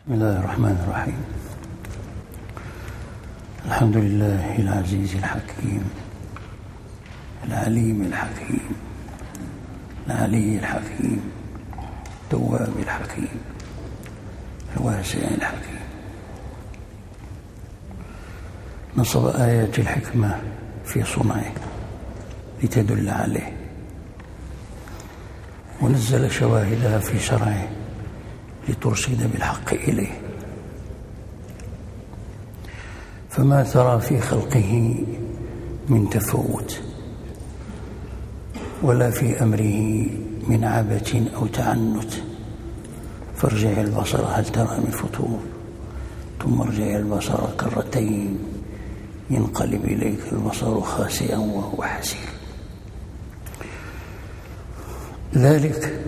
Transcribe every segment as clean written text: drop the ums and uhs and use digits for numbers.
بسم الله الرحمن الرحيم. الحمد لله العزيز الحكيم العليم الحكيم العلي الحكيم التواب الحكيم الواسع الحكيم. نصب آيات الحكمة في صنعه لتدل عليه، ونزل شواهدها في شرعه لترشد بالحق إليه. فما ترى في خلقه من تفوت ولا في أمره من عبث أو تعنت، فارجع البصر هل ترى من فتور، ثم ارجع البصر كرتين ينقلب إليك البصر خاسئا وهو حسير. ذلك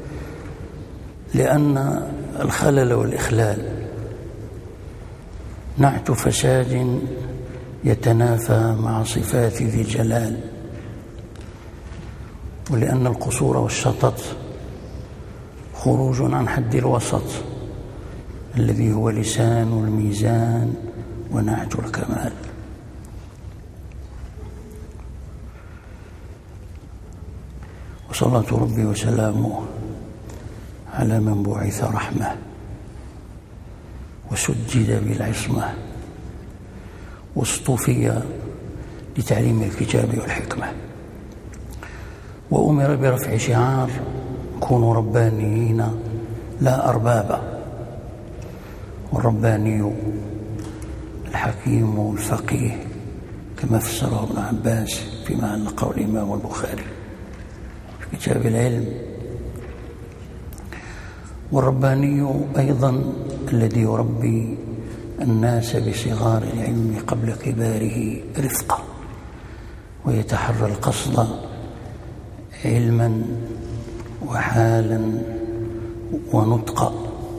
لأن الخلل والإخلال نعت فساد يتنافى مع صفات ذي الجلال، ولأن القصور والشطط خروج عن حد الوسط الذي هو لسان الميزان ونعت الكمال. وصلاة ربي وسلامه على من بعث رحمة وسجد بالعصمة واصطفي لتعليم الكتاب والحكمة، وأمر برفع شعار كونوا ربانيين لا أربابا. والرباني الحكيم الفقيه كما فسره ابن عباس فيما علقه الإمام البخاري في كتاب العلم. والرباني أيضا الذي يربي الناس بصغار العلم قبل كباره رفقا، ويتحرى القصد علما وحالا ونطقا.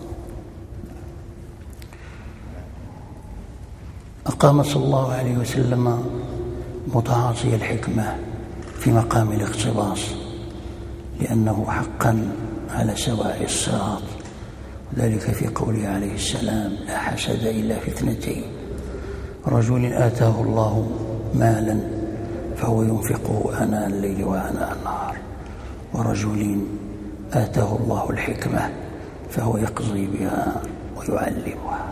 أقام صلى الله عليه وسلم متعاصي الحكمة في مقام الاقتباس، لأنه حقا على سواء الصراط، وذلك في قوله عليه السلام: لا حسد إلا في اثنتين، رجل آتاه الله مالا فهو ينفقه آناء الليل وآناء النهار، ورجل آتاه الله الحكمة فهو يقضي بها ويعلمها.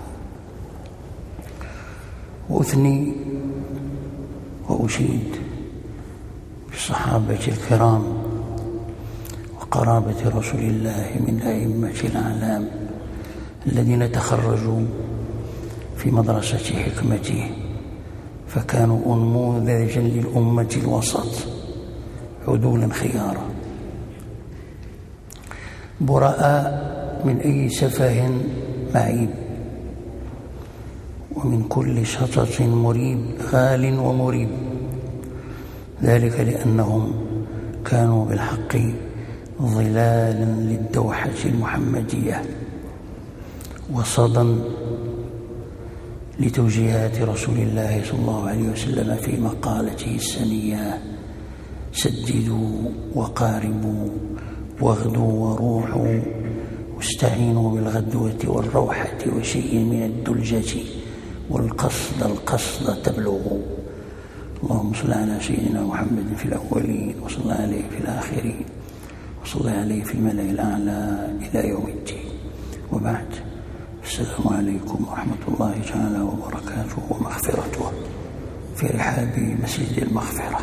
وأثني وأشيد بالصحابة الكرام وقرابة رسول الله من أئمة الأعلام الذين تخرجوا في مدرسة حكمته، فكانوا نموذجا للأمة الوسط، عدولا خيارا، براء من أي سفه معيب، ومن كل شطط مريب غال ومريب. ذلك لأنهم كانوا بالحق ظلالا للدوحة المحمدية، وصدا لتوجيهات رسول الله صلى الله عليه وسلم في مقالته السنية: سددوا وقاربوا واغدوا وروحوا واستعينوا بالغدوة والروحة وشيء من الدلجة القصد تبلغوا. اللهم صل على سيدنا محمد في الأولين، وصل عليه في الآخرين، وصل عليه في الملأ الأعلى إلى يوم الدين. وبعد، السلام عليكم ورحمة الله تعالى وبركاته ومغفرته في رحاب مسجد المغفرة.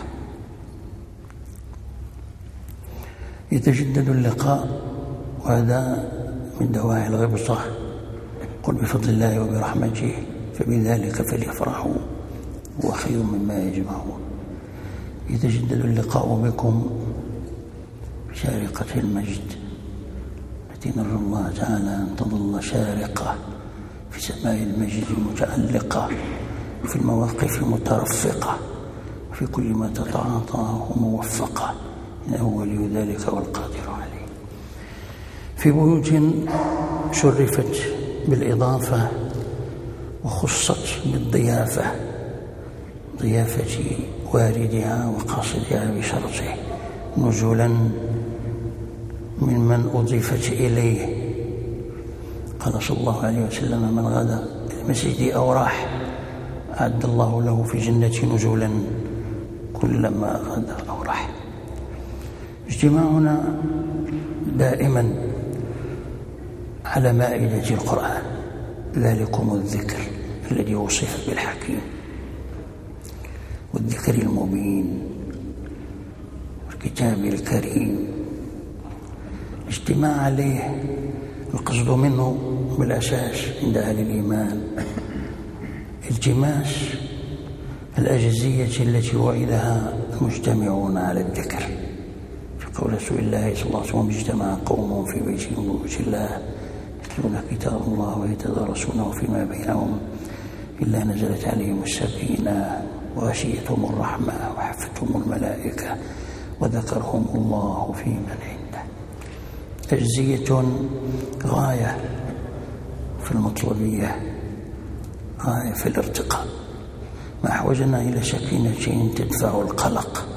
يتجدد اللقاء، وهذا من دواعي الغبطة. قل بفضل الله وبرحمته فبذلك فليفرحوا هو خير مما يجمعون. يتجدد اللقاء بكم بشارقة المجد التي نرجو الله تعالى أن تظل شارقة في سماء المجد متألقة، في المواقف المترفقة، في كل ما تتعاطاه موفقة، إنه ولي ذلك والقادر عليه. في بيوت شرفت بالإضافة وخصت بالضيافة، ضيافة واردها وقاصدها بشرطه، نزلا ممن أضيفت إليه. قال صلى الله عليه وسلم: من غدا إلى المسجد أو راح أعد الله له في جنة نزلا كلما غدا أو راح. اجتماعنا دائما على مائدة القرآن، ذلكم الذكر الذي وصف بالحكيم والذكر المبين والكتاب الكريم. الاجتماع عليه القصد منه بالأساس عند أهل الإيمان التماس الأجزية التي وعدها المجتمعون على الذكر، في قول رسول الله صلى الله عليه وسلم: اجتمع قوم في بيت من بيوت الله يتلون كتاب الله ويتدارسونه فيما بينهم إلا نزلت عليهم السكينة وغشيتهم الرحمة وحفتهم الملائكة وذكرهم الله في من عنده. أجزية غاية في المطلوبية، غاية في الارتقاء، ما أحوجنا إلى سكينة تدفع القلق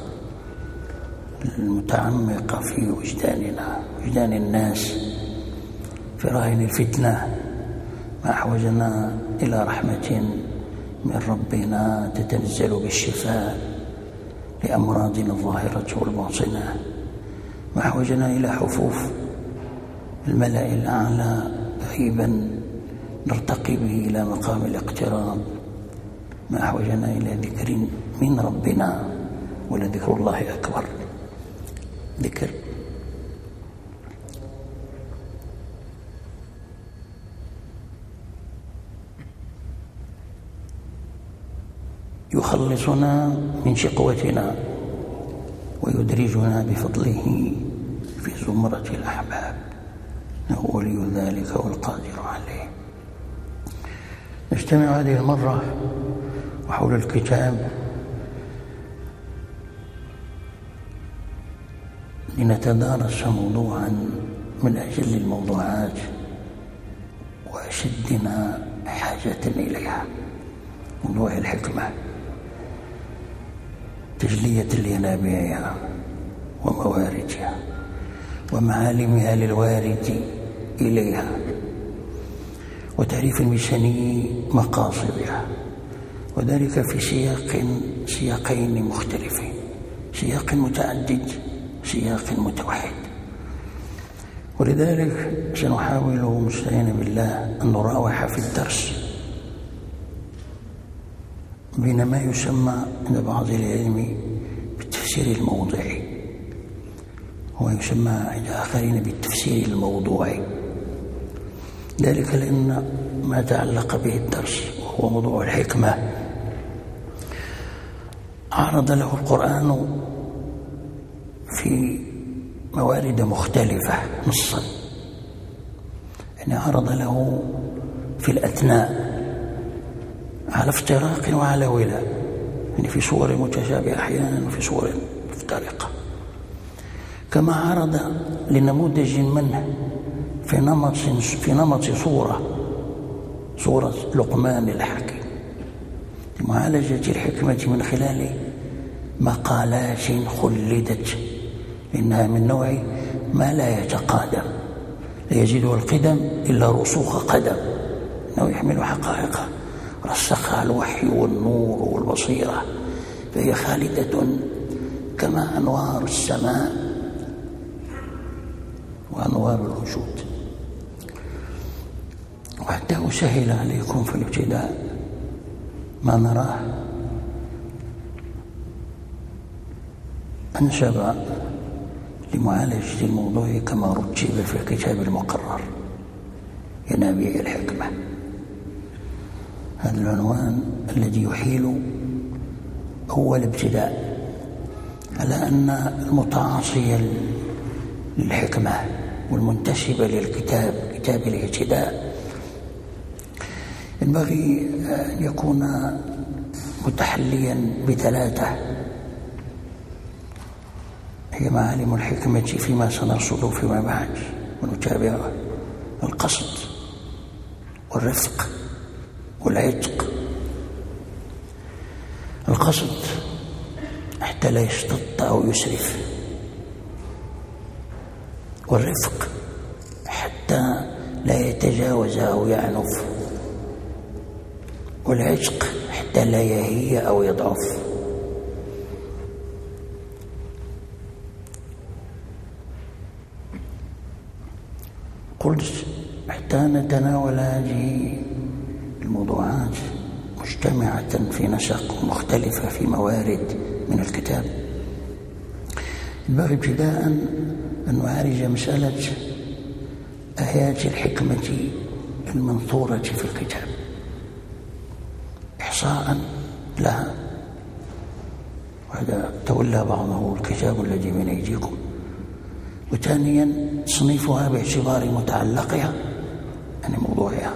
المتعمق في وجداننا، وجدان الناس في راهن الفتنة، ما أحوجنا إلى رحمة من ربنا تتنزل بالشفاء لأمراضنا الظاهرة والباطنة، ما أحوجنا إلى حفوف الملأ الأعلى غيبا نرتقي به إلى مقام الاقتراب، ما أحوجنا إلى ذكر من ربنا، ولذكر الله أكبر. ذكر يخلصنا من شقوتنا ويدرجنا بفضله في زمرة الأحباب، إنه ولي ذلك والقادر عليه. نجتمع هذه المرة وحول الكتاب لنتدارس موضوعا من أجل الموضوعات وأشدنا حاجة إليها، موضوع الحكمة، تجلية لينابيعها ومواردها ومعالمها للوارد إليها، وتعريف المسني مقاصدها، وذلك في سياقين مختلفين، سياق متعدد، سياق متوحد. ولذلك سنحاول مستعينا بالله أن نراوح في الدرس بين ما يسمى عند بعض العلم بالتفسير الموضعي، ويسمى عند آخرين بالتفسير الموضوعي، ذلك لأن ما تعلق به الدرس وهو موضوع الحكمة عرض له القرآن في موارد مختلفة نصا، يعني عرض له في الأثناء على افتراق وعلى ولاء، يعني في صور متشابهة أحيانا وفي صور مفترقة، كما عرض لنموذج منه في نمط صورة لقمان الحكيم لمعالجة الحكمة من خلال مقالات خلدت، إنها من نوع ما لا يتقادم، لا يزيده القدم إلا رسوخ قدم، إنه يحمل حقائق رسخها الوحي والنور والبصيرة، فهي خالدة كما أنوار السماء وأنوار الوجود. وحتى أسهل عليكم في الابتداء ما نراه، أنسب لمعالجة الموضوع كما رتب في الكتاب المقرر ينابيع الحكمة، هذا العنوان الذي يحيل أول ابتداء على أن المتعاصي للحكمة والمنتسب للكتاب كتاب الاهتداء ينبغي أن يكون متحليا بثلاثة هي معالم الحكمة فيما سنرصد فيما بعد ونتابعه: القصد والرفق والعتق. القصد حتى لا يشتط أو يسرف، والرفق حتى لا يتجاوز أو يعنف، والعشق حتى لا يهي أو يضعف. قلت حتى نتناول هذه الموضوعات مجتمعة في نسق مختلفة في موارد من الكتاب، ينبغي ابتداء أن نعالج مسألة آيات الحكمة المنثورة في الكتاب إحصاء لها، وهذا تولى بعضه الكتاب الذي بين أيديكم، وثانيا تصنيفها باعتبار متعلقها يعني موضوعها،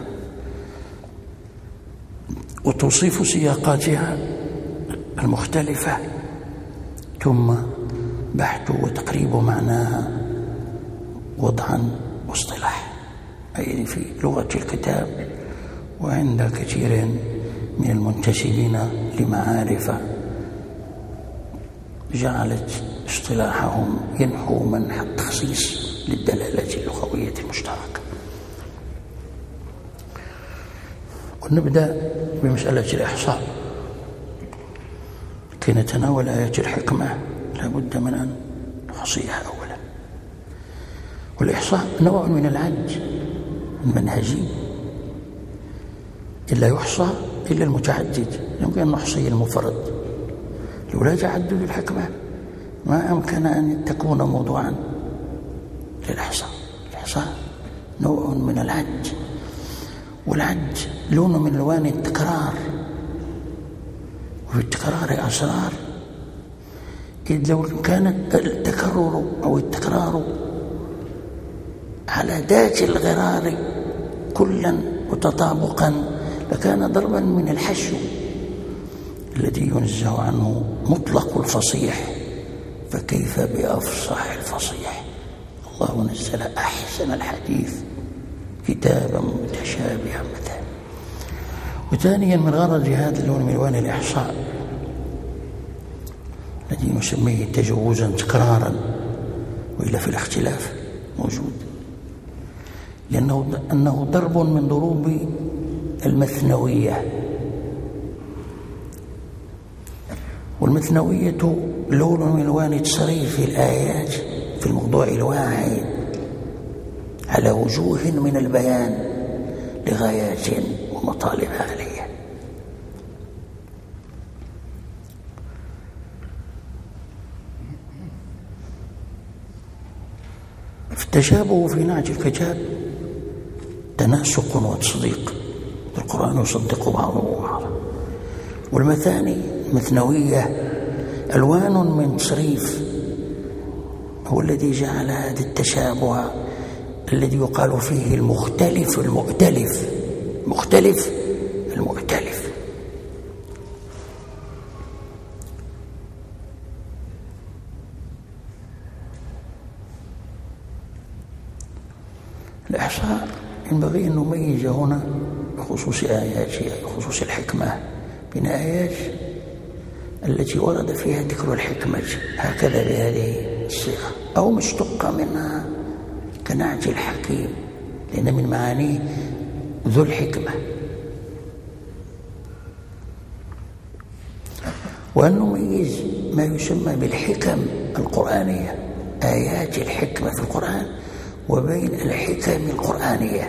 وتوصيف سياقاتها المختلفة، ثم بحث وتقريب معناها وضعا واصطلاح، أي في لغة الكتاب وعند كثير من المنتسبين لمعارف جعلت اصطلاحهم ينحو منحى التخصيص للدلالة اللغوية المشتركة. ونبدأ بمسألة الإحصاء. كي نتناول آيات الحكمة لابد من أن نحصيها أولا، والإحصاء نوع من العد المنهجي، إلا يحصى إلا المتعدد، يمكن أن نحصي المفرد، لولا تعدد الحكمة ما أمكن أن تكون موضوعا للإحصاء. الإحصاء نوع من العد، والعد لون من ألوان التكرار، وفي التكرار أسرار، إذ لو كان التكرر أو التكرار على ذات الغرار كلا وتطابقا لكان ضربا من الحشو الذي ينزه عنه مطلق الفصيح، فكيف بأفصح الفصيح؟ الله نزل أحسن الحديث كتابا متشابها مثلا. وثانيا من غرض هذا اللون من ألوان الإحصاء الذي نسميه تجوزا تكرارا، وإلا في الاختلاف موجود، لأنه ضرب من ضروب المثنوية، والمثنوية لون من ألوان تصريف الآيات في الموضوع الواحد على وجوه من البيان لغايات ومطالب عالية. التشابه في نعت الكتاب تناسق وتصديق، القرآن يصدق بعضه بعضا. والمثاني مثنوية ألوان من تصريف، هو الذي جعل هذا التشابه الذي يقال فيه المختلف المؤتلف، مختلف المؤتلف. الإحصاء ينبغي أن نميز هنا بخصوص آياته، بخصوص الحكمة، بين آيات التي ورد فيها ذكر الحكمة هكذا بهذه الصيغة، أو مشتقة منها كنعت الحكيم، لأن من معانيه ذو الحكمة، وأن نميز ما يسمى بالحكم القرآنية، آيات الحكمة في القرآن، وبين الحكم القرآنية.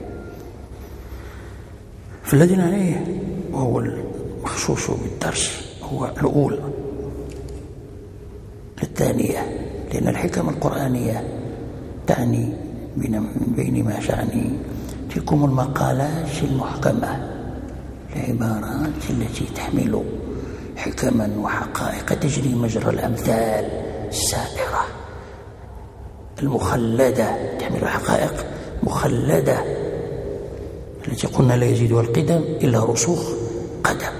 فالذي عليه وهو المخصوص بالدرس هو الأولى الثانية، لأن الحكم القرآنية تعني من بين ما تعني تلكم المقالات المحكمة، العبارات التي تحمل حكما وحقائق تجري مجرى الأمثال السائرة المخلدة، تحمل حقائق مخلدة التي قلنا لا يزيدها القدم إلا رسوخ قدم.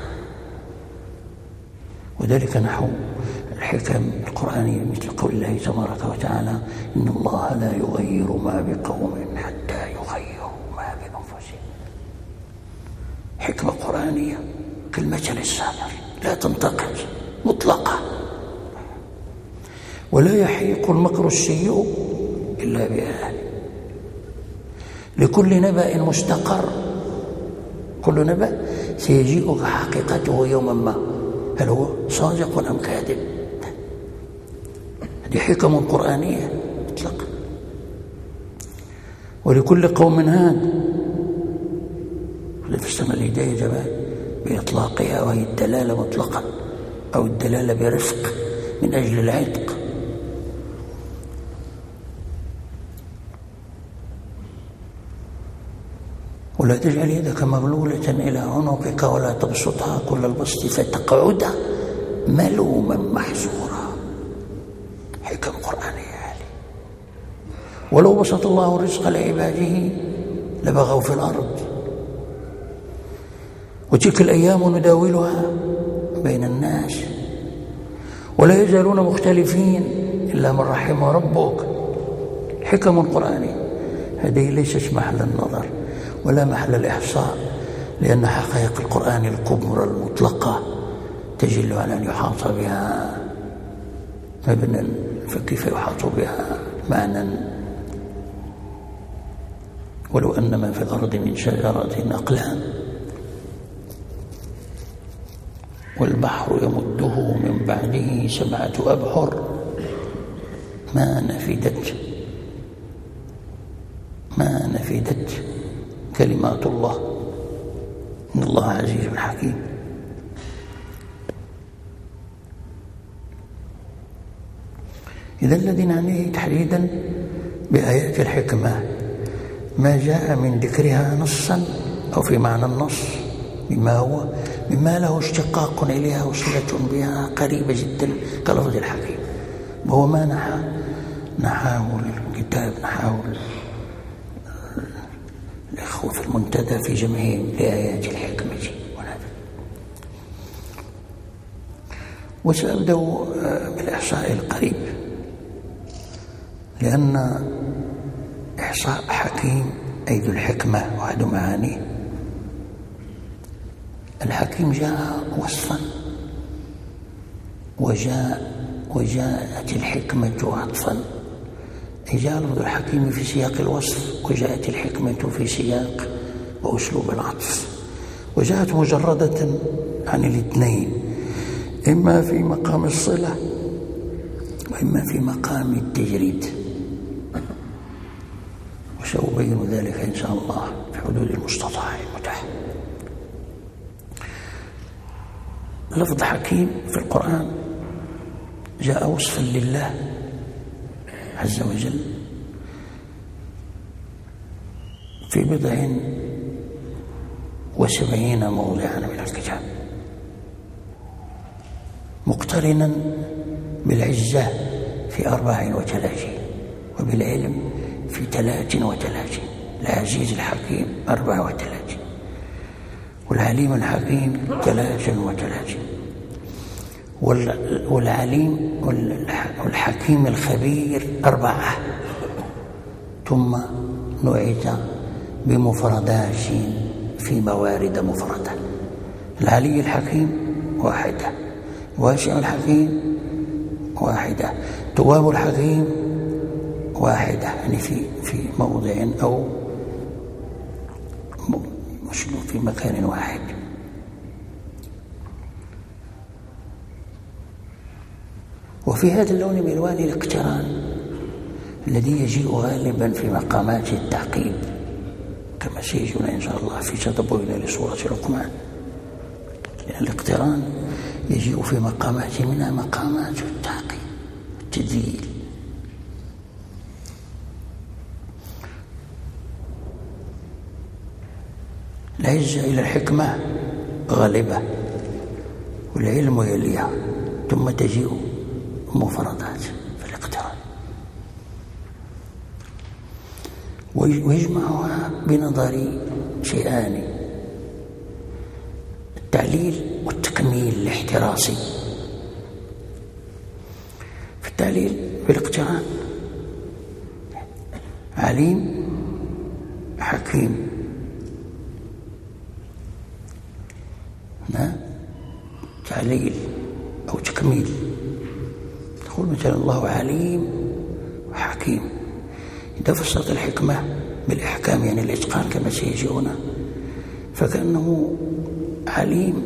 وذلك نحو الحكم القرآنية مثل قول الله تبارك وتعالى: إن الله لا يغير ما بقوم حتى يغيروا ما بأنفسهم. حكمة قرآنية كالمثل السابق لا تنتقد مطلقة، ولا يحيق المكر السيء إلا بأهله. لكل نبأ مستقر، كل نبأ سيجيئك حقيقته يوما ما، هل هو صادق أم كاذب؟ هذه حكم قرآنية مطلقة. ولكل قوم هاد، فاستمع الهداية جماعة بإطلاقها، وهي الدلالة مطلقا أو الدلالة برفق من أجل العتق. ولا تجعل يدك مغلولة إلى عنقك ولا تبسطها كل البسط فتقعد ملوما محسورا. حكم قرآنية هذه. ولو بسط الله الرزق لعباده لبغوا في الأرض، وتلك الأيام نداولها بين الناس ولا يزالون مختلفين إلا من رحم ربك. حكم قرآنية هذه ليست محل النظر ولا محل الإحصاء، لأن حقائق القرآن الكبرى المطلقة تجل على أن يحاط بها مبنى، فكيف يحاط بها معنى؟ ولو أن ما في الأرض من شجرة أقلام والبحر يمده من بعده 7 أبحر ما نفدت كلمات الله، إن الله عزيز حكيم. إذا الذي نعنيه تحديدا بآيات الحكمة ما جاء من ذكرها نصا أو في معنى النص مما له اشتقاق إليها وصلة بها قريبة جدا كلفظ الحكيم، وهو ما نحاه الكتاب، نحاه الإخوة في المنتدى في جمعهم لآيات الحكمة. وسأبدأ بالإحصاء القريب، لأن إحصاء حكيم أي ذو الحكمة وهذا معانيه. الحكيم جاء وصفا وجاءت الحكمة عطفا، أي جاء لفظ الحكيم في سياق الوصف وجاءت الحكمة في سياق وأسلوب العطف، وجاءت مجردة عن الاثنين، إما في مقام الصلة وإما في مقام التجريد، وسأبين ذلك إن شاء الله في حدود المستطاع المتاح. لفظ حكيم في القرآن جاء وصفا لله عز وجل في 70 موضعا من الكتاب، مقترنا بالعزة في 34 وبالعلم في 33، العزيز الحكيم 34 والعليم الحكيم 33 والعليم والحكيم الخبير 4، ثم نعت بمفردات في موارد مفردة. العلي الحكيم 1، واسع الحكيم 1، تواب الحكيم 1، يعني في موضع أو مشلول في مكان واحد. وفي هذا اللون من ألوان الاقتران الذي يجيء غالبا في مقامات التعقيب، كما سيجينا إن شاء الله في تدبرنا لسورة لقمان، لأن الاقتران يجيء في مقامات منها مقامات التعقيب التدليل. العزة إلى الحكمة غالبة والعلم يليها، ثم تجيء مفردات في الاقتران، ويجمعها بنظر شيئان: التعليل والتكميل الاحتراسي. في التعليل بالاقتران عليم حكيم، تعليل أو تكميل، تقول مثلا الله عليم وحكيم. إذا فسرت الحكمة بالإحكام يعني الإتقان كما سيجي هنا، فكأنه عليم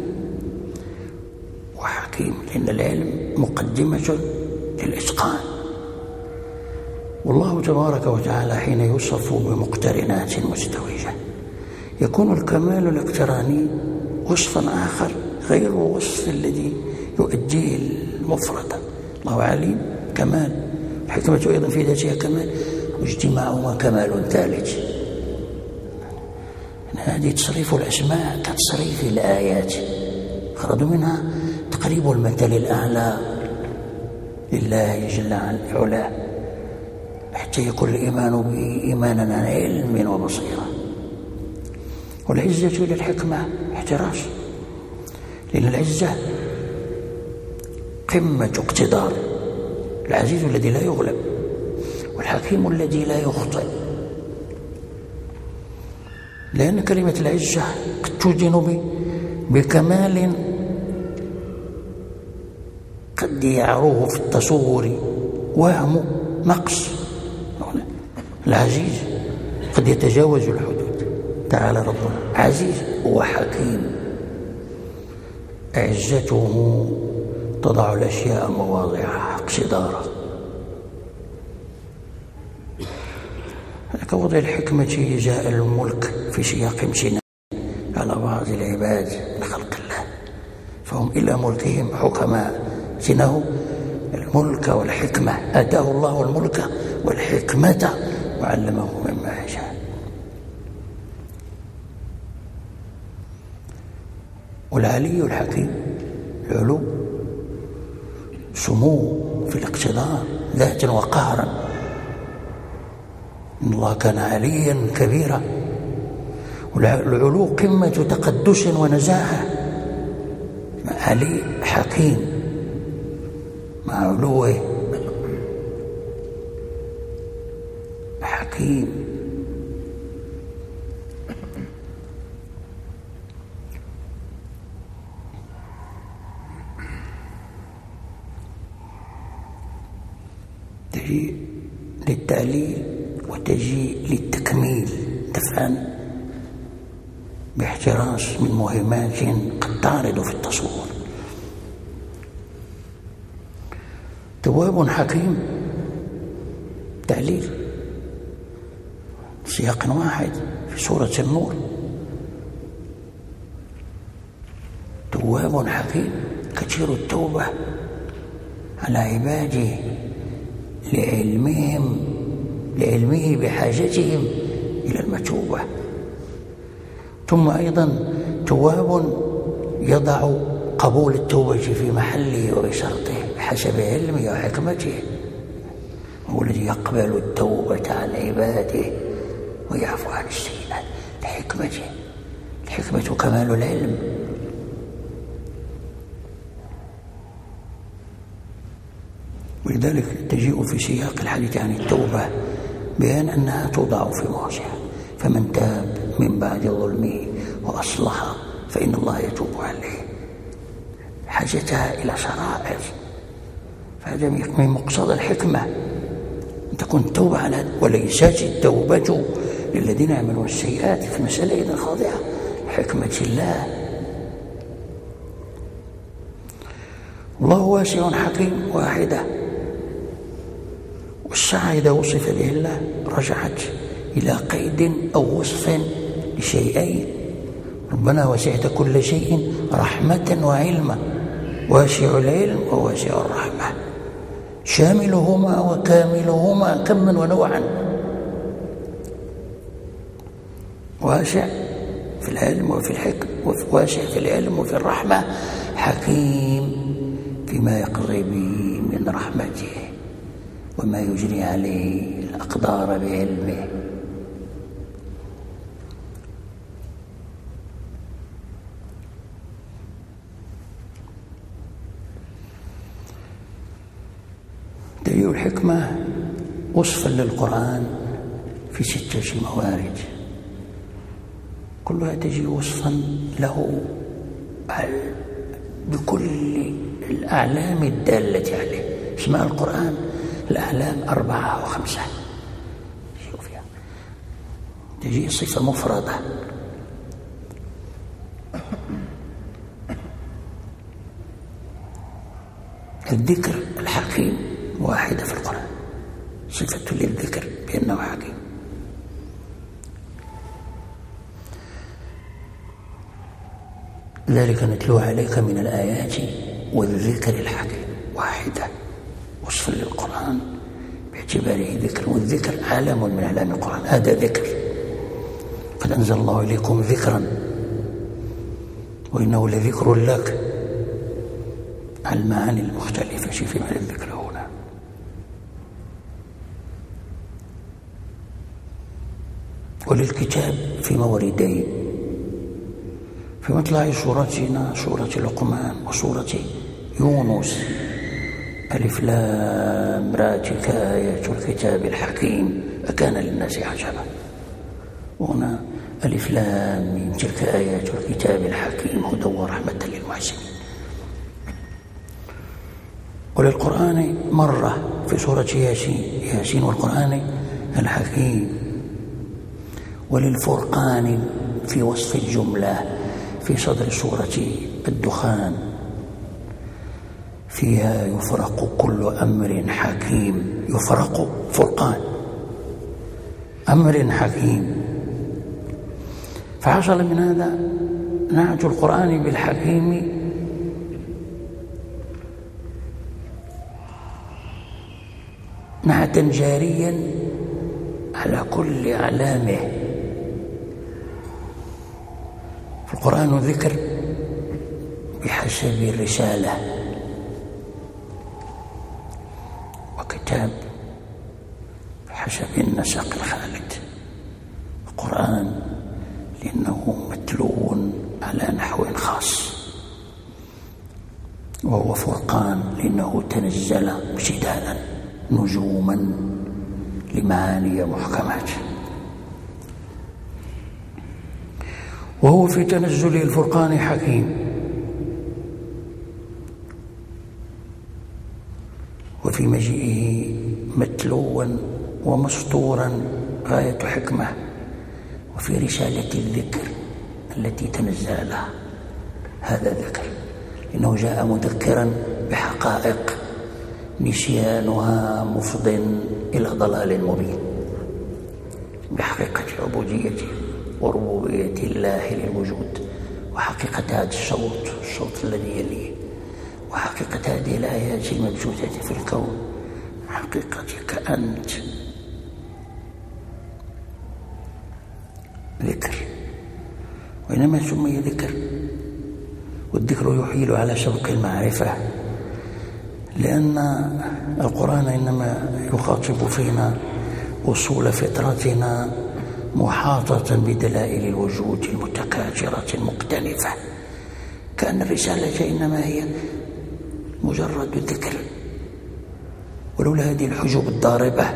وحكيم، لأن العلم مقدمة للإتقان. والله تبارك وتعالى حين يوصف بمقترنات مزدوجة يكون الكمال الاقتراني وصفا آخر غير الوصف الذي يؤديه المفرد. الله عليم كمال، الحكمة أيضا في ذاتها كمال، واجتماعهما كمال ثالث. هذه تصريف الأسماء كتصريف الآيات، غرض منها تقريب المثل الأعلى لله جل علاه، حتى يكون الإيمان به إيمانا عن علم وبصيرة. والعزة للحكمة احتراز، لأن العزة قمة اقتدار، العزيز الذي لا يغلب والحكيم الذي لا يخطئ. لأن كلمة العزة قد توجن بكمال قد يعروه في التصور وهم نقص. العزيز قد يتجاوز الحدود، تعالى ربنا عزيز وحكيم، عزته تضع الأشياء مواضعها اقتدارا. كوضع الحكمة جاء الملك في سياق امتنان على بعض العباد من خلق الله، فهم إلى ملكهم حكماء، زنه الملك والحكمة، آتاه الله الملك والحكمة وعلمه مما يشاء. والعلي الحكيم العلو سمو في الاقتدار ذاتا وقهرا، إن الله كان عليا كبيرا. والعلو قمة تقدس ونزاهة، علي حكيم مع علوه حكيم. تجي للتعليل وتجي للتكميل دفعا باحتراز من مهمات قد تعرض في التصور. تواب حكيم تعليل سياق واحد في سورة النور، تواب حكيم كثير التوبة على عباده لعلمه بحاجتهم إلى المتوبة. ثم أيضا تواب يضع قبول التوبة في محله وبشرطه بحسب علمه وحكمته، هو الذي يقبل التوبة عن عباده ويعفو عن السيئات لحكمته. الحكمة كمال العلم، ولذلك تجيء في سياق الحديث عن التوبة بيان أنها توضع في موضعها، فمن تاب من بعد ظلمه وأصلح فإن الله يتوب عليه. حاجتها إلى شرائط، فهذا من مقصد الحكمة أن تكون التوبة على هذا، وليست التوبة للذين يعملون السيئات في مسألة إذا خاضعة حكمة الله. الله واسع حكيم واحدة، والسعة إذا وصف به الله رجعت إلى قيد أو وصف لشيئين. ربنا وسعت كل شيء رحمة وعلما، واسع العلم وواسع الرحمة، شاملهما وكاملهما كما ونوعا، واسع في العلم وفي الحكم، واسع في العلم وفي الرحمة، حكيم فيما يقضي به من رحمته وما يجري عليه الأقدار بعلمه. دليل الحكمة وصفا للقرآن في 6 موارد، كلها تجي وصفا له بكل الأعلام الدالة عليه. اسماء القرآن الأعلام 4 أو 5، تجي صفة مفردة. الذكر الحكيم واحدة في القرآن، صفة للذكر بأنه حكيم. ذلك نتلو عليك من الآيات والذكر الحكيم، واحدة وصف للقرآن باعتباره ذكر، والذكر علم من أعلام القرآن. هذا ذكر، قد أنزل الله إليكم ذكرا وإنه لذكر لك، على المعاني المختلفة. شوفي معنى الذكر هنا. وللكتاب في موردين، في مطلع سورتنا سورة لقمان وسورة يونس. ألف لام را تلك آيات الكتاب الحكيم أكان للناس عجبا. وهنا ألف لام ميم تلك آيات الكتاب الحكيم هدى ورحمة للمحسنين. وللقرآن مرة في سورة ياسين والقرآن الحكيم. وللفرقان في وصف الجملة في صدر سورة الدخان، فيها يفرق كل أمر حكيم. يفرق فرقان أمر حكيم. فحصل من هذا نعت القرآن بالحكيم نعتا جاريا على كل أعلامه. القرآن ذكر بحسب الرسالة، وكتاب بحسب النسق الخالد. القرآن لأنه متلو على نحو خاص، وهو فرقان لأنه تنزل ابتداء نجوما لمعاني محكمات. وهو في تنزل الفرقان حكيم، وفي مجيئه متلوا ومسطورا غاية حكمة، وفي رسالة الذكر التي تنزل لها هذا ذكر، إنه جاء مذكرا بحقائق نسيانها مفض إلى ضلال مبين، بحقيقة عبوديته وربوبية الله للوجود، وحقيقة هذا الصوت الذي يليه، وحقيقة هذه الآيات المبثوثة في الكون، حقيقتك أنت. ذكر، وإنما سمي ذكر، والذكر يحيل على سبق المعرفة، لأن القرآن إنما يخاطب فينا أصول فطرتنا محاطة بدلائل الوجود المتكاثرة المختلفة، كأن الرسالة إنما هي مجرد ذكر. ولولا هذه الحجوب الضاربة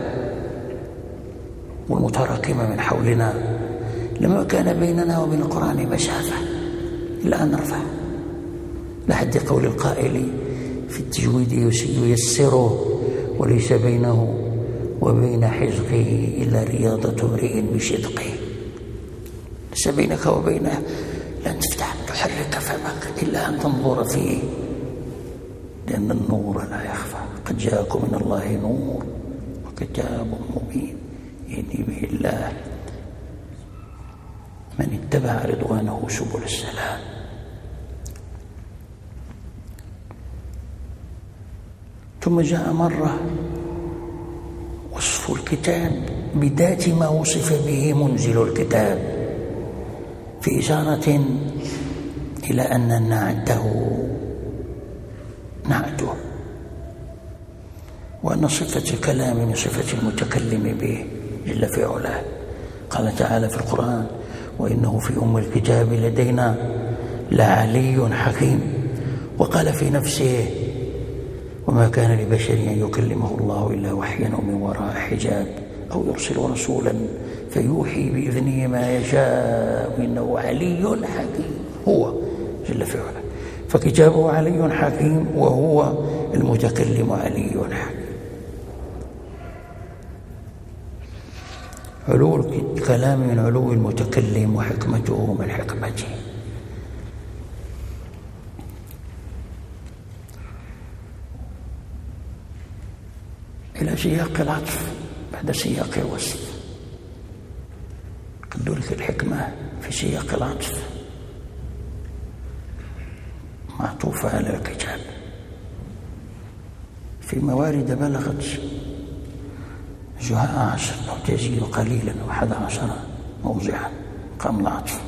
والمتراكمة من حولنا لما كان بيننا وبين القرآن مسافة إلا أن نرفع، لحد قول القائل في التجويد ييسره وليس بينه وبين حزقه إلا رياضة امرئ بصدقه. ليس بينك وبينه لن تحرك فمك إلا أن تنظر فيه، لأن النور لا يخفى. قد جاءكم من الله نور وكتاب مبين يهدي به الله من اتبع رضوانه سبل السلام. ثم جاء مرة وصف الكتاب بذات ما وصف به منزل الكتاب، في إشارة إلى أن نعته، وأن صفة الكلام من صفة المتكلم به جل في علاه. قال تعالى في القرآن: وإنه في أم الكتاب لدينا لعلي حكيم. وقال في نفسه: وما كان لبشر أن يكلمه الله إلا وحيا أو من وراء حجاب أو يرسل رسولا فيوحي بإذنه ما يشاء إنه علي حكيم. هو جل في علاه، فكتابه علي حكيم وهو المتكلم علي حكيم. علو الكلام من علو المتكلم وحكمته من حكمته. إلى سياق العطف بعد سياق الوصف. قد لك الحكمة في سياق العطف معطوفة على الكتاب في موارد بلغت جهاء 10 أو تزيد قليلا أو 11 موضعا قام العطف.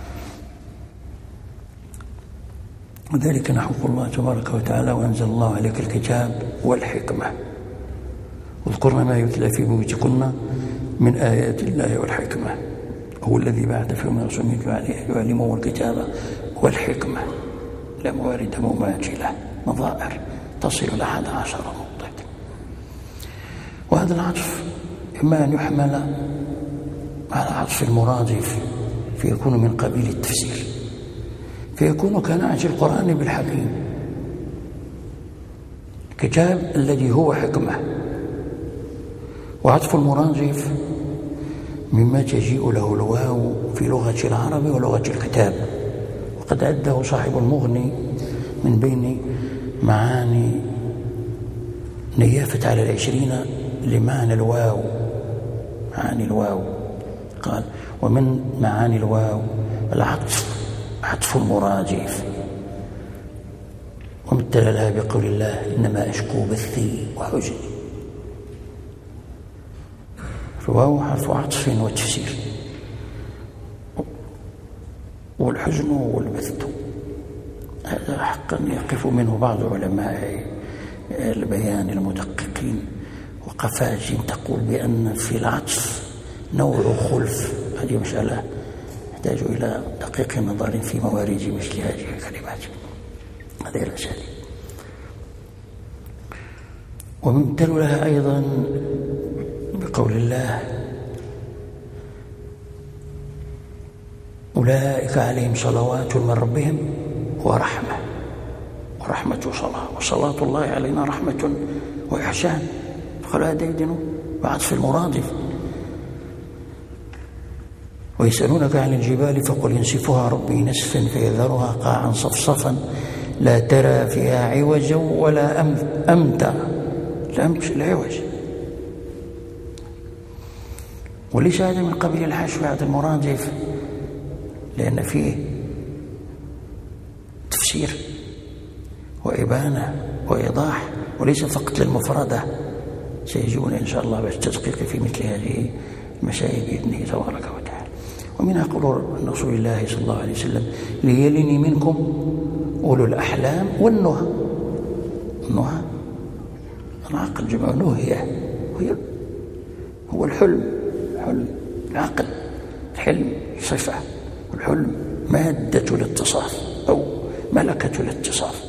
وذلك نحو الله تبارك وتعالى: وأنزل الله عليك الكتاب والحكمة واذكرن ما يتلى في بيوتكن من آيات الله والحكمة هو الذي بعث فيهم رسولا يعلمهم الكتاب والحكمة. لا موارد مماثلة نظائر تصل إلى 11 موضع. وهذا العطف إما أن يحمل على عطف المرادف فيكون من قبيل التفسير، فيكون كنعت القرآن بالحكيم، كتاب الذي هو حكمة. وعطف المرادف مما تجيء له الواو في لغة العرب ولغة الكتاب، وقد عده صاحب المغني من بين معاني نيافة على 20 لمعنى الواو. معاني الواو قال: ومن معاني الواو العطف، عطف المرادف، ومثل لها بقول الله: إنما أشكو بثي وحزني. الواو حرف عطف وتفسير، والحزن والبث هذا حقا يقف منه بعض علماء البيان المدققين وقفاز تقول بأن في العطف نوع خلف. هذه مسألة تحتاج إلى دقيق نظر في موارد مثل هذه الكلمات، هذه الأساليب. ومثل لها أيضا بقول الله: أولئك عليهم صلوات من ربهم ورحمة. ورحمة صلاة، وصلاة الله علينا رحمة وإحسان. قال هذا يدين بعطف المرادف. ويسألونك عن الجبال فقل ينسفها ربي نسفا فيذرها قاعا صفصفا لا ترى فيها عوجا ولا أمتا. العوج. وليس هذا من قبيل الحشو، هذا المرادف، لأن فيه تفسير وإبانة وإيضاح، وليس فقط للمفردة. سيجون إن شاء الله بالتدقيق في مثل هذه المسائل بإذنه تبارك وتعالى. ومنها قول رسول الله صلى الله عليه وسلم: ليلني منكم أولو الأحلام والنهى. النهى العقل، جمع نهية، هو الحلم. العقل، الحلم صفة، والحلم مادة الاتصاف أو ملكة الاتصاف.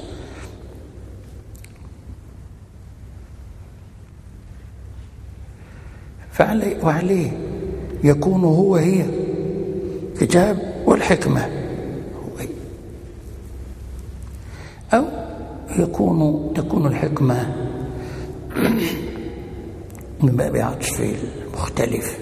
وعليه يكون هو هي كتاب والحكمة هو هي. أو تكون الحكمة من باب عطف المختلف،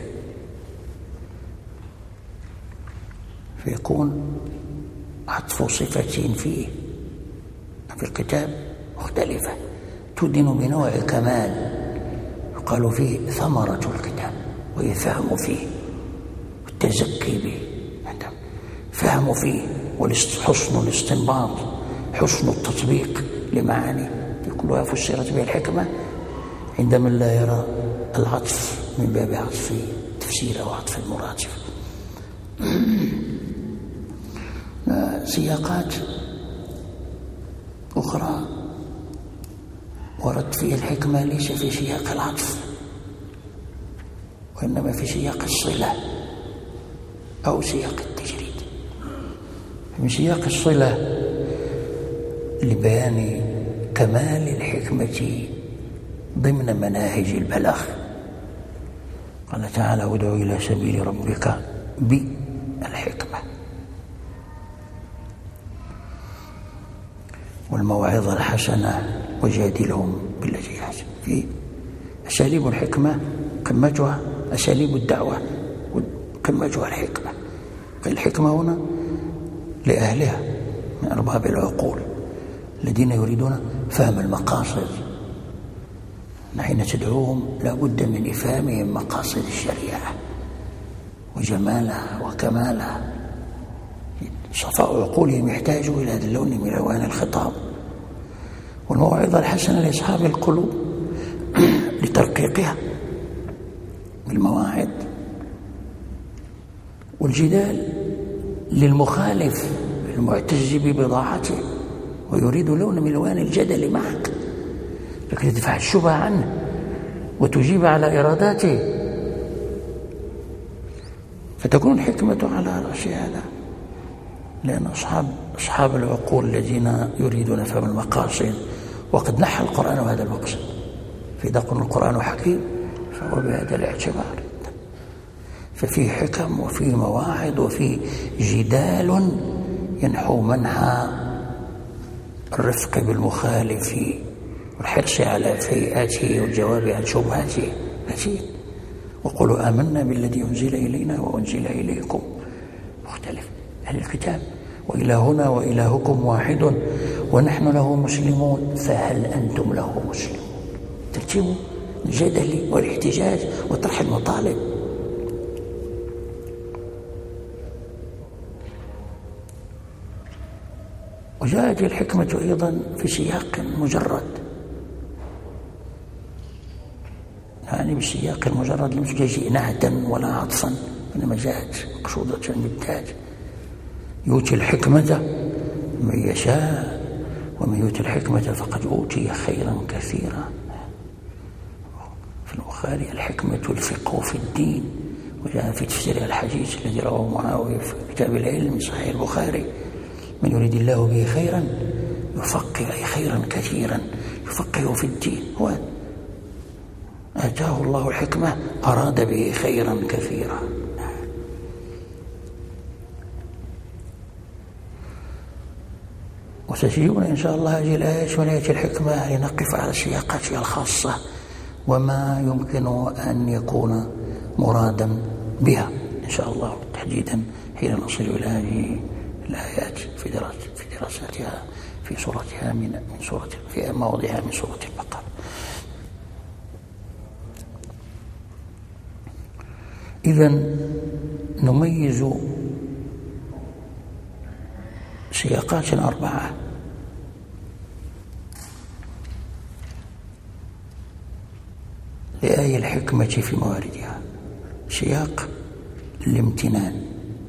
فيكون عطف صفة فيه في الكتاب مختلفة تدين بنوع كمال يقال فيه ثمرة الكتاب، ويفهم فيه والتزكي به، فهم فيه حسن الاستنباط، حسن التطبيق لمعاني كلها فسرت بها الحكمة عند من لا يرى العطف من باب عطف تفسير أو عطف المرادف. سياقات أخرى ورد فيه الحكمة ليس في سياق العطف، وإنما في سياق الصلة أو سياق التجريد. من سياق الصلة لبيان كمال الحكمة ضمن مناهج البلاغ. قال تعالى: ادع إلى سبيل ربك بالحكمة والموعظة الحسنة وجادلهم بالتي هي أحسن. في أساليب الحكمة قمتها أساليب الدعوة قمتها الحكمة. الحكمة هنا لأهلها من أرباب العقول الذين يريدون فهم المقاصد. حين تدعوهم لا بد من إفهامهم مقاصد الشريعة وجمالها وكمالها. صفاء عقولهم يحتاج إلى هذا اللون من ألوان الخطاب والموعظة الحسنة لأصحاب القلوب لترقيقها بالمواعظ، والجدال للمخالف المعتز ببضاعته ويريد لون من ألوان الجدل معك، لكن تدفع الشبهة عنه وتجيب على إراداته، فتكون الحكمة على رأس هذا. لأن أصحاب العقول الذين يريدون فهم المقاصد وقد نحى القرآن هذا المقصد، فإذا قلنا القرآن حكيم فهو بهذا الاعتبار، ففيه حكم وفيه مواعظ وفيه جدال ينحو منحى الرفق بالمخالف والحرص على فيئاته والجواب عن شبهاته. مزيد وقولوا آمنا بالذي أنزل إلينا وأنزل إليكم مختلف أهل الكتاب وإلهنا وإلهكم واحد ونحن له مسلمون فهل أنتم له مسلمون. ترتيب الجدل والاحتجاج وطرح المطالب. وجاءت الحكمة أيضا في سياق مجرد، يعني بالسياق المجرد لم تجي نعتا ولا عطفا، إنما جاءت مقصودة بالذات. يؤتي الحكمة من يشاء ومن يؤتي الحكمة فقد أوتي خيرا كثيرا. في البخاري الحكمة الفقه في الدين، وجاء في تفسير الحديث الذي رواه معاوية في كتاب العلم صحيح البخاري: من يريد الله به خيرا يفقه، أي خيرا كثيرا يفقه في الدين. هو آتاه الله الحكمة أراد به خيرا كثيرا. وستجدون إن شاء الله هذه الآيات من آيات الحكمة لنقف على سياقاتها الخاصة وما يمكن أن يكون مرادا بها إن شاء الله، تحديدا حين نصل إلى هذه الآيات في دراستها في صورتها في مواضعها من سورة البقرة. إذن نميز سياقات 4 لآية الحكمة في مواردها: سياق الامتنان،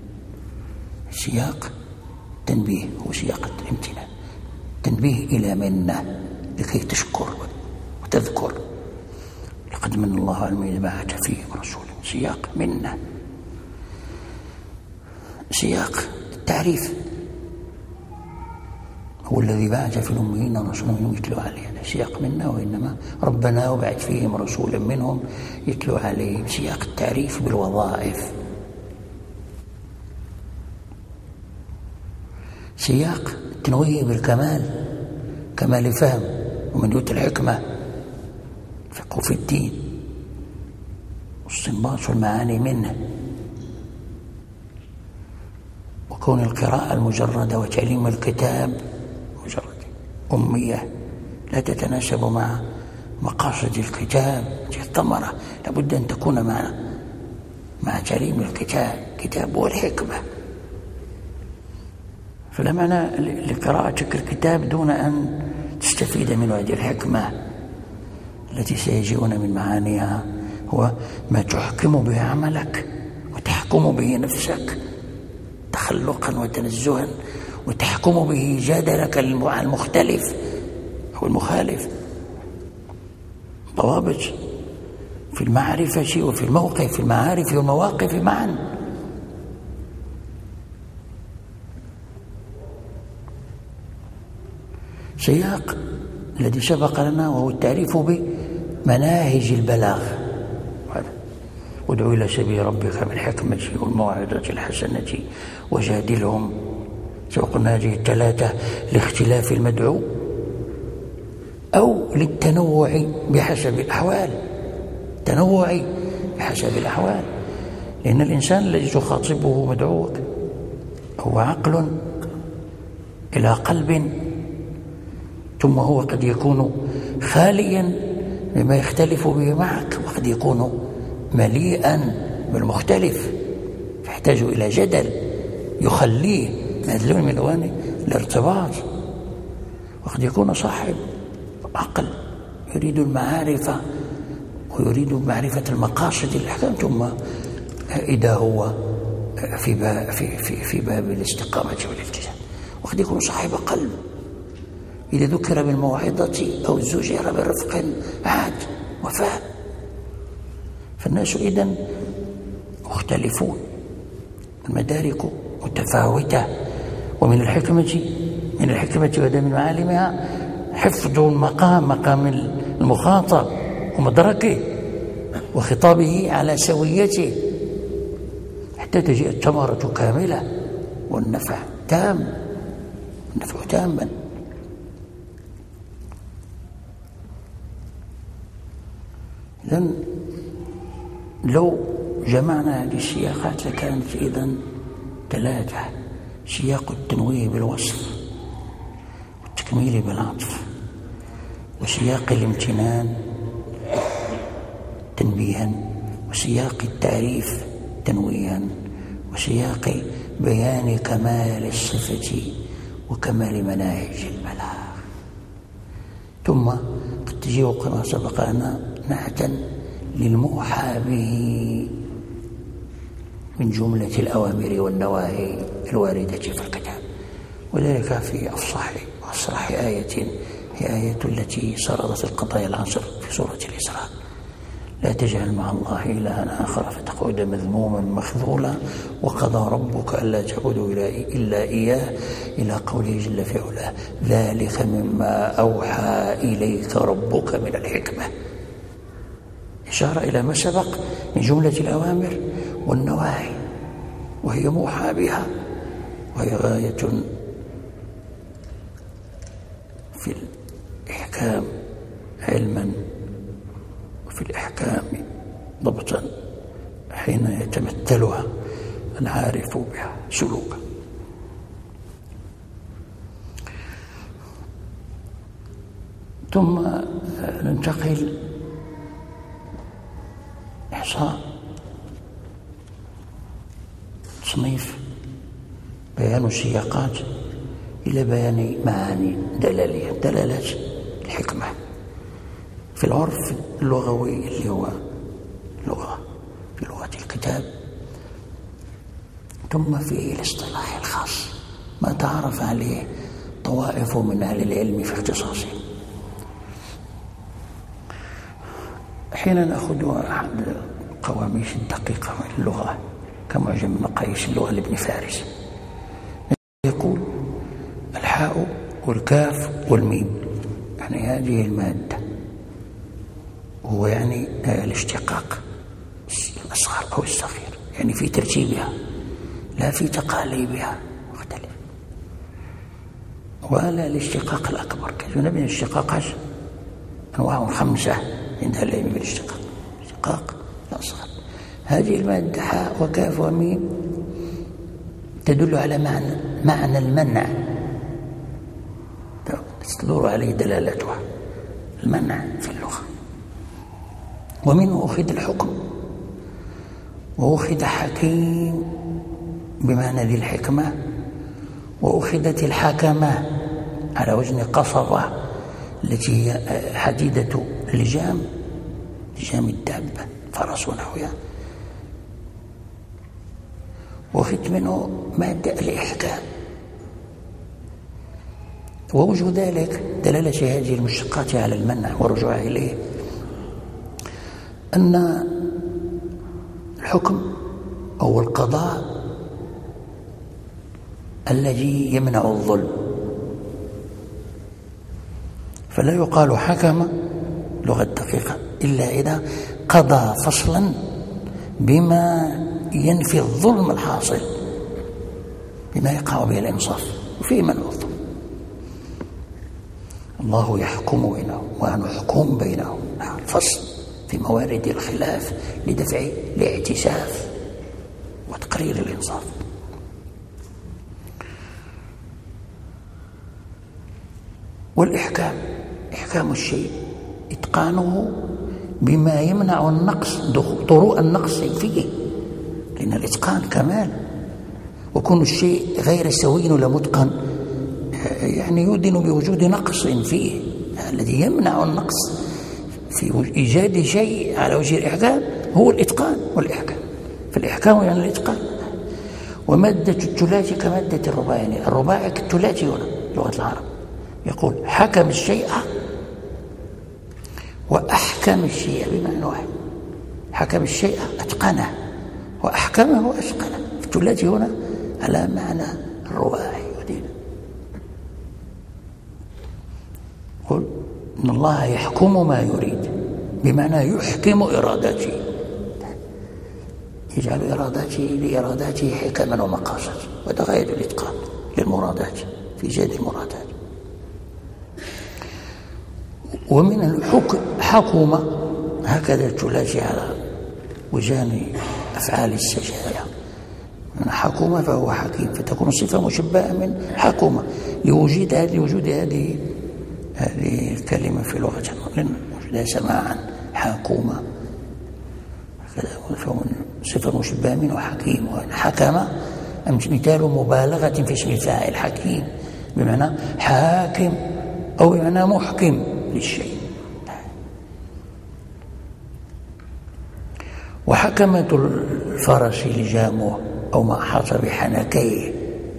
سياق تنبيه وسياق الامتنان، تنبيه إلى منة لكي تشكر وتذكر لقد من الله على من بعث فيهم رسولا. سياق منة. سياق التعريف: هو الذي بعث في الأميين رسولا منهم يتلو عليهم. سياق منا وإنما ربنا وبعث فيهم رسولا منهم يتلو عليهم. سياق التعريف بالوظائف. سياق التنويه بالكمال، كمال الفهم، ومن يؤتى الحكمة فقه في الدين واستنباط المعاني منه، وكون القراءة المجردة وتعليم الكتاب مجرد أمية لا تتناسب مع مقاصد الكتاب. الثمرة لابد أن تكون مع تعليم الكتاب والحكمة. فلا معنى لقراءتك الكتاب دون أن تستفيد من هذه الحكمة التي سيجيئون من معانيها. هو ما تحكم به عملك وتحكم به نفسك تخلقا وتنزها، وتحكم به جدلك المختلف أو المخالف. ضوابط في المعرفة وفي الموقف، في المعارف والمواقف معا. سياق الذي سبق لنا وهو التعريف بمناهج البلاغ: وادعو إلى سبيل ربك بالحكمة والموعظة الحسنة وجادلهم. سوقنا هذه الثلاثة لاختلاف المدعو أو للتنوع بحسب الأحوال. تنوعي بحسب الأحوال، لأن الإنسان الذي تخاطبه مدعوك هو عقل إلى قلب، ثم هو قد يكون خاليا مما يختلف به معك، وقد يكون مليئا بالمختلف يحتاج إلى جدل يخليه هذا اللون من ألوان الارتباط. وقد يكون صاحب عقل يريد المعارف ويريد معرفة المقاصد الأحكام، ثم إذا هو في باب الاستقامة والالتزام. وقد يكون صاحب قلب إذا ذكر بالموعظة أو زجر برفق عاد وفاء. فالناس إذن مختلفون، المدارك متفاوتة. ومن الحكمة وده من معالمها حفظ مقام المخاطب ومدركه وخطابه على سويته حتى تجيء الثمرة كاملة والنفع تاما. إذن لو جمعنا هذه السياقات لكانت إذن 3: سياق التنويه بالوصف، والتكميل بالعطف، وسياق الامتنان تنبيها، وسياق التعريف تنويها، وسياق بيان كمال الصفة وكمال مناهج البلاغ. ثم قد تجيء كما سبق أن نعتا للموحى به من جملة الأوامر والنواهي الواردة في الكتاب، وذلك في أفصح وأصرح آية هي آية التي سردت القضايا العصر في سورة الإسراء: لا تجعل مع الله إلها آخر فتقعد مذموما مخذولا وقضى ربك ألا تعبدوا إلا إياه إلى قوله جل في علاه: ذلك مما أوحى إليك ربك من الحكمة. إشارة إلى ما سبق من جملة الأوامر والنواهي، وهي موحى بها، وهي غاية في الإحكام علما وفي الإحكام ضبطا حين يتمثلها العارف بها سلوكا. ثم ننتقل إحصاء تصنيف بيان السياقات إلى بيان معاني دلالات الحكمة في العرف اللغوي اللي هو في لغة الكتاب، ثم في الاصطلاح الخاص ما تعرف عليه طوائف من أهل العلم في اختصاصه. حين نأخذ أحد القواميس الدقيقة من اللغة كمعجم مقاييس اللغة لابن فارس، يقول: الحاء والكاف والميم، يعني هذه المادة، وهو يعني الاشتقاق الأصغر أو الصغير، يعني في ترتيبها لا في تقاليبها مختلف، ولا الاشتقاق الأكبر. كذلك من الاشتقاق أنواع 5 عند العلم بالاشتقاق: الاشتقاق الأصغر. هذه المادة حاء وكاف وميم تدل على معنى المنع، تدور عليه دلالتها المنع في اللغة. ومنه أخذ الحكم، وأخذ حكيم بمعنى ذي الحكمة، وأخذت الحكمة على وزن قصبة التي هي حديدة لجام الدابة، فرس ونحوها. وأخذت منه مادة الإحكام. ووجه ذلك دلالة هذه المشتقات على المنع ورجوع إليه أن الحكم أو القضاء الذي يمنع الظلم، فلا يقال حكم لغة دقيقة إلا إذا قضى فصلا بما ينفي الظلم الحاصل، بما يقع به الإنصاف وفيه منع الظلم. الله يحكم بينهم ونحكم بينهم، الفصل في موارد الخلاف لدفع الاعتساف وتقرير الإنصاف. والإحكام، إحكام الشيء إتقانه بما يمنع النقص، طروء النقص فيه، لأن الإتقان كمال، وكون الشيء غير سوي ولا متقن يعني يؤذن بوجود نقص فيه، الذي يمنع النقص في إيجاد شيء على وجه الإحكام هو الإتقان والإحكام. فالإحكام يعني الإتقان. ومادة الثلاثي كمادة الرباعي، يعني الرباعي كالثلاثي هنا لغة العرب، يقول حكم الشيء وأحكم الشيء بمعنى واحد. حكم الشيء أتقنه وأحكمه وأتقنه. الثلاثي هنا على معنى الرباعي. قل إن الله يحكم ما يريد، بمعنى يحكم إراداته، يجعل لإراداته حكما ومقاصد، وهذا غاية الإتقان للمرادات في جاد المرادات. ومن الحكم حكم، هكذا الثلاثي على وجان أفعال السجايا، من حكم فهو حكيم، فتكون الصفة مشبهة من حكم لوجود هذه الكلمة في لغة وجدها سماعا حكومة، فهو صفة مشبهة منه حكيم. حكم مثال مبالغة في اسم الفاعل حكيم، بمعنى حاكم أو بمعنى محكم للشيء. وحكمة الفرس لجامه أو ما أحاط بحنكيه،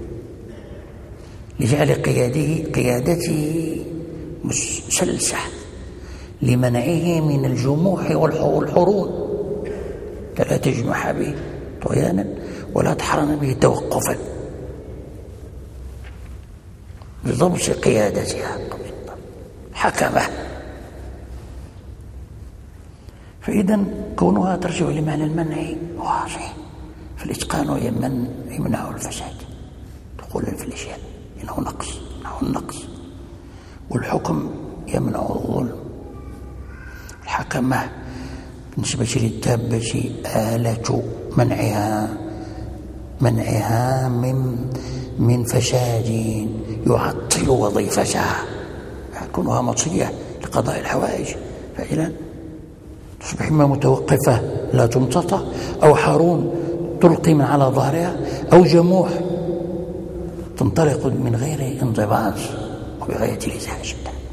لجعل قيادته مسلسة لمنعه من الجموح والحرون، لا تجمح به طغيانا ولا تحرم به توقفا، بضبط قيادتها حكمه. فإذا كونها ترجع لمعنى المنع واضح، فالإتقان يمنع الفساد، تقول في الأشياء إنه النقص، والحكم يمنع الظلم. الحكمة بالنسبة للدابة آلة منعها من فساد يعطل وظيفتها، كونها مطية لقضاء الحوائج، فإذا تصبح إما متوقفة لا تمتطى، أو حارون تلقي من على ظهرها، أو جموح تنطلق من غير انضباط وبغاية الإزعاج.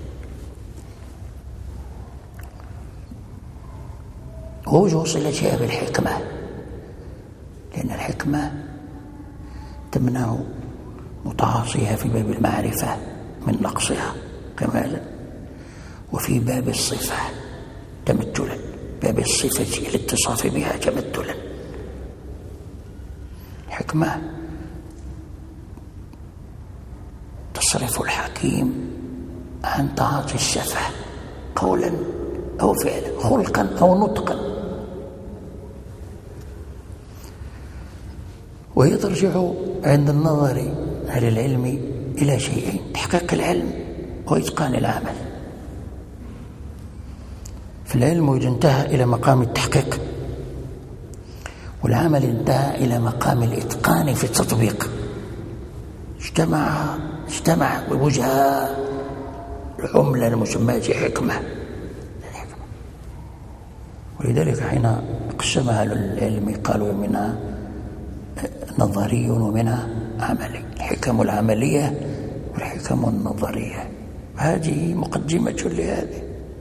ووجه صلتها بالحكمة، لأن الحكمة تمنع متعاصيها في باب المعرفة من نقصها كمالا، وفي باب الصفة تمثلا، باب الصفة الاتصاف بها تمثلا. الحكمة تصرف الحكيم عن تعاطي السفه قولا أو فعلا، خلقا أو نطقا، وهي ترجع عند النظر أهل العلم إلى شيئين: تحقيق العلم وإتقان العمل. في العلم إذا انتهى إلى مقام التحقيق، والعمل انتهى إلى مقام الإتقان في التطبيق، اجتمع بوجه العملة المسماة حكمة. ولذلك حين قسمها العلم قالوا منها نظري ومنها عملي، الحكم العملية والحكم النظرية. هذه مقدمة لهذه،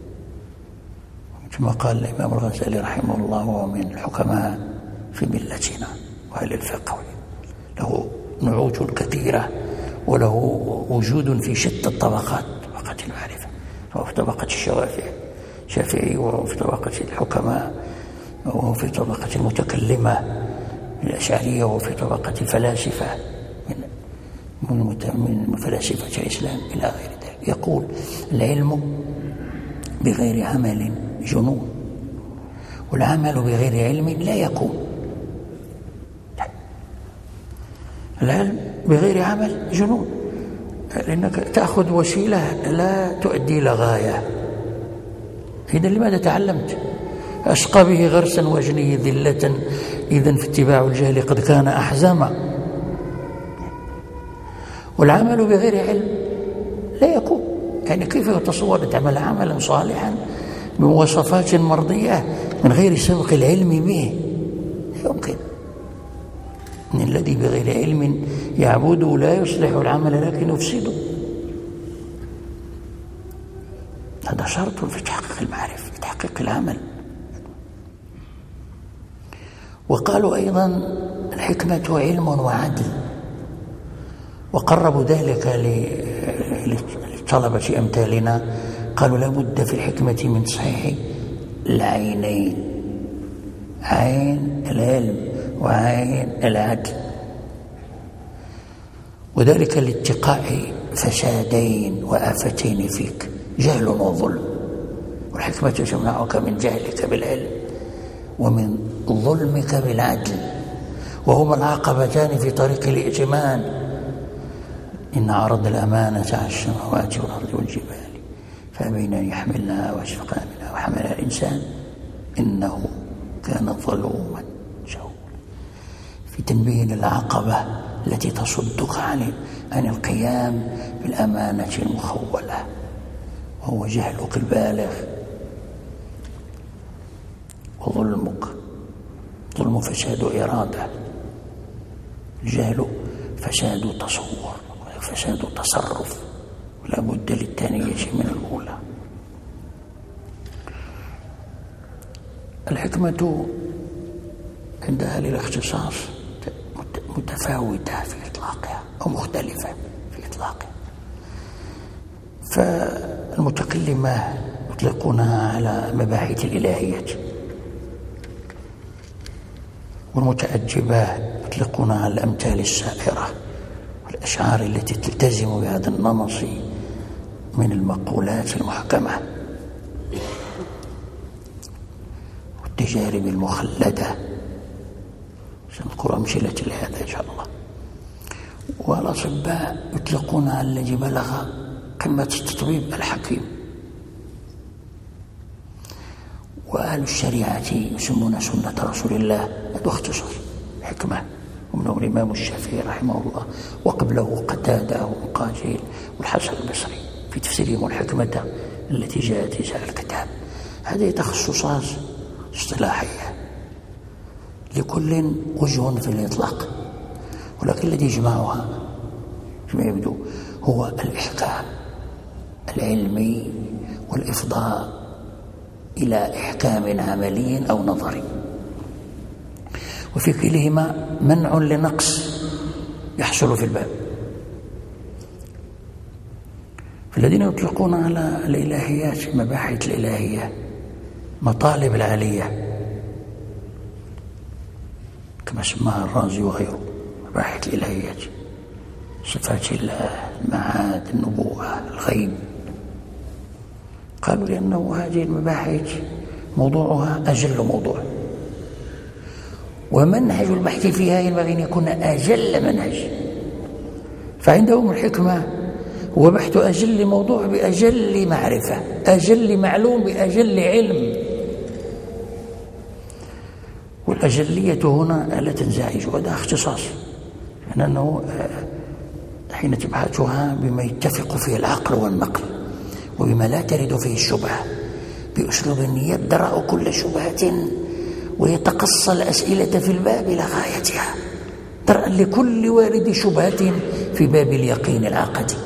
كما قال الإمام الغزالي رحمه الله: وهو من الحكماء في ملتنا وأهل الفقه، له نعوت كثيرة وله وجود في شتى الطبقات، طبقة المعرفة، وهو في طبقة الشافعي، وهو في طبقة الحكماء، وهو في طبقة المتكلمة الأشعرية، وهو في طبقة الفلاسفة من فلاسفة الإسلام إلى غير ذلك. يقول: العلم بغير عمل جنون، والعمل بغير علم لا يكون. العلم بغير عمل جنون، لأنك تأخذ وسيلة لا تؤدي إلى غاية. إذا لماذا تعلمت؟ أشقى به غرسا واجنيه ذلة، إذن فاتباع الجهل قد كان أحزما. والعمل بغير علم لا يكون، يعني كيف يتصور أن تعمل عملا صالحا بمواصفات مرضية من غير سبق العلم به؟ لا يمكن. إن الذي بغير علم يعبده لا يصلح العمل لكن يفسده. هذا شرط في تحقيق المعرفة، في تحقيق العمل. وقالوا أيضا الحكمة علم وعدل، وقربوا ذلك لطلبة أمثالنا، قالوا لا بد في الحكمة من تصحيح العينين، عين العلم وعين العدل، وذلك لاتقاء فسادين وآفتين فيك، جهل وظلم. والحكمة تمنعك من جهلك بالعلم ومن ظلمك بالعدل، وهما العقبتان في طريق الائتمان. إن عرض الأمانة على السماوات والأرض والجبال فأبين أن يحملنها وأشفقن منها وحملها الإنسان إنه كان ظلوما جهولا، في تنبيه العقبة التي تصدك عن القيام بالأمانة المخولة، وهو جهلك البالغ وظلمك. ظلم فساد إرادة، الجهل فساد تصور، فساد تصرف، ولا بد للثانية من الأولى. الحكمة عند أهل الاختصاص متفاوتة في إطلاقها أو مختلفة في إطلاقها. فالمتكلمة يطلقونها على مباحث الإلهية، والمتأجبة يطلقونها على الأمثال السائرة والأشعار التي تلتزم بهذا النمط من المقولات المحكمة والتجارب المخلدة. سنذكر أمثلة لهذا إن شاء الله. والأطباء يطلقون على الذي بلغ قمة التطبيب الحكيم. وأهل الشريعة يسمون سنة رسول الله هذا اختصاص حكمة، ومنهم الإمام الشافعي رحمه الله، وقبله قتادة ومقاتل والحسن البصري في تفسيرهم الحكمة التي جاءت في هذا الكتاب. هذه تخصصات اصطلاحية لكل وجه في الإطلاق، ولكن الذي يجمعها فيما يبدو هو الإحكام العلمي والإفضاء إلى إحكام عملي أو نظري، وفي كلهما منع لنقص يحصل في الباب. فالذين يطلقون على الإلهيات مباحث الإلهية مطالب العالية كما سماها الرازي وغيره، مباحث الإلهيات، صفات الله، المعاد، النبوة، الغيب. قالوا لأنه هذه المباحث موضوعها أجل موضوع، ومنهج البحث فيها ينبغي أن يكون أجل منهج. فعندهم الحكمة هو بحث أجل موضوع بأجل معرفة، أجل معلوم بأجل علم. والأجلية هنا لا تنزعج، وهذا اختصاص، لأنه حين تبحثها بما يتفق فيه العقل والنقل وبما لا ترد فيه الشبهة بأسلوب يدرأ كل شبهة ويتقصى الأسئلة في الباب إلى غايتها، درءا لكل وارد شبهة في باب اليقين العقدي.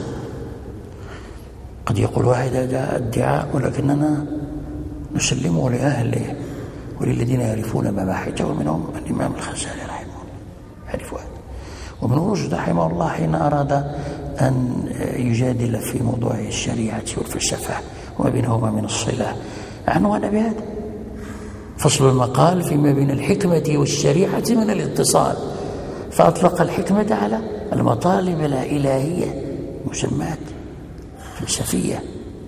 قد يقول واحد هذا ادعاء، ولكننا نسلمه لأهله وللذين يعرفون مباحثه، ومنهم الإمام الغزالي رحمه الله يعرف هذا، ومن رشد رحمه الله حين أراد أن يجادل في موضوع الشريعة والفلسفة وما بينهما من الصلة عنوان بهذا فصل المقال فيما بين الحكمة والشريعة من الاتصال، فأطلق الحكمة على المطالب الإلهية مسمات فلسفية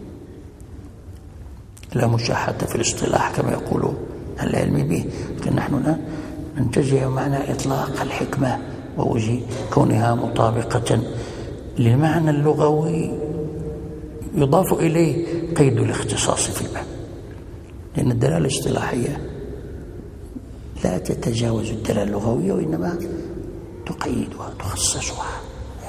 لا مشاحة في الاصطلاح كما يقول العلم به، لكن نحن ننتزع معنى إطلاق الحكمة ووجه كونها مطابقة للمعنى اللغوي يضاف إليه قيد الاختصاص في الباب. لأن الدلالة الاصطلاحية لا تتجاوز الدلالة اللغوية، وإنما تقيدها تخصصها.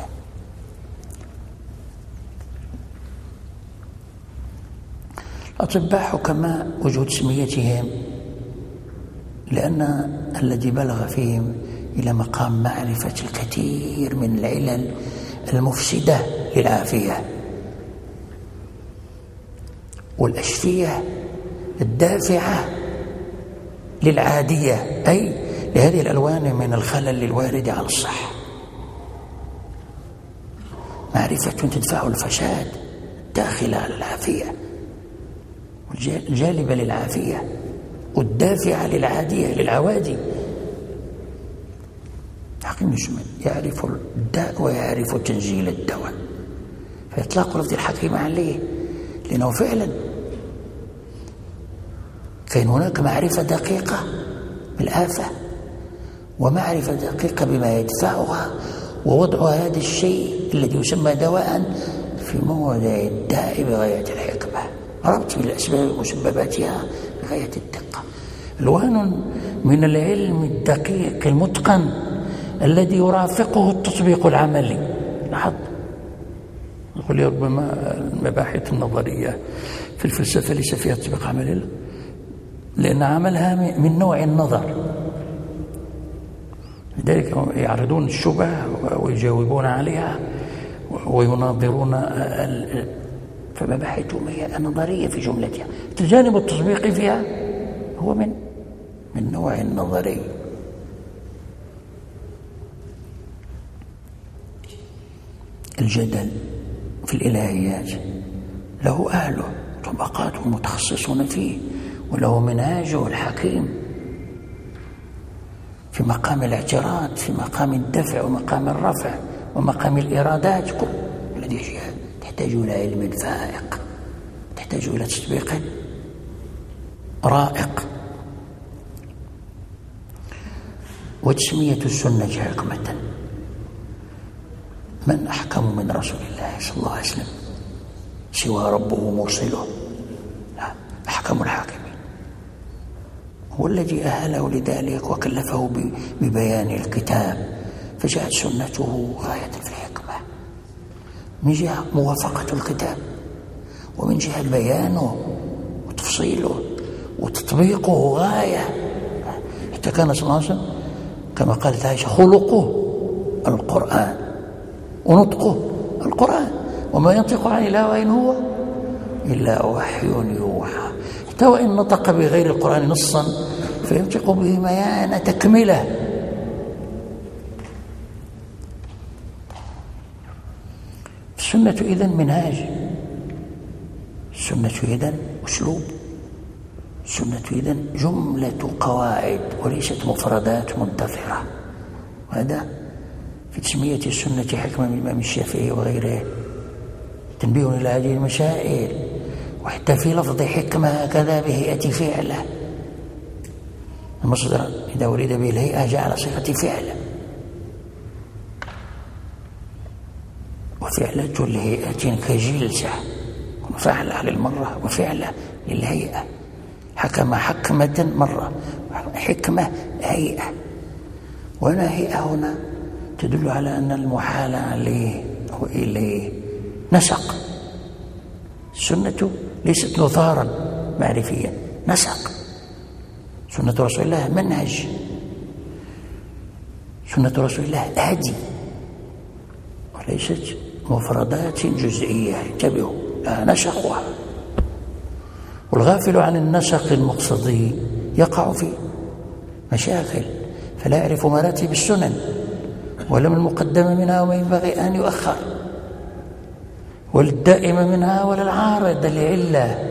الأطباء حكماء وجود سميتهم، لأن الذي بلغ فيهم إلى مقام معرفة الكثير من العلل المفسدة للعافية والأشفية الدافعة للعادية، أي لهذه الألوان من الخلل الوارد على الصحة. معرفة تدفع الفساد الداخل على العافية الجالبة للعافية والدافعة للعادية للعوادي. حكيم يشمل يعرف الداء ويعرف تنزيل الدواء، فإطلاق لفظ الحكيم عليه لأنه فعلا كان هناك معرفة دقيقة بالآفة ومعرفة دقيقة بما يدفعها، ووضع هذا الشيء الذي يسمى دواء في موضع الداء بغاية الحكمة، ربط بالأسباب ومسبباتها بغاية الدقة. ألوان من العلم الدقيق المتقن الذي يرافقه التطبيق العملي. لاحظ، نقول ربما المباحث النظرية في الفلسفة ليس فيها تطبيق عملي، لأن عملها من نوع النظر، لذلك يعرضون الشبه ويجاوبون عليها ويناظرون، فمباحثهم هي نظرية في جملتها. الجانب التطبيقي فيها هو من نوع النظري. الجدل في الإلهيات له أهله طبقات متخصصون فيه، وله منهاجه الحكيم في مقام الاعتراض، في مقام الدفع ومقام الرفع ومقام الإرادات. كل الذي تحتاج إلى علم فائق، تحتاج إلى تطبيق رائق. وتسمية السنة حكمة، من أحكم من رسول الله صلى الله عليه وسلم سوى ربه موصله؟ أحكم الحاكمين، هو الذي أهله لذلك وكلفه ببيان الكتاب، فجاءت سنته غاية في الحكمة من جهة موافقة الكتاب، ومن جهة بيانه وتفصيله وتطبيقه غاية. حتى كان صلى الله عليه وسلم كما قالت عائشة خلقه القرآن ونطقه القرآن، وما ينطق عن الهوى إن هو إلا وحي يوحى. حتى وإن نطق بغير القرآن نصا فينطق به بيان تكمله. السنة إذن منهاج، السنة إذن أسلوب، السنة إذن جملة قواعد وليست مفردات منتظرة. وهذا في تسمية السنة حكمة من الإمام الشافعي وغيره تنبيه إلى هذه المسائل. وحتى في لفظ حكمة هكذا بهيئة فعله، المصدر إذا أريد به الهيئة جاء على صفة فعل، وفعلة الهيئة كجلسة، فعل للمرة وفعل للهيئة. حكم حكمة مرة، حكمة هيئة. وهنا هيئة هنا تدل على أن المحال عليه وإليه نسق. السنة ليست نثارا معرفيا، نسق. سنة رسول الله منهج، سنة رسول الله هدي، وليست مفردات جزئية. انتبهوا، لا نسقها. والغافل عن النسق المقصدي يقع في مشاكل، فلا يعرف مراتب السنن ولا من المقدم منها وما ينبغي أن يؤخر، ولا الدائم منها ولا العارض لعلة.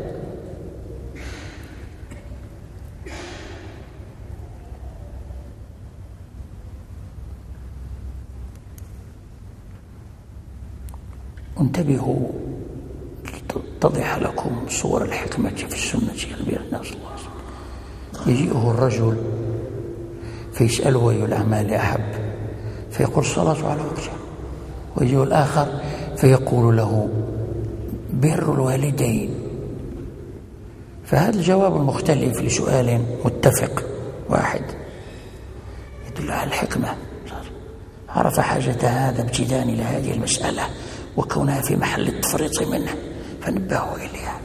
انتبهوا لتتضح لكم صور الحكمة في السنة النبي صلى الله عليه وسلم. يجيئه الرجل فيسأله أي الأعمال أحب، فيقول الصلاة على وقتها. ويجيء الآخر فيقول له بر الوالدين، فهذا الجواب المختلف لسؤال متفق واحد يدل على الحكمة. عرف حاجة هذا ابتداء إلى هذه المسألة وكونها في محل التفريط منه فنبهوا إليها.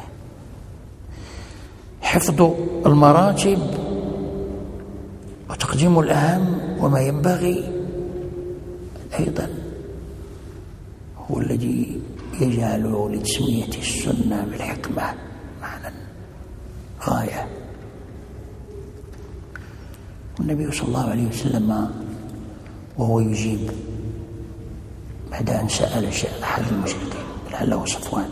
حفظ المراتب وتقديم الأهم وما ينبغي أيضا هو الذي يجعل لتسمية السنة بالحكمة معنى غاية. والنبي صلى الله عليه وسلم وهو يجيب بعد أن سأل أحد المشركين لعله صفوان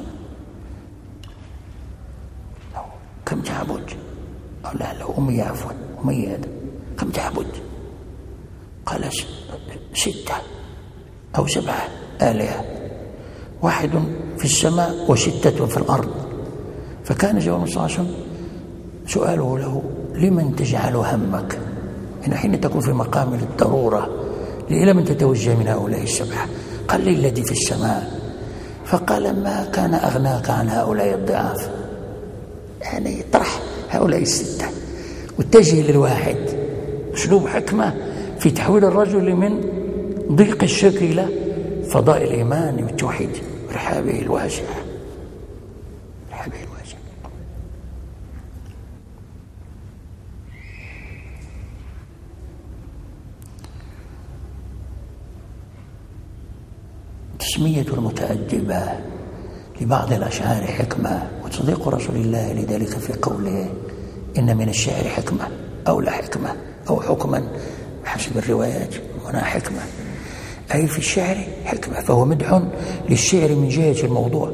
كم تعبد؟ أو لعله أمية عفوا أمية كم تعبد؟ قال 6 أو 7 آلهة، 1 في السماء و6 في الأرض. فكان جواب صلى الله عليه وسلم سؤاله له لمن تجعل همك؟ حين تكون في مقام الضرورة إلى من تتوجه من هؤلاء 7؟ قال لي الذي في السماء. فقال ما كان أغناك عن هؤلاء الضعاف؟ يعني طرح هؤلاء 6 واتجه للواحد. أسلوب حكمة في تحويل الرجل من ضيق الشرك إلى فضاء الإيمان والتوحيد ورحابه الواسع. تسمية المتأدبة لبعض الأشعار حكمة، وتصديق رسول الله لذلك في قوله إن من الشعر حكمة أو لا حكمة أو حكما حسب الروايات هنا حكمة، أي في الشعر حكمة، فهو مدح للشعر من جهة الموضوع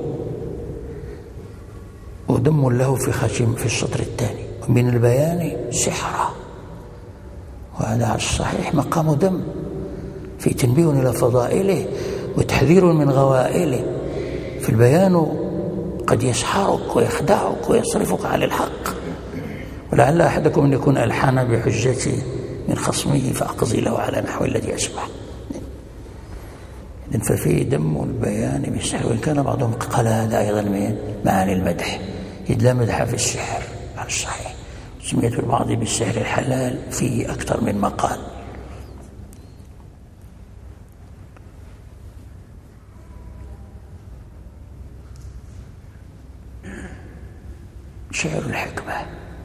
وذم له في السطر الثاني. ومن البيان سحرة، وهذا على الصحيح مقام ذم في تنبيه إلى فضائله وتحذير من غوائله. في البيان قد يسحرك ويخدعك ويصرفك عن الحق، ولعل أحدكم أن يكون ألحن بحجته من خصمه فأقضي له على نحو الذي أشبه. إذن ففيه دم البيان بالسحر، وإن كان بعضهم قال هذا أيضا من معاني المدح، إذ لا مدح في السحر على الصحيح. سميت البعض بالسحر الحلال فيه أكثر من مقال. شعر الحكمة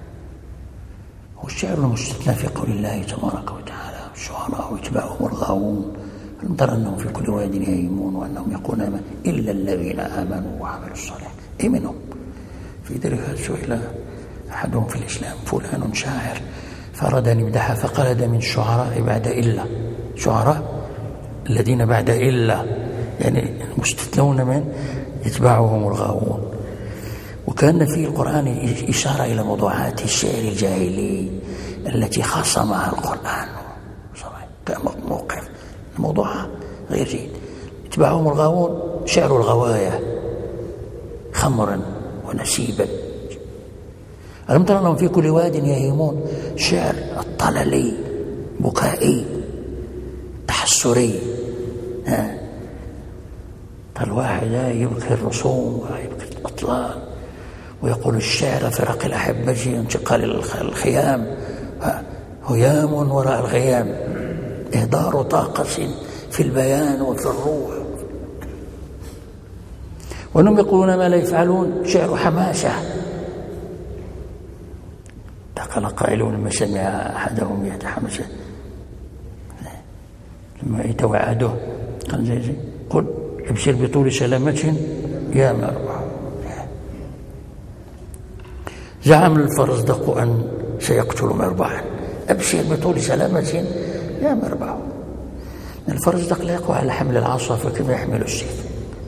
هو الشعر المستثنى في قول الله تبارك وتعالى الشعراء واتباعهم الغاوون ألم تر أنهم في كل واد يهيمون وأنهم يقولون إلا الذين آمنوا وعملوا الصالحات. أي منهم؟ في ذلك سئل أحدهم في الإسلام فلان شاعر فأراد أن يمدحه فقال هذا من الشعراء بعد إلا، شعراء الذين بعد إلا يعني مستثنون من يتبعهم الغاوون. وكان في القرآن إشارة إلى موضوعات الشعر الجاهلي التي خاصمها القرآن، كان موقف موضوعها غير جيد. اتبعهم الغاوون شعر الغواية خمرا ونسيبا. ألم تر أنهم في كل واد يهيمون شعر الطللي بكائي تحسري. الواحد يبكي الرسوم ويبكي الأطلال ويقول الشعر فرق الأحبة انتقال الخيام، هيام وراء الغيام، إهدار طاقة في البيان وفي الروح. وأنهم يقولون ما لا يفعلون شعر حماسة. قال قائل لما سمع أحدهم يتحمس لما يتوعده قال زي قل ابشر بطول سلامة يا مربع. زعم الفرزدق أن سيقتل مربعا، أبشر بطول سلامة يا مربع. الفرزدق لا يقوى على حمل العصا فكيف يحمل السيف.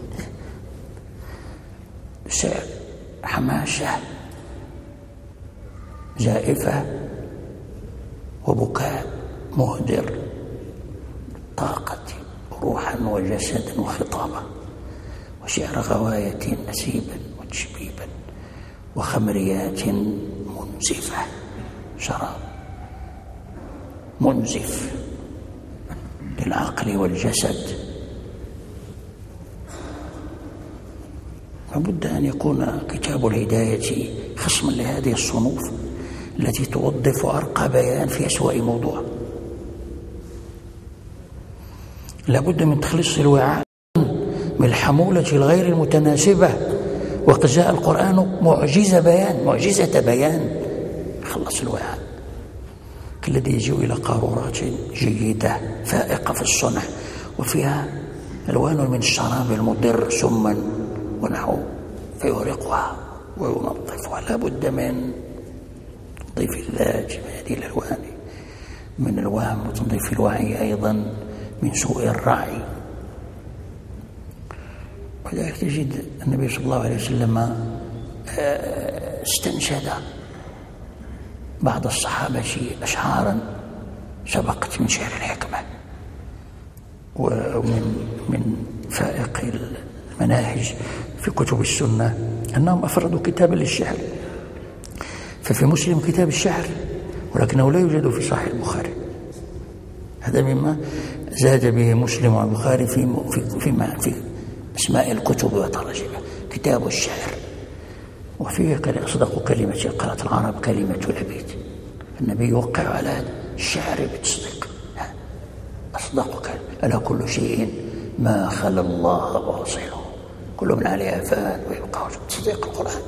شعر حماسة زائفة وبكاء مهدر طاقة روحا وجسدا وخطابا، وشعر غواية نسيبا وتشبيبا وخمريات منزفة، شراب منزف للعقل والجسد. لابد أن يكون كتاب الهداية خصما لهذه الصنوف التي توظف أرقى بيان في أسوأ موضوع. لابد من تخليص الوعاء من الحمولة الغير المتناسبة، وقد جاء القرآن معجزة بيان. خلص الوعاء كالذي يجيء إلى قارورات جيدة فائقة في الصنع وفيها ألوان من الشراب المضر سما ونحو، فيغرقها وينظفها. لا بد من تنظيف الذات من هذه الألوان من الوهم، وتنظيف الوعي أيضا من سوء الرعي. ولذلك تجد النبي صلى الله عليه وسلم استنشد بعض الصحابة أشعارا سبقت من شعر الحكمة، ومن فائق المناهج في كتب السنة أنهم أفردوا كتابا للشعر، ففي مسلم كتاب الشعر ولكنه لا يوجد في صحيح البخاري. هذا مما زاد به مسلم والبخاري في أسماء الكتب وتراجمها، كتاب الشعر. وفيه أصدق كلمة قالت العرب كلمة العبيد. النبي يوقع على الشعر بالتصديق، أصدق كلمة. ألا كل شيء ما خلا الله باطله، كل من عليها فان ويبقى وجه تصديق القرآن.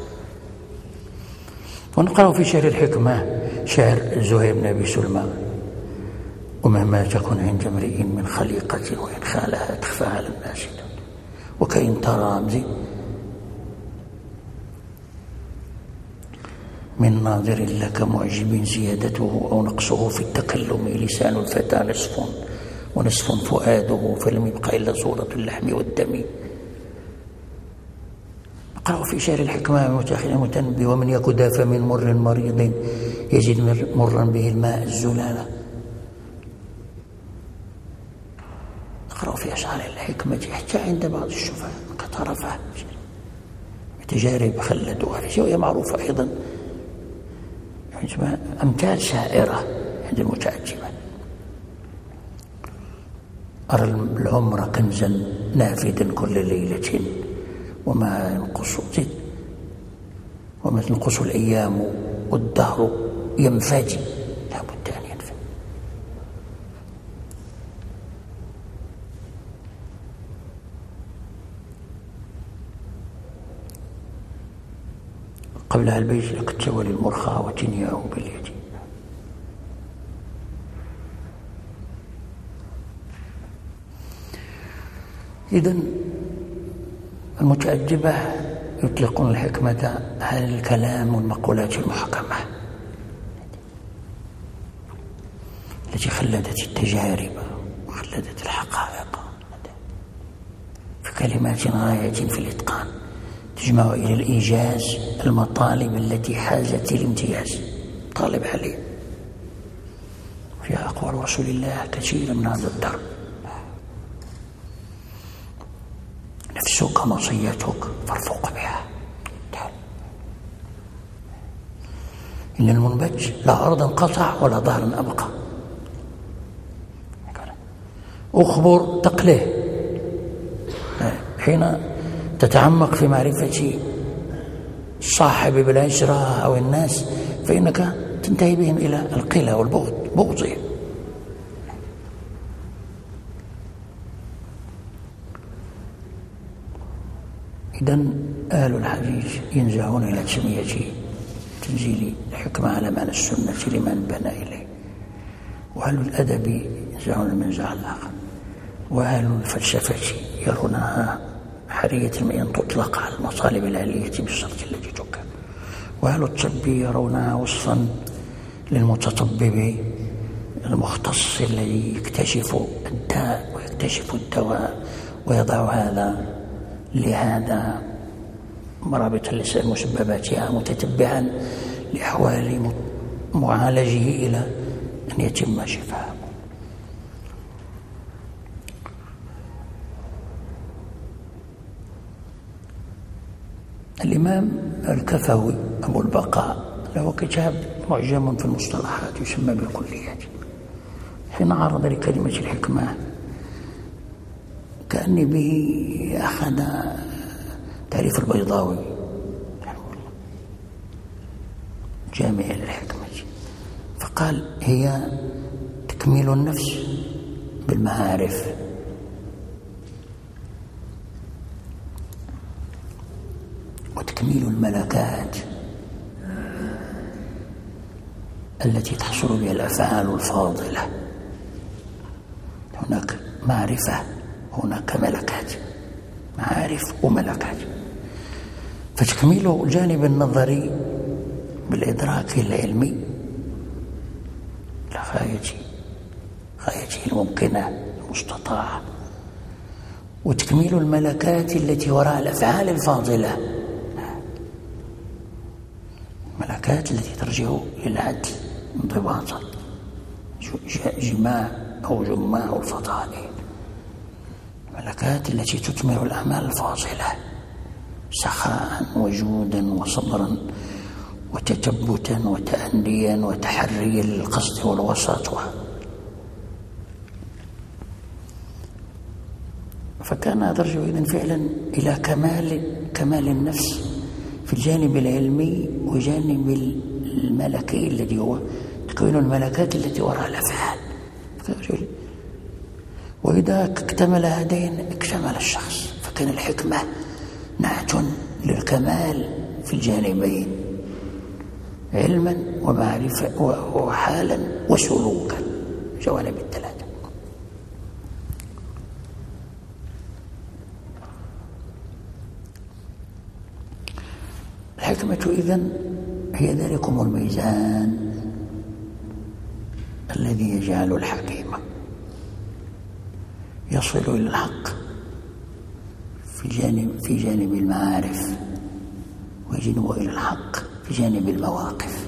ونقرأ في شعر الحكمة شعر زهير بن أبي سلمى: ومهما تكن عند امرئ من خليقة وإن خالها تخفى على الناس، وكأن ترى من ناظر لك معجب زيادته أو نقصه في التكلم. لسان الفتى نصف ونصف فؤاده، فلم يبق إلا صورة اللحم والدم. نقرأ في شعر الحكمة متأخر المتنبي: ومن يك داف من مر مريض يجد مرا به الماء الزلالة. نقرأ في أشعار الحكمة حتى عند بعض الشفعاء كطرفة تجارب خلدوها، وهي معروفة أيضا، أمثال سائرة عند المتعجبة. أرى العمر كنزا نافدا كل ليلة وما تنقص الأيام والدهر ينفجي، لا بد أن ينفجي. قبلها البيت: لقد تولي المرخى وتنياه باليد. إذن المتأدبة يطلقون الحكمة على الكلام والمقولات المحكمة التي خلدت التجارب وخلدت الحقائق في كلمات غاية في الإتقان، تجمع إلى الإيجاز المطالب التي حازت الامتياز. طالب عليه فيها أقوال رسول الله كثيرا من هذا الدرب: نفسك مصيتك فارفق بها. إن المنبت لا أرضا قطع ولا ظهرا أبقى. أخبر تقليه حين تتعمق في معرفة صاحب بالعشرة أو الناس، فإنك تنتهي بهم إلى القلة والبغض. إذن أهل الحديث ينزعون إلى تسمية تنزيل الحكمة على معنى السنة لمن بنى إليه، وأهل الأدب ينزعون المنزع الآخر، وأهل الفلسفة يرونها حرية أن تطلق على المطالب العالية بالشرط الذي تكن، وأهل الطب يرونها وصفا للمتطبب المختص الذي يكتشف الداء ويكتشف الدواء ويضع هذا لهذا مرابط اللسان مسبباتها متتبعا لأحوال معالجه إلى أن يتم شفاءه. الإمام الكفوي أبو البقاء له كتاب معجم في المصطلحات يسمى بالكليات. حين عرض لكلمة الحكمة كأني به أخذ تعريف البيضاوي جامع للحكمة. فقال هي تكميل النفس بالمعارف، وتكميل الملكات التي تحصل بها الأفعال الفاضلة. هناك معرفة، هناك ملكات، معارف وملكات. فتكميل الجانب النظري بالإدراك العلمي غايته الممكنة المستطاعة، وتكميل الملكات التي وراء الأفعال الفاضلة، الملكات التي ترجع للعدل انضباطا، جماع الفضائل، الملكات التي تثمر الأعمال الفاضلة سخاء وجودا وصبرا وتثبتا وتأنيا وتحريا للقصد والوسط. فكان يرجع إذن فعلا إلى كمال النفس في الجانب العلمي وجانب الملكي الذي هو تكوين الملكات التي وراء الأفعال. وإذا اكتمل هذين اكتمل الشخص. فكان الحكمة نعت للكمال في الجانبين، علما ومعرفة وحالا وسلوكا، جوانب الثلاثة. الحكمة إذن هي ذلكم الميزان الذي يجعل الحكيم يصل إلى الحق في جانب المعارف، ويجنب إلى الحق في جانب المواقف.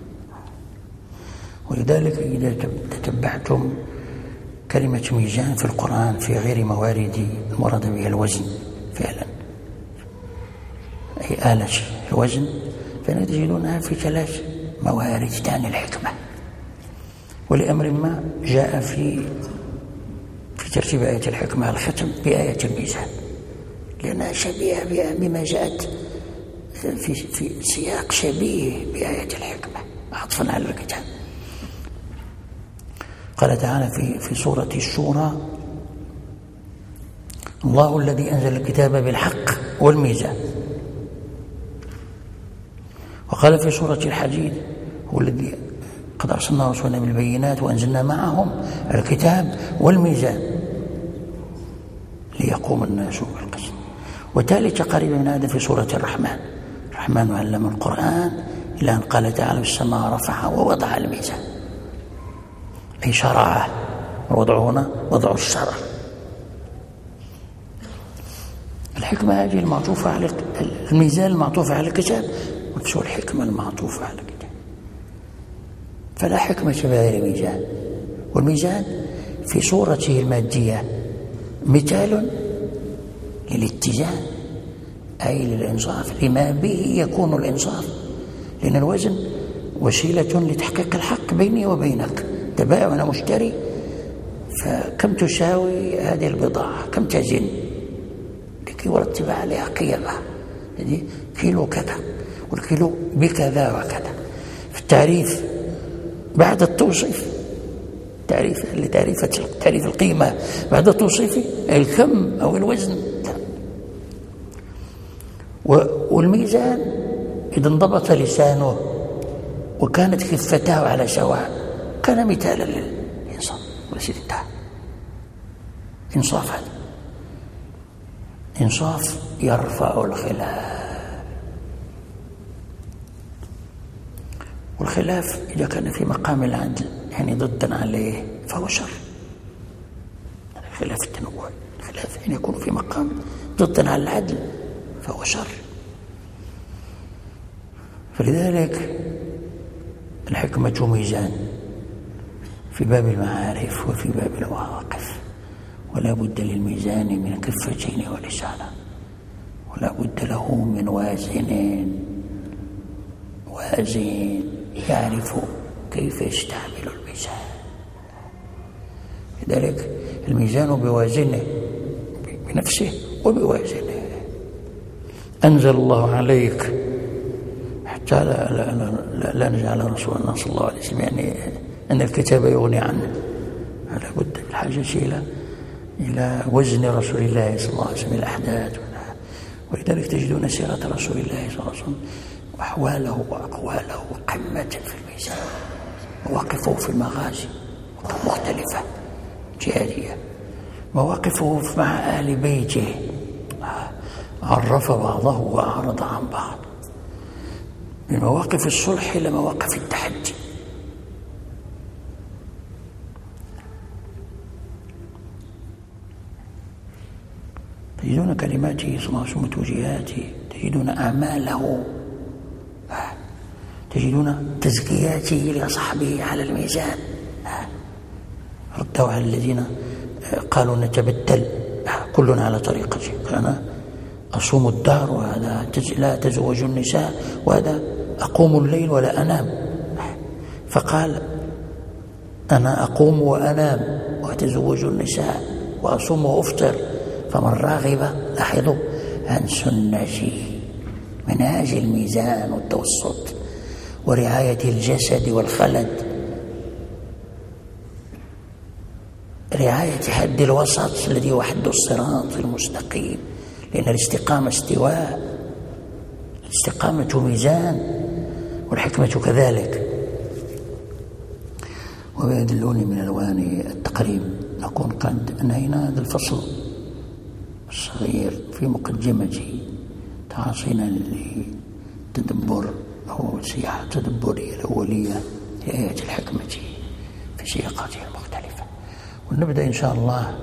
ولذلك إذا تتبعتم كلمة ميزان في القرآن في غير موارد المراد بها الوزن فعلا، أي آلة الوزن، فنجدونها في 3 موارد تعني الحكمة. ولأمر ما جاء في ترتيب آية الحكمة الختم بآية الميزان، لأنها شبيهة بما جاءت في سياق شبيه بآية الحكمة عطفا على الكتاب. قال تعالى في سورة الشورى: الله الذي أنزل الكتاب بالحق والميزان. وقال في سورة الحديد: هو الذي قد أرسلنا رسولنا بالبينات وأنزلنا معهم الكتاب والميزان ليقوم الناس بالقسط. وثالث قريبا من هذا في سورة الرحمن علم القرآن، إلى أن قال تعالى: السماء رفعها ووضع الميزان، أي شرعه. الوضع هنا وضع الشرع. الحكمة هذه المعطوفة على الميزان، المعطوفة على الكتاب، وتسوى الحكمة المعطوفة على الكتاب. فلا حكمة بغير ميزان. والميزان في صورته المادية مثال للاتزان، أي للإنصاف، لما به يكون الإنصاف، لأن الوزن وسيلة لتحقيق الحق بيني وبينك. تبايع وأنا مشتري، فكم تساوي هذه البضاعة، كم تزن، لكي يرتب عليها قيمها. يعني كيلو كذا، والكيلو بكذا وكذا. في التعريف بعد التوصيف، تعريف القيمة بعد التوصيف الكم أو الوزن. والميزان إذا انضبط لسانه وكانت خفتاه على سواء كان مثالا للإنصاف. وليس انتهى إنصاف. هذا إنصاف يرفع الخلاف. والخلاف إذا كان في مقام العدل يعني ضدا عليه فهو شر. خلاف التنوع، خلاف يعني يكون في مقام ضدا على العدل فهو شر. فلذلك الحكمة ميزان في باب المعارف وفي باب المواقف، ولا بد للميزان من كفتين ولسانا، ولا بد له من وازن يعرف كيف يستعمل الميزان. لذلك الميزان بوازنه بنفسه وبوازنه. أنزل الله عليك حتى لا نجعل رسول الله صلى الله عليه وسلم يعني أن الكتاب يغني عنه، لا بد الحاجة إلى وزن رسول الله صلى الله عليه وسلم الأحداث. ولذلك تجدون سيرة رسول الله صلى الله عليه وسلم وأحواله وأقواله قمة في الميزان، مواقفه في المغازي مختلفة جارية، مواقفه مع أهل بيته عرف بعضه وأعرض عن بعض، من مواقف الصلح إلى مواقف التحدي. تجدون كلماته صلى الله عليه وسلم وتوجيهاته، تجدون أعماله، تجدون تزكياته لأصحابه على الميزان. ردوا على الذين قالوا نتبدل كلنا على طريقته، كان أصوم الدهر وهذا لا تزوج النساء وهذا أقوم الليل ولا أنام، فقال أنا أقوم وأنام وأتزوج النساء وأصوم وأفطر، فمن راغب لاحظوا عن سنتي، منهاج الميزان والتوسط ورعاية الجسد والخلد، رعاية حد الوسط الذي هو حد الصراط المستقيم، لأن الاستقامة استواء، الاستقامة ميزان والحكمة كذلك. ويدلوني من ألوان التقريب نكون قد أنهينا هذا الفصل الصغير في مقدمة تعاصينا للتدبر أو السياحة التدبرية الأولية لآيات الحكمة في سياقاتها المختلفة. ونبدأ إن شاء الله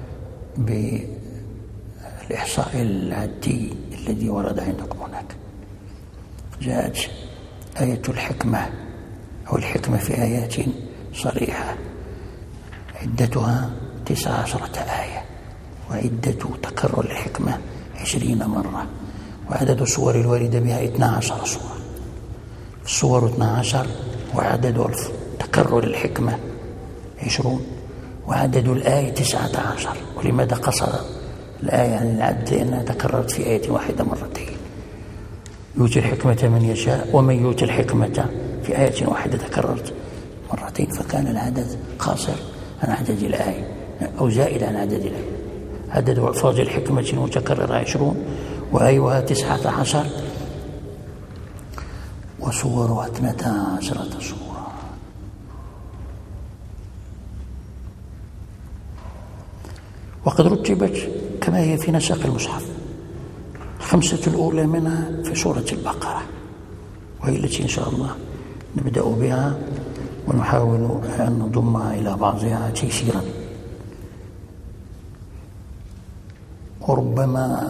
بالإحصاء العدي الذي ورد عندكم هناك. جاءت آية الحكمة أو الحكمة في آيات صريحة، عدتها 19 آية، وعدة تكرر الحكمة 20 مرة، وعدد الصور الواردة بها 12 صورة، الصور 12 وعدد تكرر الحكمة 20، وعدد الآية 19. ولماذا قصر الآية عن العد؟ لأنها تكررت في آية واحدة مرتين. يؤتي الحكمة من يشاء ومن يؤتي الحكمة في آية واحدة تكررت مرتين، فكان العدد قاصر عن عدد الآية أو زائد عن عدد الآية. عدد ألفاظ الحكمة المتكررة 20 وآيها 19 وصورها 12 صورة. وقد رتبت كما هي في نسق المصحف، 5 الأولى منها في سورة البقرة، وهي التي إن شاء الله نبدأ بها ونحاول أن نضمها إلى بعضها تيسيرا. وربما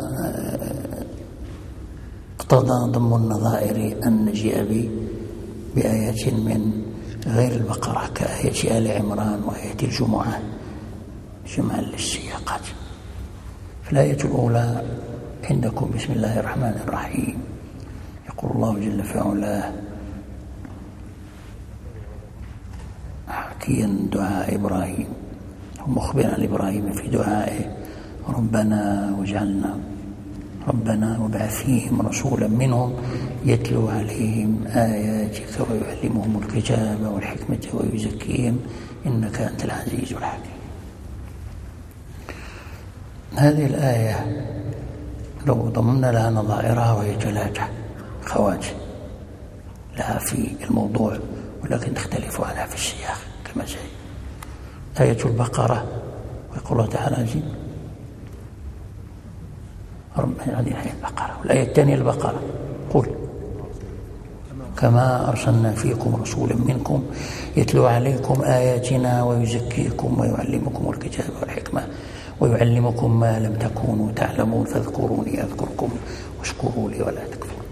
اقتضى ضم النظائر أن نجيء بآيات من غير البقرة كآية آل عمران وآية الجمعة جمعا للسياقات. فالآية الأولى عندكم بسم الله الرحمن الرحيم، يقول الله جل في علاه حكيا دعاء إبراهيم ومخبرا عن إبراهيم في دعائه ربنا وابعث فيهم رسولا منهم يتلو عليهم آياتك ويعلمهم الكتاب والحكمة ويزكيهم إنك أنت العزيز الحكيم. هذه الآية لو ضمنا لها نظائرها وهي 3 خواتم لها في الموضوع ولكن تختلف عنها في السياق كما سيأتي. آية البقرة ويقول الله تعالى عزيز هذه الآية البقرة، والآية الثانية البقرة قل كما أرسلنا فيكم رسولا منكم يتلو عليكم آياتنا ويزكيكم ويعلمكم الكتاب والحكمة ويعلمكم ما لم تكونوا تعلمون فاذكروني أذكركم واشكروا لي ولا تكفرون.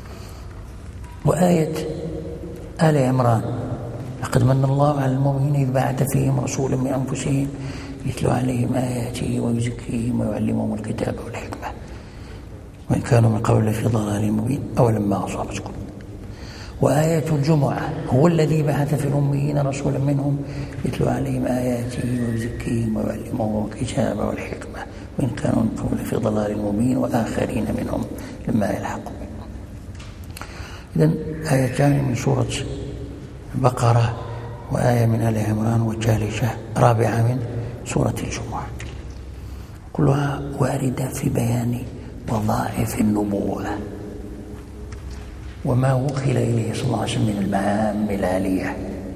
وآية آل عمران لقد من الله على المؤمنين إذ بعث فيهم رسولا من أنفسهم يتلو عليهم آياته ويزكيهم ويعلمهم الكتاب والحكمة وإن كانوا من قبل في ضلال مبين أولما أصابتكم. وآية الجمعة هو الذي بعث في الأميين رسولا منهم يتلو عليهم آياته ويزكيهم ويعلمهم الكتاب والحكمة وإن كانوا من قبل في ضلال مبين وآخرين منهم لما يلحقوا. إذن آيتان من سورة البقرة وآية من آل عمران والثالثة رابعة من سورة الجمعة، كلها واردة في بيان وظائف النبوة وما وكل إليه صلى الله عليه وسلم من المهام العالية.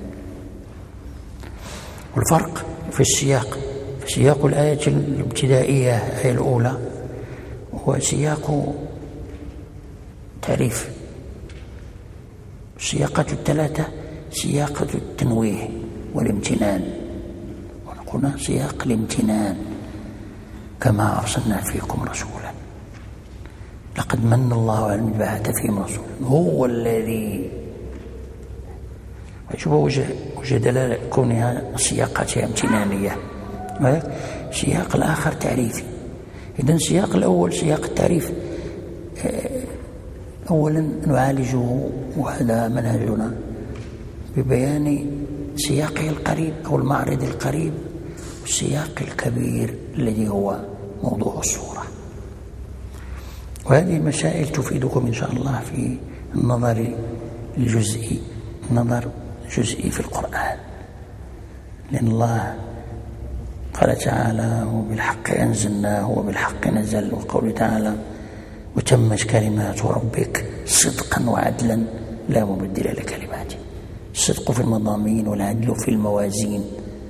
والفرق في السياق، في سياق الآية الابتدائية الآية الأولى هو سياق تعريف، السياقات الثلاثة سياقة التنويه والامتنان، ونقول سياق الامتنان كما أرسلنا فيكم رسولا لقد من الله على من بعث فيهم رسولا هو الذي، وجه دلالة كونها سياقات امتنانية. السياق الآخر تعريفي. إذن السياق الأول سياق التعريف أولا نعالجه، وهذا منهجنا، ببيان سياقه القريب أو المعرض القريب والسياق الكبير الذي هو موضوع السورة. وهذه المسائل تفيدكم إن شاء الله في النظر الجزئي، النظر الجزئي في القرآن، لأن الله قال تعالى وبالحق أنزلناه وبالحق نزل، وقوله تعالى وتمت كلمات ربك صدقا وعدلا لا مبدل لكلماته. الصدق في المضامين والعدل في الموازين.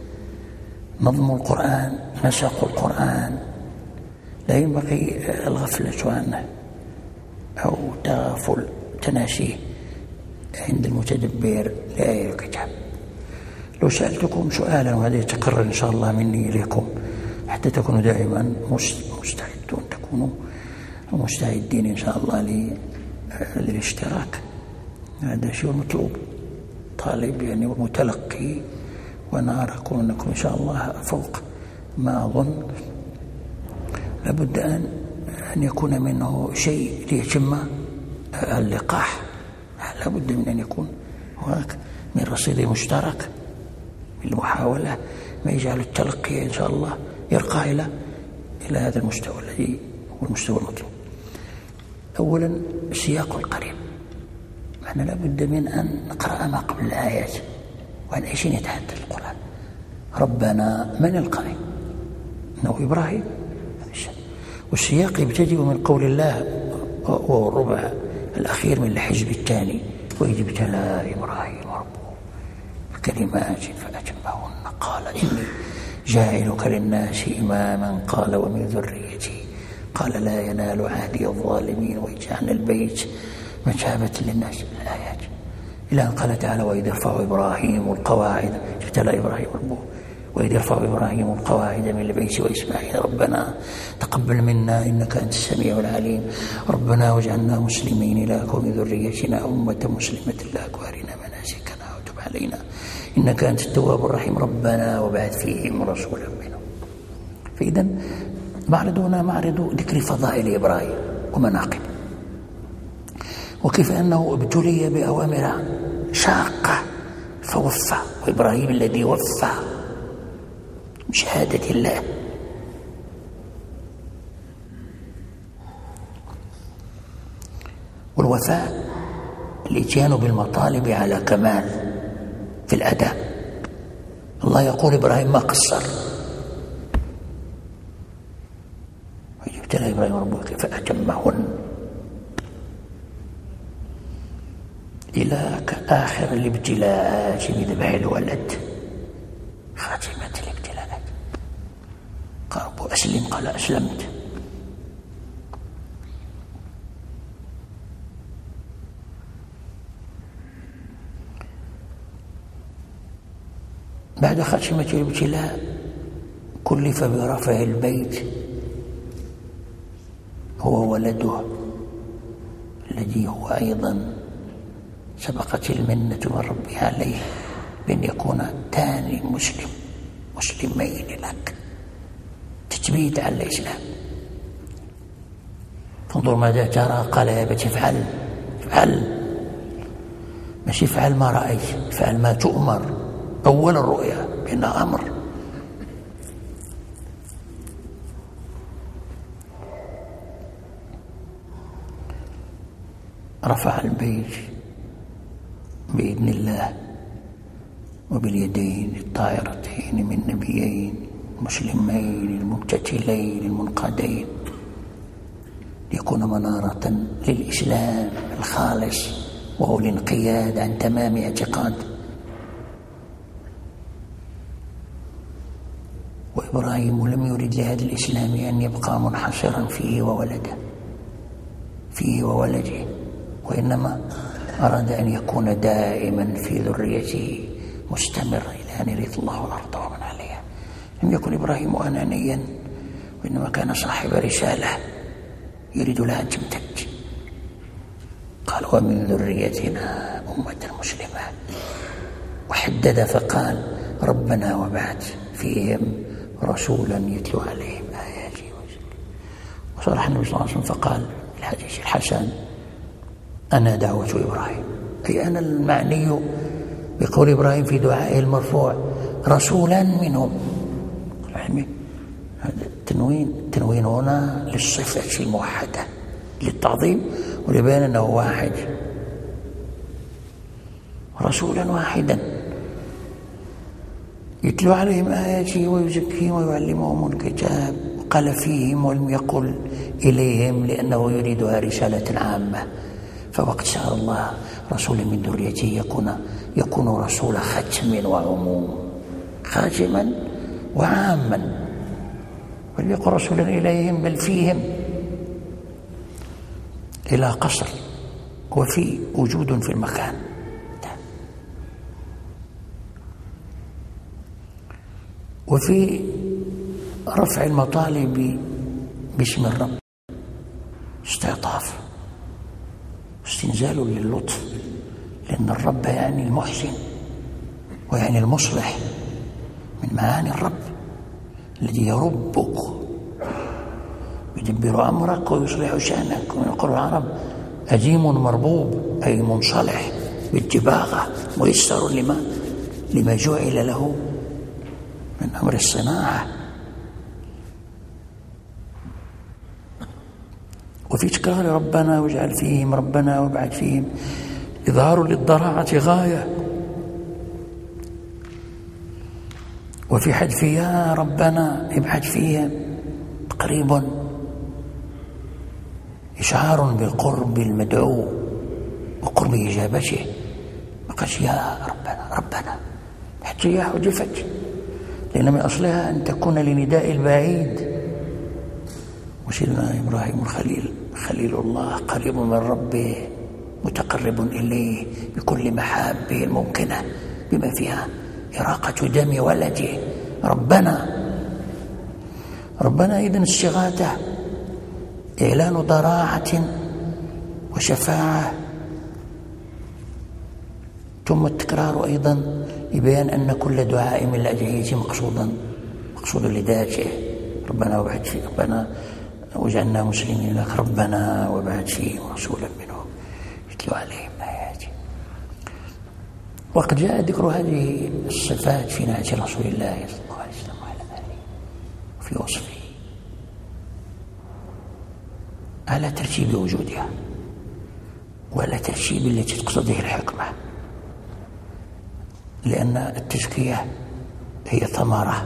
نظم القرآن، نسق القرآن لا ينبغي الغفلة عنه أو تغافل تناسيه عند المتدبر لآية الكتاب. لو سألتكم سؤالا، وهذا يتكرر إن شاء الله مني إليكم حتى تكونوا دائما مستعدون، تكونوا مستعدين إن شاء الله للاشتراك، هذا شيء مطلوب، طالب يعني ومتلقي، وأنا أراكم أنكم إن شاء الله فوق ما أظن. لابد أن يكون منه شيء ليتم اللقاح، لابد من أن يكون هناك من رصيد مشترك من المحاولة ما يجعل التلقي إن شاء الله يرقى إلى هذا المستوى الذي هو المستوى المطلوب. أولا السياق القريب، معنى لابد من أن نقرأ ما قبل الآيات وعن أي شيء يتحدث القرآن. ربنا من القائل؟ إنه إبراهيم. والسياق يبتدئ من قول الله وهو الربع الأخير من الحزب الثاني، وإذ ابتلى إبراهيم ربه بكلمات فأتمهن قال إني جاعلك للناس إماما قال ومن ذريتي قال لا ينال عهدي الظالمين واجعلنا البيت مثابة للناس. الآيات إلى أن قال تعالى وإذ يرفع إبراهيم القواعد، ابتلى إبراهيم ربه وإذ يرفع إبراهيم القواعد من البيت وإسماعيل ربنا تقبل منا إنك أنت السميع العليم ربنا واجعلنا مسلمين لك ومن ذريتنا أمة مسلمة لك وأرنا مناسكنا وتب علينا إنك أنت التواب الرحيم ربنا وبعث فيهم رسولا منهم. فإذا معرضنا معرض ذكر فضائل إبراهيم ومناقب، وكيف أنه ابتلي بأوامر شاقة فوفى، وإبراهيم الذي وفى بشهادة الله. والوفاء الاتيان بالمطالب على كمال في الأداء. الله يقول إبراهيم ما قصر، ابتلى إبراهيم ربه فأتمهن إلى آخر الابتلاءات بذبح الولد، خاتمة الابتلاءات. قال ربه أسلم قال أسلمت. بعد خاتمة الابتلاء كلف برفع البيت هو ولده الذي هو أيضا سبقت المنة من ربه عليه بأن يكون ثاني مسلمين لك، تثبيت على الإسلام. فانظر ماذا ترى، قال يا أبت افعل مش افعل ما رأيت، افعل ما تؤمر. أول الرؤيا بأنها أمر. رفع البيت بإذن الله وباليدين الطاهرتين من نبيين مسلمين المبتتلين المنقادين، ليكون منارة للإسلام الخالص وهو الانقياد عن تمام اعتقاد. وإبراهيم لم يرد لهذا الإسلام أن يبقى منحصرا فيه وولده، وإنما أراد أن يكون دائما في ذريته مستمر إلى أن يرث الله الأرض ومن عليها. لم يكن إبراهيم أنانيا، وإنما كان صاحب رسالة يريد لها أن تمتد. قال ومن ذريتنا أمة مسلمة، وحدد فقال ربنا وبعث فيهم رسولا يتلو عليهم آياته وصرح النبي صلى الله عليه وسلم فقال في الحديث الحسن أنا دعوة إبراهيم، أي أنا المعني بقول إبراهيم في دعائه المرفوع رسولا منهم. هذا التنوين هنا للصفة الموحدة للتعظيم ولبيان أنه واحد، رسولا واحدا يتلو عليهم آياته ويزكيهم ويعلمهم الكتاب. وقال فيهم ولم يقل إليهم لأنه يريدها رسالة عامة، فوقت شاء الله رسولا من ذريته يكون رسول ختم وعموم، خاتما وعاما. ولم يقل رسولا إليهم بل فيهم إلى قصر، وفي وجود في المكان. وفي رفع المطالب باسم الرب استعطاف استنزال للطف، لأن الرب يعني المحسن ويعني المصلح، من معاني الرب الذي يربك يدبر أمرك ويصلح شأنك. ويقول العرب أجيم مربوب أي منصلح بالجباغة ميسر لما جعل له من أمر الصناعة. وفي تكرار ربنا واجعل فيهم ربنا وابعث فيهم إظهار للضراعة غاية، وفي حذف يا ربنا ابعث فيهم تقريبا إشعار بالقرب المدعو وقرب إجابته. ما قالش يا ربنا حتى يا حذفت، لأن من أصلها أن تكون لنداء البعيد. وسيدنا إبراهيم الخليل خليل الله قريب من ربه متقرب إليه بكل محابه الممكنة بما فيها إراقة دم ولده. ربنا إذن الصيغة إعلان ضراعة وشفاعة، ثم التكرار أيضا لبيان أن كل دعاء من الأدعية مقصود لذاته. ربنا وابعث فيه ربنا واجعلنا مسلمين لك ربنا وابعث فيهم رسولا منهم يتلو عليهم آياته. وقد جاء ذكر هذه الصفات في نعت رسول الله صلى الله عليه وسلم وعلى آله وفي وصفه على ترتيب وجودها وعلى ترتيب التي تقتضيه الحكمة، لأن التزكية هي ثمرة،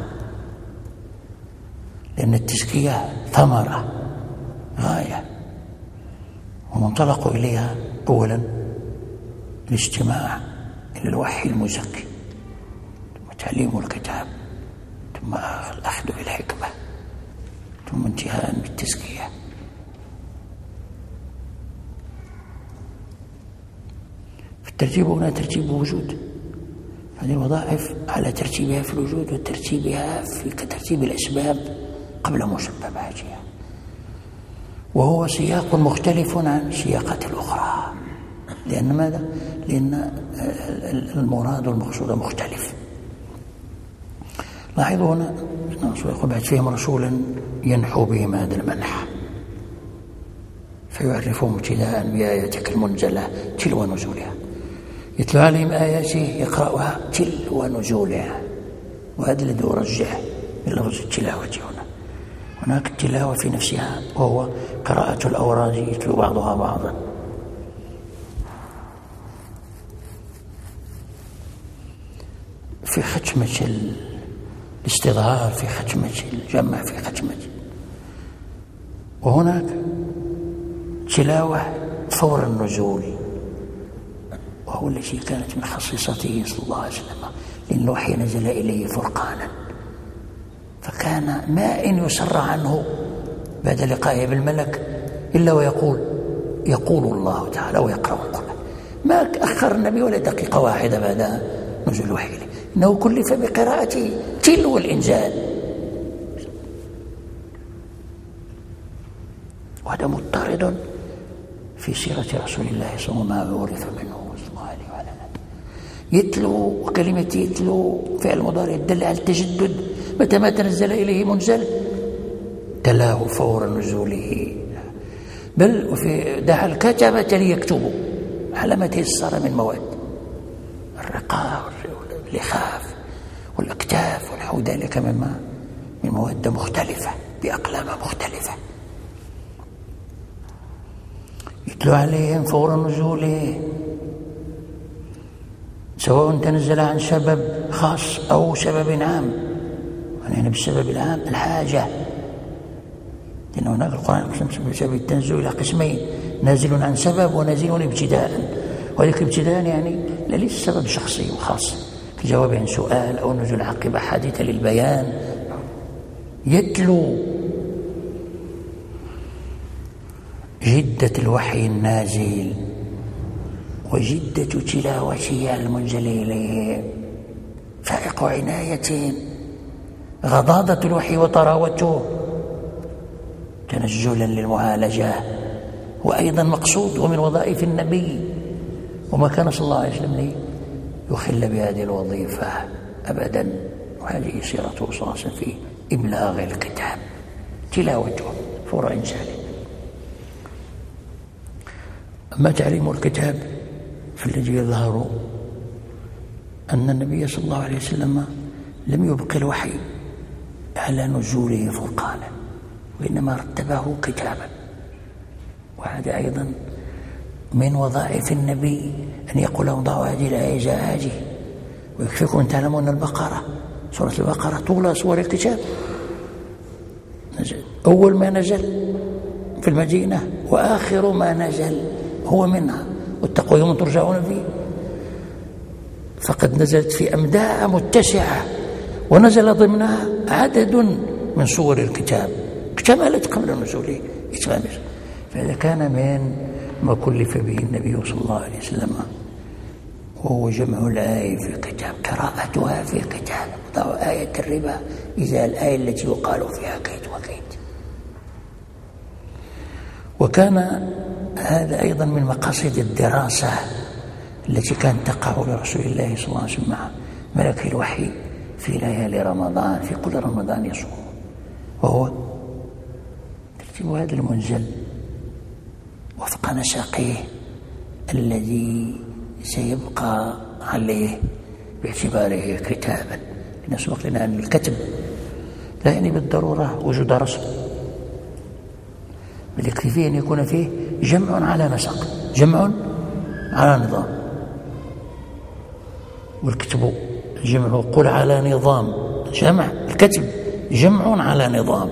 لأن التزكية ثمرة غاية، ومنطلق إليها أولا الاستماع إلى الوحي المزكي، ثم تعليم الكتاب، ثم الأخذ بالحكمة، ثم انتهاء بالتزكية. الترتيب هنا ترتيب وجود، هذه الوظائف على ترتيبها في الوجود وترتيبها في كترتيب الأسباب قبل مسبباتها، وهو سياق مختلف عن السياقات الأخرى. لأن ماذا؟ لأن المراد والمقصود مختلف. لاحظوا هنا الرسول يقول بعث فيهم رسولا ينحو بهم هذا المنح فيعرفهم ابتداء بآياتك المنزلة تلو نزولها، يتلو عليهم آياته يقرأها تلو نزولها. وهذا الذي يرجح من لفظ التلاوة هنا. هناك التلاوة في نفسها وهو قراءة الأوراد يتلو بعضها بعضا، في ختمة الاستظهار، في ختمة الجمع، في ختمة. وهناك تلاوة فور النزول، وهو التي كانت من خصيصته صلى الله عليه وسلم، لأن الوحي نزل إليه فرقانا، فكان ما إن يسر عنه بعد لقائه بالملك إلا يقول الله تعالى ويقرأ القرآن. ما أخر النبي ولا دقيقة واحدة بعد نزول الوحي، إنه كلف بقراءة تلو الإنزال، وهذا مضطرد في سيرة رسول الله صلى الله عليه وسلم، ما عرف منه صلى الله عليه وعلى آله. يتلو، وكلمة يتلو فعل مضارع يدل على التجدد، متى ما تنزل إليه منزل تلاه فور نزوله، بل وفي دعا الكتبة ليكتبوا على ما تيسر من مواد الرقاء واللخاف والأكتاف ونحو ذلك من مواد مختلفة بأقلام مختلفة. يتلو عليهم فور نزوله، سواء تنزل عن سبب خاص أو سبب عام. يعني بالسبب العام الحاجة، لأن هناك القرآن يقسم بسبب التنزل إلى قسمين: نازل عن سبب ونازل ابتداء. وذلك ابتداء يعني ليس سبب شخصي وخاص كجواب عن سؤال أو نزول عقب حادثة للبيان. يتلو جدة الوحي النازل وجدة تلاوته المنزل إليه، فائق عناية، غضاضة الوحي وطراوته، تنزلا للمعالجة، وأيضا مقصود ومن وظائف النبي، وما كان صلى الله عليه وسلم يخل بهذه الوظيفة أبدا. وهذه سيرته صلى الله عليه وسلم في إبلاغ الكتاب، تلاوته فور إنزاله. أما تعليم الكتاب فالذي يظهر أن النبي صلى الله عليه وسلم لم يبق الوحي على نزوله فرقانا، وإنما رتبه كتابا. وهذا أيضا من وظائف النبي أن يقول لهم: ضعوا هذه الآية جاء هذه، ويكفيكم أن تعلموا أن البقرة، سورة البقرة طول سور الكتاب، أول ما نزل في المدينة وآخر ما نزل هو منها، واتقوا يوم ترجعون فيه. فقد نزلت في أمداء متسعة، ونزل ضمنها عدد من صور الكتاب اكتملت قبل نزوله إتمامه. فهذا كان من ما كلف به النبي صلى الله عليه وسلم، وهو جمع الآية في كتاب، قراءتها في كتاب. ضع آية الربا إذا الآية التي يقال فيها كيت وكيت. وكان هذا أيضا من مقاصد الدراسة التي كانت تقع لرسول الله صلى الله عليه وسلم مع ملك الوحي في ليالي رمضان، في كل رمضان يصوم، وهو ترتيب هذا المنزل وفق نسقه الذي سيبقى عليه باعتباره كتابا. نسبق لنا أن الكتب لا يعني بالضرورة وجود رسم، بل يكفي أن يكون فيه جمع على نسق، جمع على نظام. والكتب جمع قل على نظام، جمع الكتب جمع على نظام.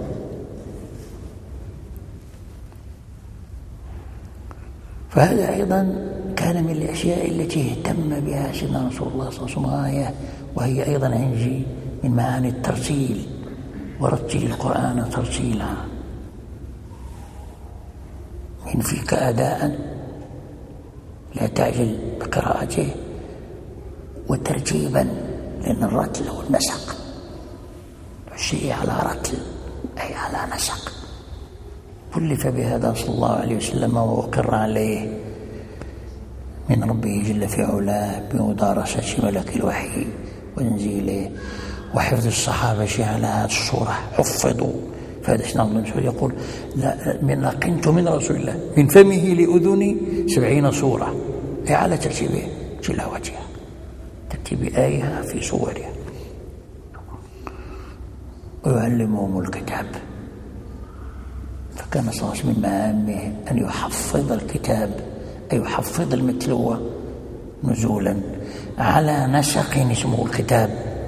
فهذا أيضا كان من الأشياء التي اهتم بها سيدنا رسول الله صلى الله عليه وسلم، وهي أيضا عندي من معاني الترتيل: ورتل القرآن ترتيلا. إن فيك أداء لا تعجل بقراءته، وترتيبا، لأن الرتل هو النسق، الشيء على رتل أي على نسق. كلف بهذا صلى الله عليه وسلم وأقر عليه من ربه جل في علاه بمدارسة ملك الوحي وتنزيله وحفظ الصحابة على هذه الصورة، حفظوا. فهذا سيدنا الله بن مسعود يقول: من لقنت من رسول الله من فمه لأذني 70 سورة، أي على ترتيب تلاوتها، ترتيب آيها في صورها. ويعلمهم الكتاب، فكان صلى الله عليه وسلم من مهامه أن يحفظ الكتاب، أي يحفظ المتلوة نزولا على نسق اسمه الكتاب.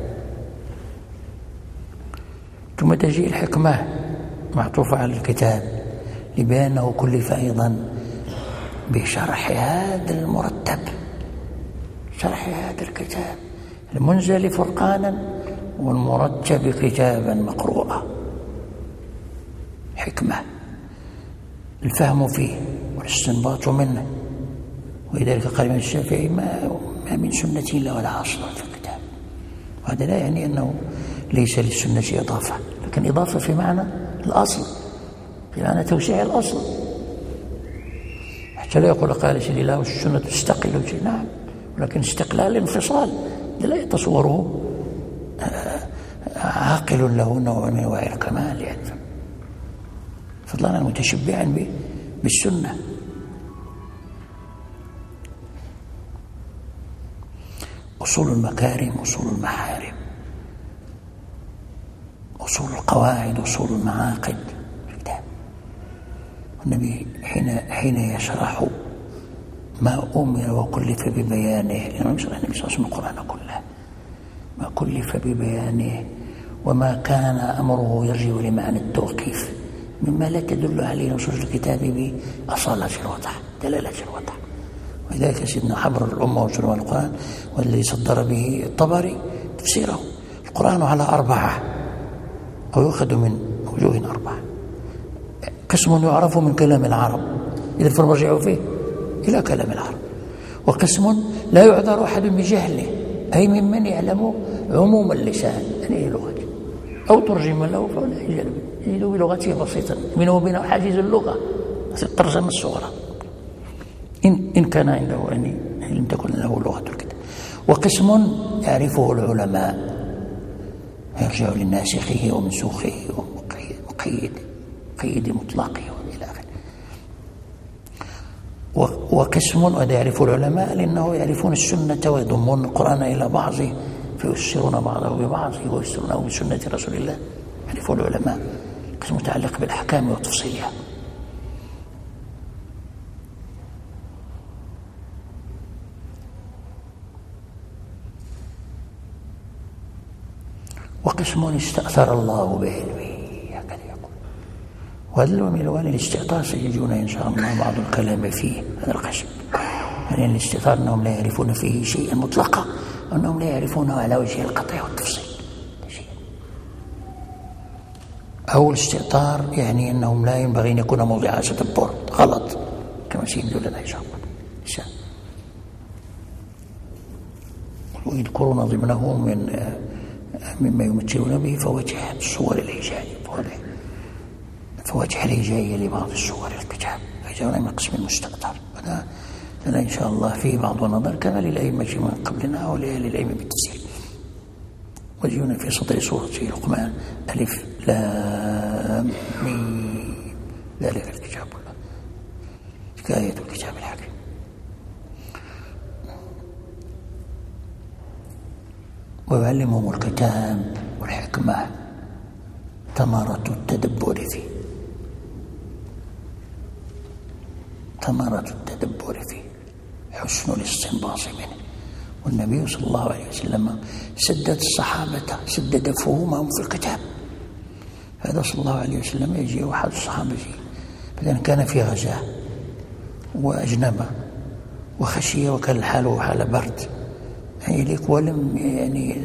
ثم تجي الحكمة معطوفة على الكتاب لبيانه كلف أيضا بشرح هذا المرتب، شرح هذا الكتاب المنزل فرقانا والمرتب كتابا مقروءا. حكمة الفهم فيه والاستنباط منه. ولذلك قال الإمام الشافعي ما من سنة إلا ولا أصل في الكتاب. وهذا لا يعني أنه ليس للسنة إضافة، لكن إضافة في معنى الأصل، في معنى توسيع الأصل، حتى لا يقول قال سيدي لا والسنة تستقل شيء. نعم، ولكن استقلال انفصال لا يتصوره عاقل له نوع من انواع الكمال، يعني فضلا عن متشبعا بالسنة. أصول المكارم، أصول المحارم، أصول القواعد، أصول المعاقد. النبي حين يشرح ما أمر وكلف ببيانه، لأنه يشرح النبي صلى الله عليه وسلم القرآن كله، ما كلف ببيانه وما كان أمره يرجع لمعنى التوقيف، مما لا تدل عليه نصوص الكتاب بأصالة الوضح، دلالة الوضح. ولذلك سيدنا حبر الأمة وشرع القرآن والذي صدر به الطبري تفسيره: القرآن على 4 أو يؤخذ من وجوه 4. قسم يعرف من كلام العرب، إذا فالمرجع فيه إلى كلام العرب. وقسم لا يعذر أحد بجهله، أي ممن يعلم عموم اللسان يعني لغته، أو ترجم له فلا يجد بلغته بسيطا منه وبين حاجز اللغة الترجمة الصغرى إن كان عنده يعني لم تكن له لغة الكتاب. وقسم يعرفه العلماء يرجع للناسخه ومنسوخه ومقيد مطلقه إلى آخره. وقسم وهذا يعرفه العلماء لأنه يعرفون السنة ويضمون القرآن إلى بعضه فيفسرون بعضه ببعضه ويفسرونه بسنة رسول الله، يعرفه العلماء. قسم متعلق بالأحكام وتفصيلها. وقسم استأثر الله بعلمه، هكذا يقول. وهذا من ألوان الاستعطاء سيجون إن شاء الله بعض الكلام فيه. هذا القسم يعني الاستئثار أنهم لا يعرفون فيه شيئا مطلقا، وأنهم لا يعرفونه على وجه القطع والتفصيل. أو الاستئثار يعني أنهم لا ينبغي أن يكون موضع تدبر، غلط كما سيبدو لنا إن شاء الله. ويذكرون ضمنه مما يمثلون به فوجه الصور الهجائية، فوجه الهجائية لبعض الصور الكتاب، فجاءنا من قسم المستأثر. هذا إن شاء الله فيه بعض النظر كما للأئمة من قبلنا وللأئمة بالتفسير. وجينا في صدر سورة لقمان: ألف لام ميم ذلك الكتاب حكاية الكتاب الحكيم. ويعلمهم الكتاب والحكمة ثمرة التدبر فيه، ثمرة التدبر فيه حسن الاستنباط منه. والنبي صلى الله عليه وسلم سدد الصحابة، سدد فهومهم في الكتاب. هذا صلى الله عليه وسلم يجي أحد الصحابة مثلا كان في غزاة وأجنب وخشية وكان الحال حال برد إليك، ولم يعني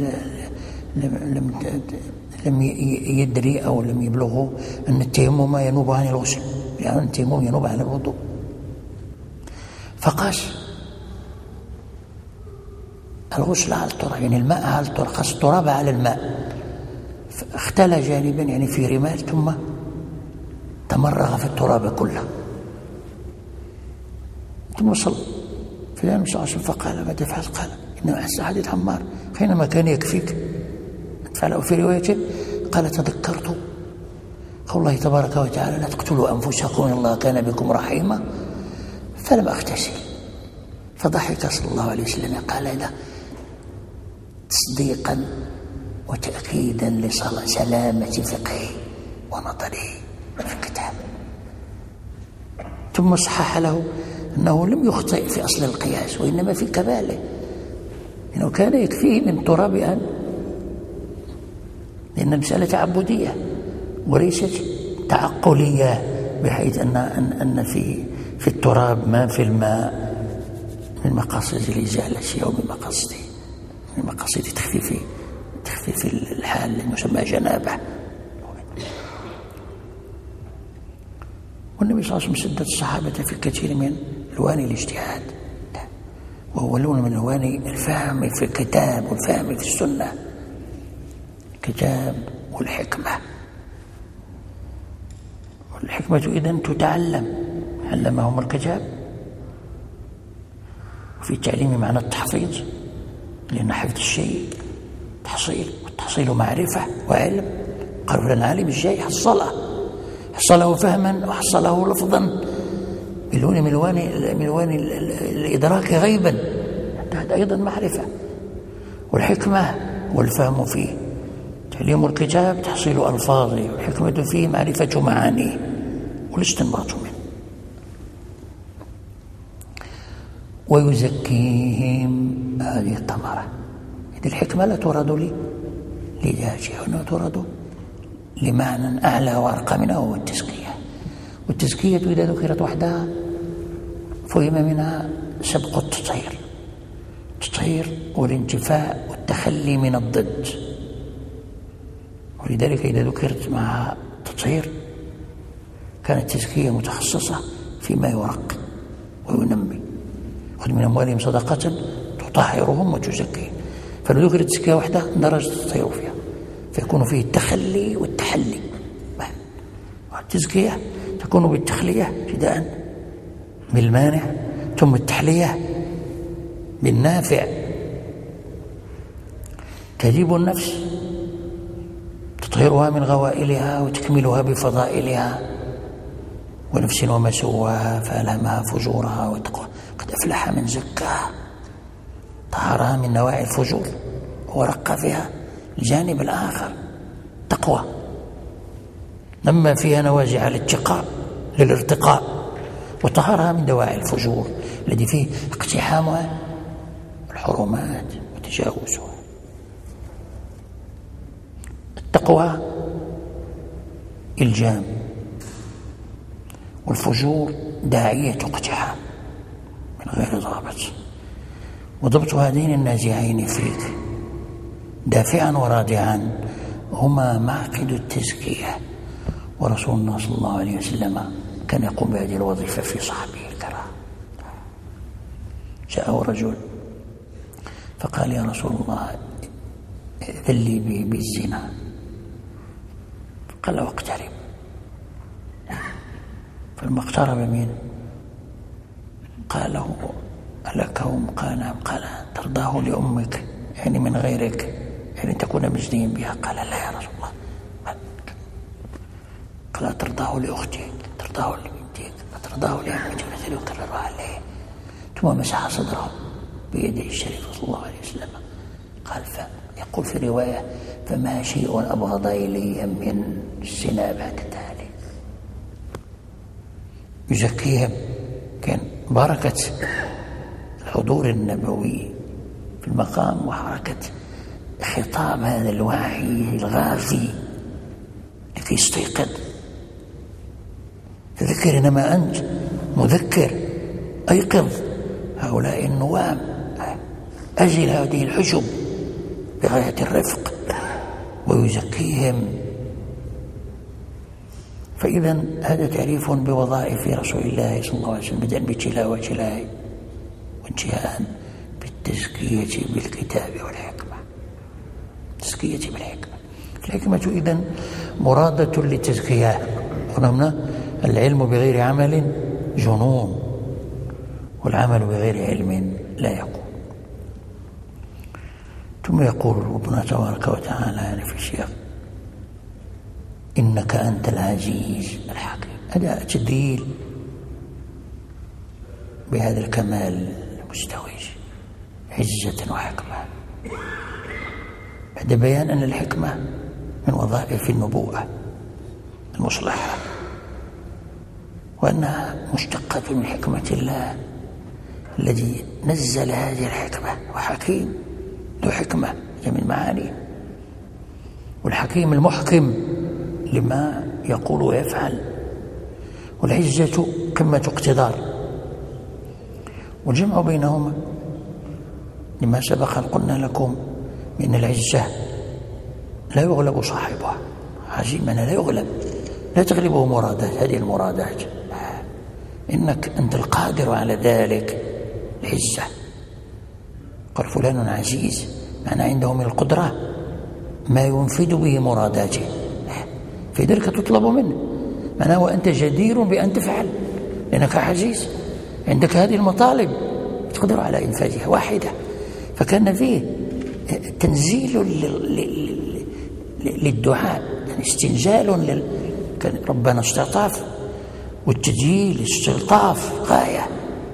لم يدري أو لم يبلغه أن التيمم ينوب عن الغسل، يعني التيمم ينوب عن الوضوء. فقاس الغسل على التراب، يعني الماء على التراب، قاس التراب على الماء، اختلى جانبا يعني في رمال ثم تمرغ في التراب كله ثم صلى. فلان صلى الله عليه وسلم فقال: ماذا فعلت؟ قال: إنه أحسن حديث عمار حينما كان يكفيك فعله. في رواية قال: تذكرت قول الله تبارك وتعالى: لا تقتلوا أنفسكم إن الله كان بكم رحيما، فلم أغتسل. فضحك صلى الله عليه وسلم قال: لا، تصديقا وتأكيدا لسلامة فقهه ونظره في الكتاب. ثم صحح له أنه لم يخطئ في أصل القياس وإنما في كماله، إنه كان يكفيه من تراب لأن المسألة تعبدية وليست تعقلية، بحيث أن في التراب ما في الماء من مقاصد الإزالة أو من مقاصد تخفيف الحال المسمى جنابة. والنبي صلى الله عليه وسلم سدد الصحابة في كثير من ألوان الاجتهاد، وهو لون من ألوان الفهم في الكتاب والفهم في السنة، الكتاب والحكمة. والحكمة إذن تتعلم، علمهم الكتاب، وفي التعليم معنى التحفيظ، لأن حفظ الشيء تحصيل، والتحصيل معرفة وعلم. قالوا لنا العالم الجاي حصله فهما وحصله لفظا من ألوان الإدراك غيبا، هذا أيضا معرفة. والحكمة والفهم فيه تعليم الكتاب تحصيل ألفاظه، والحكمة فيه معرفة معانيه والاستنباط منه. ويزكيهم، هذه الثمرة. إذ الحكمة لا تراد لذاتها، وإنما تراد لمعنى أعلى وأرقى منها، وهو التزكية. والتزكية إذا ذكرت وحدها فهم منها سبق التطهير والانتفاء والتخلي من الضد. ولذلك إذا ذكرت مع التطهير كانت التزكية متخصصة فيما يرقي وينمي. خذ من أموالهم صدقة تطهرهم وتزكيهم. فلو ذكرت التزكية وحدها درجة التطهير فيها، فيكون فيه التخلي والتحلي. التزكية تكون بالتخلية ابتداء بالمانع، ثم التحلية بالنافع. تجيب النفس، تطهيرها من غوائلها وتكملها بفضائلها. ونفس وما سواها فألهمها فجورها وتقوى. قد أفلح من زكاها، طهرها من نواعي الفجور ورقى فيها الجانب الآخر تقوى، نما فيها نوازع للارتقاء، وطهرها من دواعي الفجور الذي فيه اقتحامها الحرمات وتجاوزها. التقوى إلجام، والفجور داعية اقتحام من غير ضابط. وضبط هذين النازعين فيك دافعا ورادعا هما معقد التزكية. ورسول الله صلى الله عليه وسلم كان يقوم بهذه الوظيفة في صحبه الكرام. جاءه رجل فقال: يا رسول الله، ائذن لي بالزنا. قال له: اقترب. فلما اقترب منه قال له: ألك أم؟ قال: نعم. قال: ترضاه لأمك، يعني من غيرك، يعني تكون مجديا بها؟ قال: لا يا رسول الله. قال: ترضاه لأختك، ترضاه لبنتك، ترضاه لأمتك، مثل يكرر عليه. ثم مسح صدره بيده الشريفة صلى الله عليه وسلم. قال: يقول في رواية: فما شيء أبغض إلي من الزنا بعد ذلك. يزكيهم. كان بركة الحضور النبوي في المقام وحركة خطاب هذا الوحي الغازي لكي يستيقظ. فذكر إنما أنت مذكر، أيقظ هؤلاء النوام، أزل هذه الحجب بغاية الرفق، ويزكيهم. فإذا هذا تعريف بوظائف رسول الله صلى الله عليه وسلم، بدءا بتلاوة وانتهاء بالتزكية بالكتاب والحكمة. التزكية بالحكمة. الحكمة إذن مرادة للتزكية. قلنا العلم بغير عمل جنون، والعمل بغير علم لا يقوم. ثم يقول ربنا تبارك وتعالى في السياق: إنك أنت العزيز الحكيم. هذا تدليل بهذا الكمال المستويج، عزة وحكمة، بعد بيان أن الحكمة من وظائف النبوة المصلحة، وأنها مشتقة من حكمة الله الذي نزل هذه الحكمة، وحكيم ذو حكمة من معانيه، والحكيم المحكم لما يقول ويفعل، والعزة قمة اقتدار، والجمع بينهما لما سبق أن قلنا لكم من العزة لا يغلب صاحبها، عزيمنا لا يغلب، لا تغلبه مرادات، هذه المرادات، إنك أنت القادر على ذلك، العزة. قال فلان عزيز، معنى عنده من القدرة ما ينفذ به مراداته، في ذلك تطلب منه، معناه وأنت جدير بأن تفعل لأنك عزيز، عندك هذه المطالب تقدر على إنفاذها واحدة. فكان فيه تنزيل للدعاء، يعني استنزال كان ربنا استعطاف، والتجيل استلطاف غاية.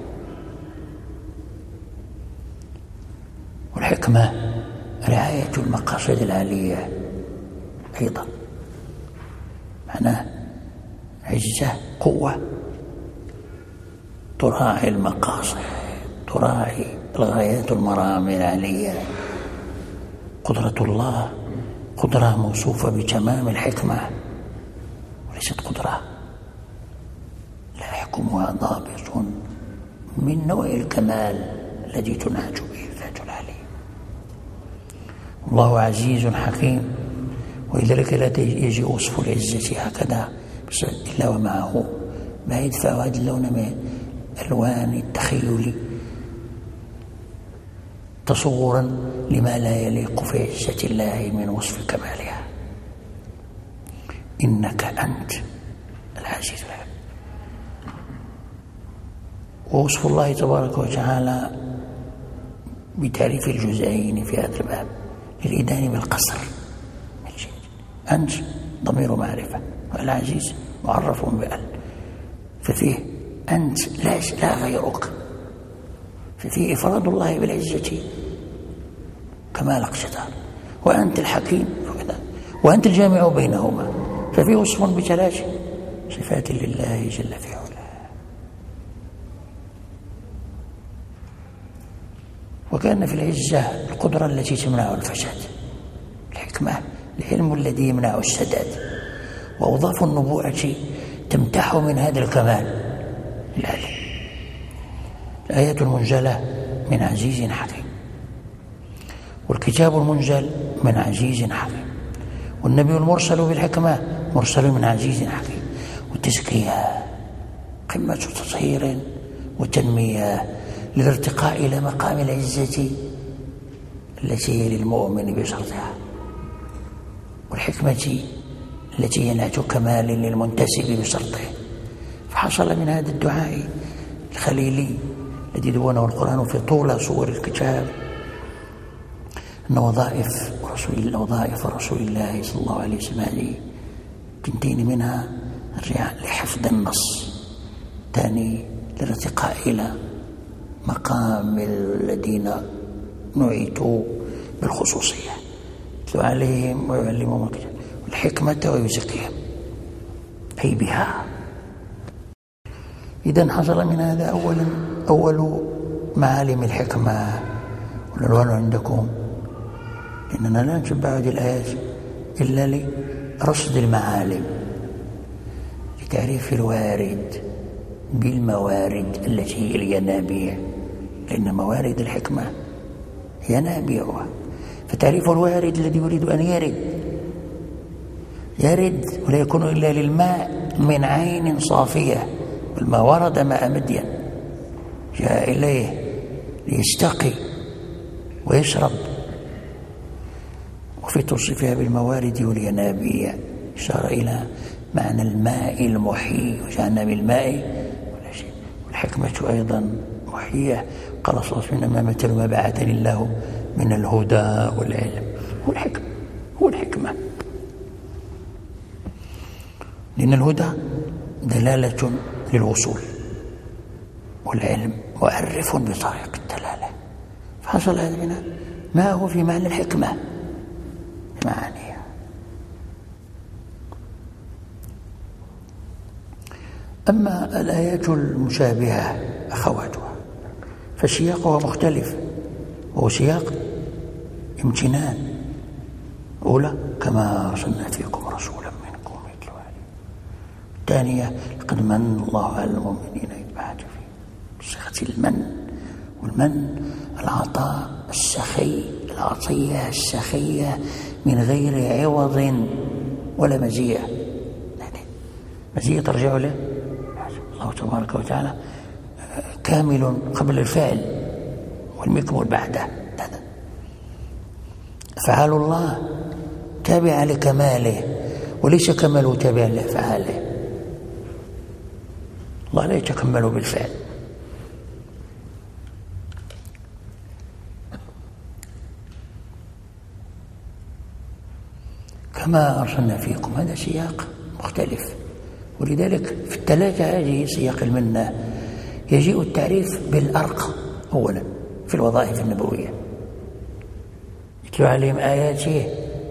والحكمة رعاية المقاصد العالية أيضا، معناه عزة قوة تراعي المقاصد، تراعي الغايات المرامي العالية. قدرة الله قدرة موصوفة بتمام الحكمة، وليست قدرة لا يحكمها ضابط من نوع الكمال الذي تنهج به الذات العلي. الله عزيز حكيم، ولذلك لا يجي وصف العزة هكذا إلا ومعه ما يدفع هذا اللون من ألوان التخيل تصورا لما لا يليق في عزة الله من وصف كمالها. إنك أنت العزيز الحكيم. ووصف الله تبارك وتعالى بتعريف الجزئين في هذا الباب للإدانة بالقصر. أنت ضمير معرفة، والعزيز معرف بأل، ففيه أنت لا غيرك، ففيه إفراد الله بالعزة كمال اقتدار، وأنت الحكيم وأنت الجامع بينهما، ففيه وصف بثلاث صفات لله جل في علاه. وكان في العزة القدرة التي تمنع الفساد، الحكمة العلم الذي يمنع السداد، وأوظاف النبوءة تمتح من هذا الكمال العلم. الآيات المنزلة من عزيز حكيم، والكتاب المنزل من عزيز حكيم، والنبي المرسل بالحكمة مرسل من عزيز حكيم. والتزكية قمة تطهير وتنمية للارتقاء إلى مقام العزة التي هي للمؤمن بشرطها، والحكمة التي هي نعت كمال للمنتسب بشرطه. فحصل من هذا الدعاء الخليلي الذي دونه القرآن في طول صور الكتاب أن وظائف رسول الله صلى الله عليه وسلم هذه تنتين منها لحفظ النص، ثاني للارتقاء إلى مقام الذين نعيتوا بالخصوصية، يتلو عليهم ويعلمهم الكتاب والحكمة ويزكيهم أي بها. إذن حصل من هذا أول معالم الحكمة. والعنوان عندكم إننا لا نتبع هذه الآيات إلا لرصد المعالم، لتعريف الوارد بالموارد التي هي الينابيع، لأن موارد الحكمة ينابيعها. فتعريف الوارد الذي يريد أن يرد ولا يكون إلا للماء من عين صافية، والماء ورد ماء مدين جاء إليه ليستقي ويشرب. وفي توصيفها بالموارد والينابيع إشارة إلى معنى الماء المحيي، وجعلنا بالماء ولا شيء. والحكمة أيضا محيية، قال صلى الله عليه وسلم: مثل ما بعثني الله من الهدى والعلم. هو الحكمة، لأن الهدى دلالة للوصول، والعلم معرف بطريق الدلالة. فحصل هذا منها ما هو في معنى الحكمة معانيها. أما الآيات المشابهة أخواتها فسياقها مختلف، وهو سياق امتنان. أولى كما أرسلنا فيكم رسولا منكم يتلو عليكم. الثانية لقد من الله على المؤمنين إذ بعث فيهم بصيغة المن، والمن العطاء السخي، العطية السخية من غير عوض ولا مزية، يعني مزية ترجع له الله تبارك وتعالى كامل قبل الفعل والمكمل بعده. أفعال الله تابعة لكماله وليس كماله تابعا لأفعاله. الله لا يتكمل بالفعل. كما أرسلنا فيكم، هذا سياق مختلف، ولذلك في الثلاثة هذه سياق المنة يجيء التعريف بالأرقى أولا في الوظائف النبوية، يتلو عليهم آياته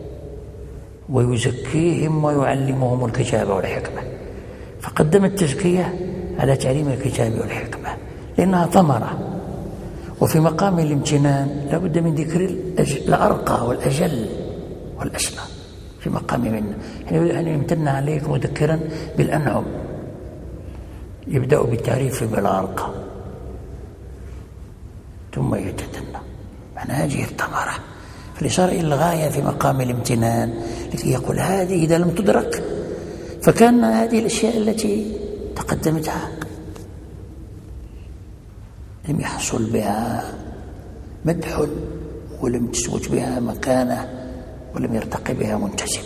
ويزكيهم ويعلمهم الكتاب والحكمة، فقدم التزكية على تعليم الكتاب والحكمة لأنها ثمرة. وفي مقام الامتنان لا بد من ذكر الأرقى والأجل والأسمى في مقام منه، يعني يمتن عليك مذكرا بالأنعم، يبدأ بالتعريف بالأرقى ثم يتدنى. معنى هذه الثمرة، فالإشارة إلى الغاية في مقام الامتنان لكي يقول هذه إذا لم تدرك فكان هذه الأشياء التي تقدمتها لم يحصل بها مدح ولم تثبت بها مكانة ولم يرتقي بها منتسب.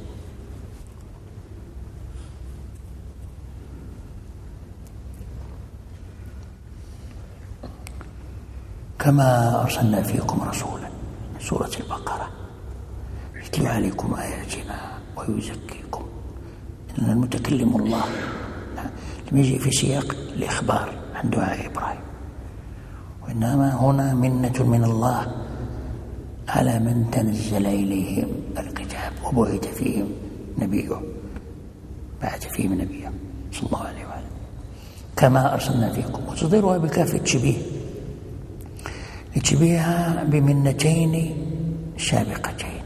كما أرسلنا فيكم رسولا، سورة البقرة، يتلو عليكم آياتنا ويزكيكم. إن المتكلم الله لم يجي في سياق الإخبار عن دعاء إبراهيم، وإنما هنا منة من الله على من تنزل إليهم الكتاب وبعث فيهم نبيه، بعث فيهم نبيه صلى الله عليه وآله. كما أرسلنا فيكم، وتصدرها بكاف التشبيه لتشبيهها بمنتين سابقتين.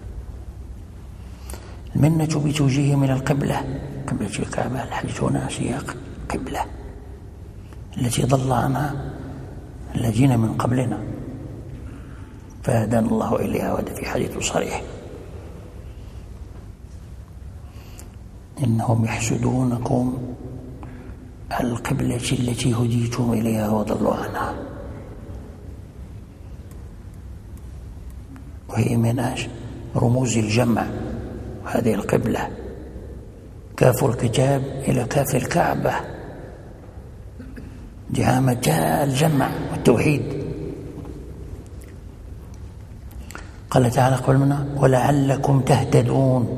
المنة بتوجيه من القبلة، قبلة الكعبة، الحديث هنا سياق قبلة التي ضل عنها الذين من قبلنا فهدانا الله إليها، وهذا في حديث صريح. إنهم يحسدونكم على القبلة التي هديتم إليها وضلوا عنها، وهي من رموز الجمع. هذه القبلة كاف الكتاب إلى كاف الكعبة، دعامتا الجمع والتوحيد. قال تعالى قبل منا ولعلكم تهتدون،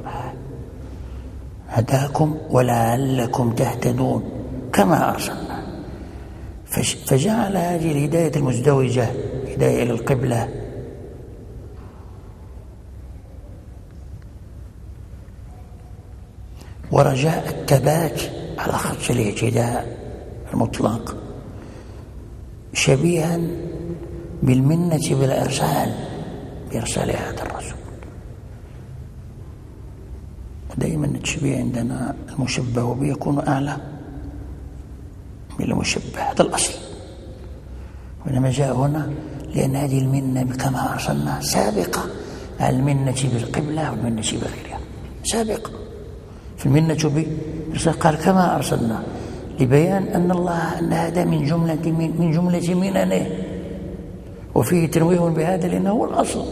هداكم ولعلكم تهتدون كما أرسلنا، فجعل هذه الهداية المزدوجة هداية إلى القبلة ورجاء الثبات على خط الاهتداء المطلق شبيها بالمنة بالإرسال، بإرسال هذا الرسول. ودائما التشبيه عندنا المشبه به يكون أعلى من المشبه، هذا الأصل. وإنما جاء هنا لأن هذه المنة كما أرسلنا سابقة على المنة بالقبلة والمنة بغيرها، سابقة. في المنة بإرسال قال كما أرسلنا لبيان أن الله أن هذا من جملة مننه، وفيه تنويه بهذا لأنه هو الأصل.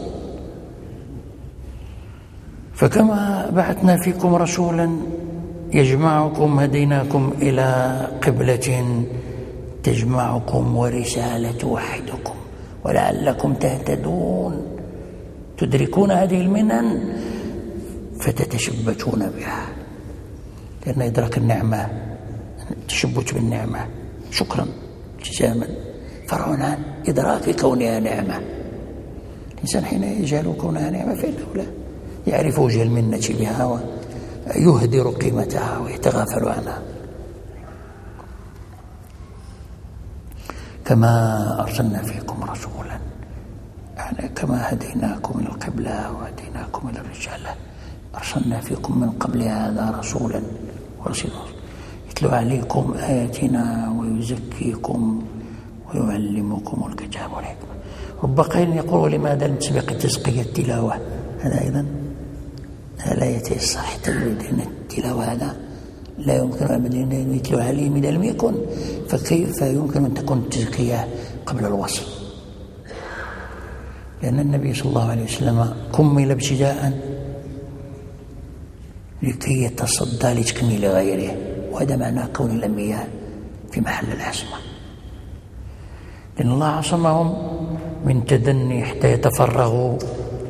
فكما بعثنا فيكم رسولا يجمعكم، هديناكم إلى قبلة تجمعكم ورسالة توحدكم ولعلكم تهتدون، تدركون هذه المنن فتتشبتون بها، لأن إدراك النعمة التشبت بالنعمة شكرا التزاما فرع عن إدراك كونها نعمة. الإنسان حين يجهل كونها نعمة فإنه لا يعرف وجه المنة بها ويهدر قيمتها ويتغافل عنها. كما أرسلنا فيكم رسولا، يعني كما هديناكم إلى القبلة وهديناكم إلى الرسالة، أرسلنا فيكم من قبل هذا رسولا ورسولا يتلو عليكم آياتنا ويزكيكم ويعلمكم الكتاب والحكمة. رب قائل يقول لماذا لم تسبق التزكية التلاوة؟ هذا أيضا لا يتيسر حتى لأن التلاوة هذا لا يمكن أبدا أن يتلو عليه من لم يكن، فكيف يمكن أن تكون التزكية قبل الوصل؟ لأن النبي صلى الله عليه وسلم كمل ابتداء لكي يتصدى لتكميل غيره، وهذا معنى كون الأنبياء في محل العصمة، لأن الله عصمهم من تدني حتى يتفرغوا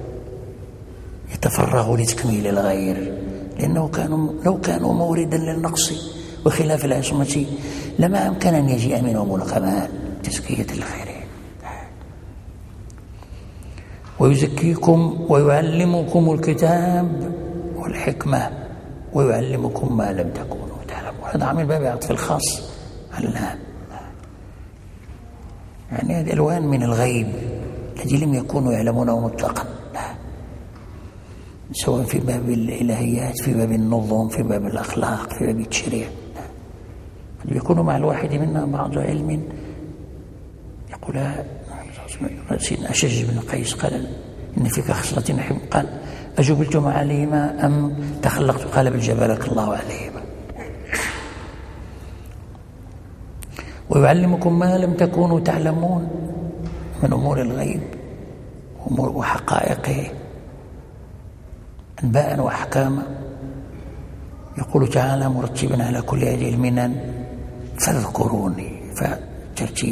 لتكميل الغير، لأنه لو كانوا موردا للنقص وخلاف العصمة لما أمكن أن يجيء منهم الكمال تزكية الخير. ويزكيكم ويعلمكم الكتاب والحكمة ويعلمكم ما لم تكونوا تعلمون. هذا عامل باب عطف الخاص على العام، يعني هذه ألوان من الغيب الذي لم يكونوا يعلمونه مطلقا، سواء في باب الإلهيات، في باب النظم، في باب الأخلاق، في باب التشريع. قد يكون مع الواحد منا بعض علم يقول سيدنا أشج بن قيس قال إن فيك خصلة نحب، قال أجبلتم عليهما أم تخلقت؟ قال بل جبلك الله عليهما. ويعلمكم ما لم تكونوا تعلمون من أمور الغيب وحقائقه أنباء وأحكاما. يقول تعالى مرتبا على كل هذه المنن فاذكروني، فترتيب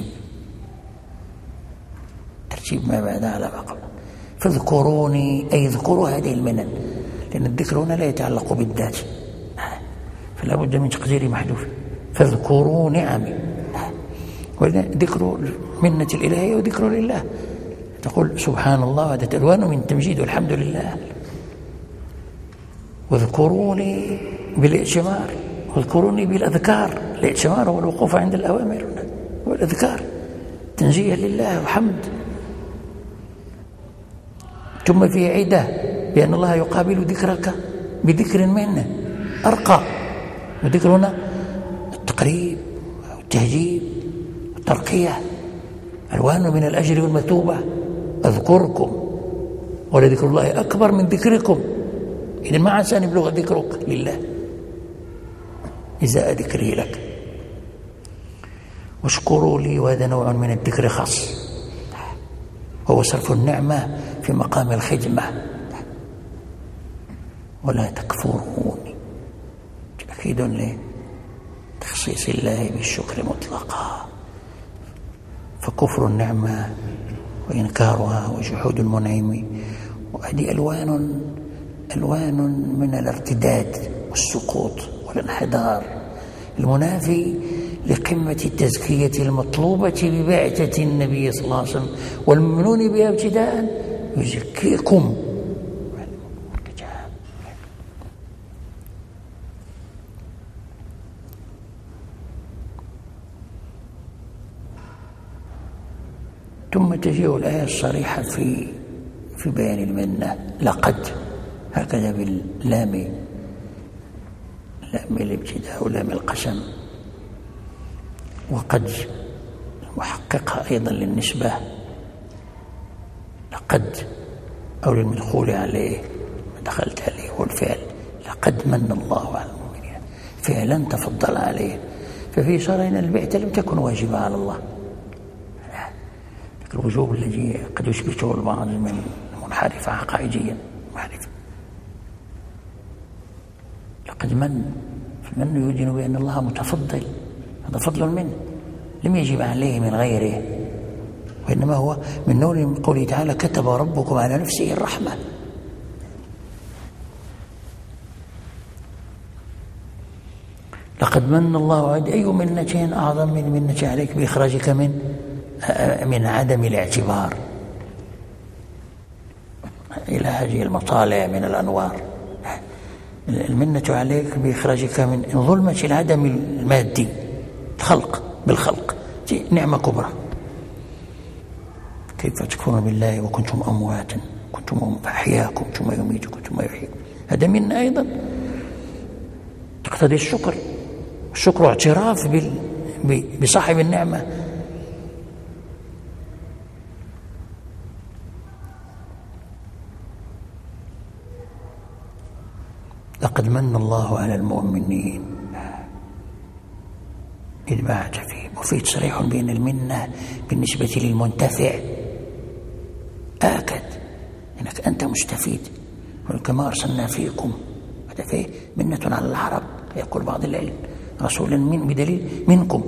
ما بعد على ما قبل. فاذكروني أي اذكروا هذه المنن، لأن الذكر هنا لا يتعلق بالذات، فلا بد من تقدير محذوف. فاذكروا نعمي، وذكر منة الإلهية وذكر لله. تقول سبحان الله، هذا ألوان من التمجيد والحمد لله. واذكروني بالإئتمار، واذكروني بالأذكار. الإئتمار هو الوقوف عند الأوامر والأذكار، تنزيه لله وحمد. ثم في عدة بأن الله يقابل ذكرك بذكر منه أرقى، وذكر هنا التقريب والتهجيب والترقية، ألوان من الأجر والمثوبة. أذكركم ولذكر الله أكبر من ذكركم، إذن ما عسى أن يبلغ ذكرك لله إزاء ذكره لك. واشكروا لي، وهذا نوع من الذكر خاص، وهو صرف النعمة في مقام الخدمة. ولا تكفروني تأكيد لتخصيص الله بالشكر مطلقا، فكفر النعمة وإنكارها وجحود المنعم، وهذه ألوان من الارتداد والسقوط والانحدار المنافي لقمة التزكية المطلوبة ببعثة النبي صلى الله عليه وسلم والممنون بها ابتداء. يزكيكم ثم تجيء الآية الصريحة في بيان المنة. لقد، هكذا باللام، لام الابتداء ولام القسم، وقد المحققة أيضا للنسبة، لقد أو للمدخول عليه، ما دخلت عليه هو الفعل. لقد من الله على المؤمنين، فعلا تفضل عليه. ففي شرع أن البعثة لم تكن واجبة على الله، الوجوب الذي قد يثبته البعض من منحرف عقائديا محرف. لقد من، فمن يدين بأن الله متفضل، هذا فضل منه لم يجب عليه من غيره، وإنما هو من نوع من قوله تعالى كتب ربكم على نفسه الرحمة. لقد من الله عليك، أي منة أعظم من منة عليك بإخراجك من عدم الاعتبار إلى هذه المطالع من الأنوار. المنة عليك بإخراجك من ظلمة العدم المادي، الخلق بالخلق، نعمة كبرى. كيف تكفرون بالله وكنتم أمواتا كنتم فأحياكم ثم يميتكم ثم يحييكم. هذا منا أيضا تقتضي الشكر. الشكر اعتراف بصاحب النعمة. لقد من الله على المؤمنين إذ بعث فيهم، وفيه تصريح بأن المنة بالنسبة للمنتفع آكد أنك أنت مستفيد. كما أرسلنا فيكم، هذا فيه منة على العرب. يقول بعض العلم رسولا من بدليل منكم،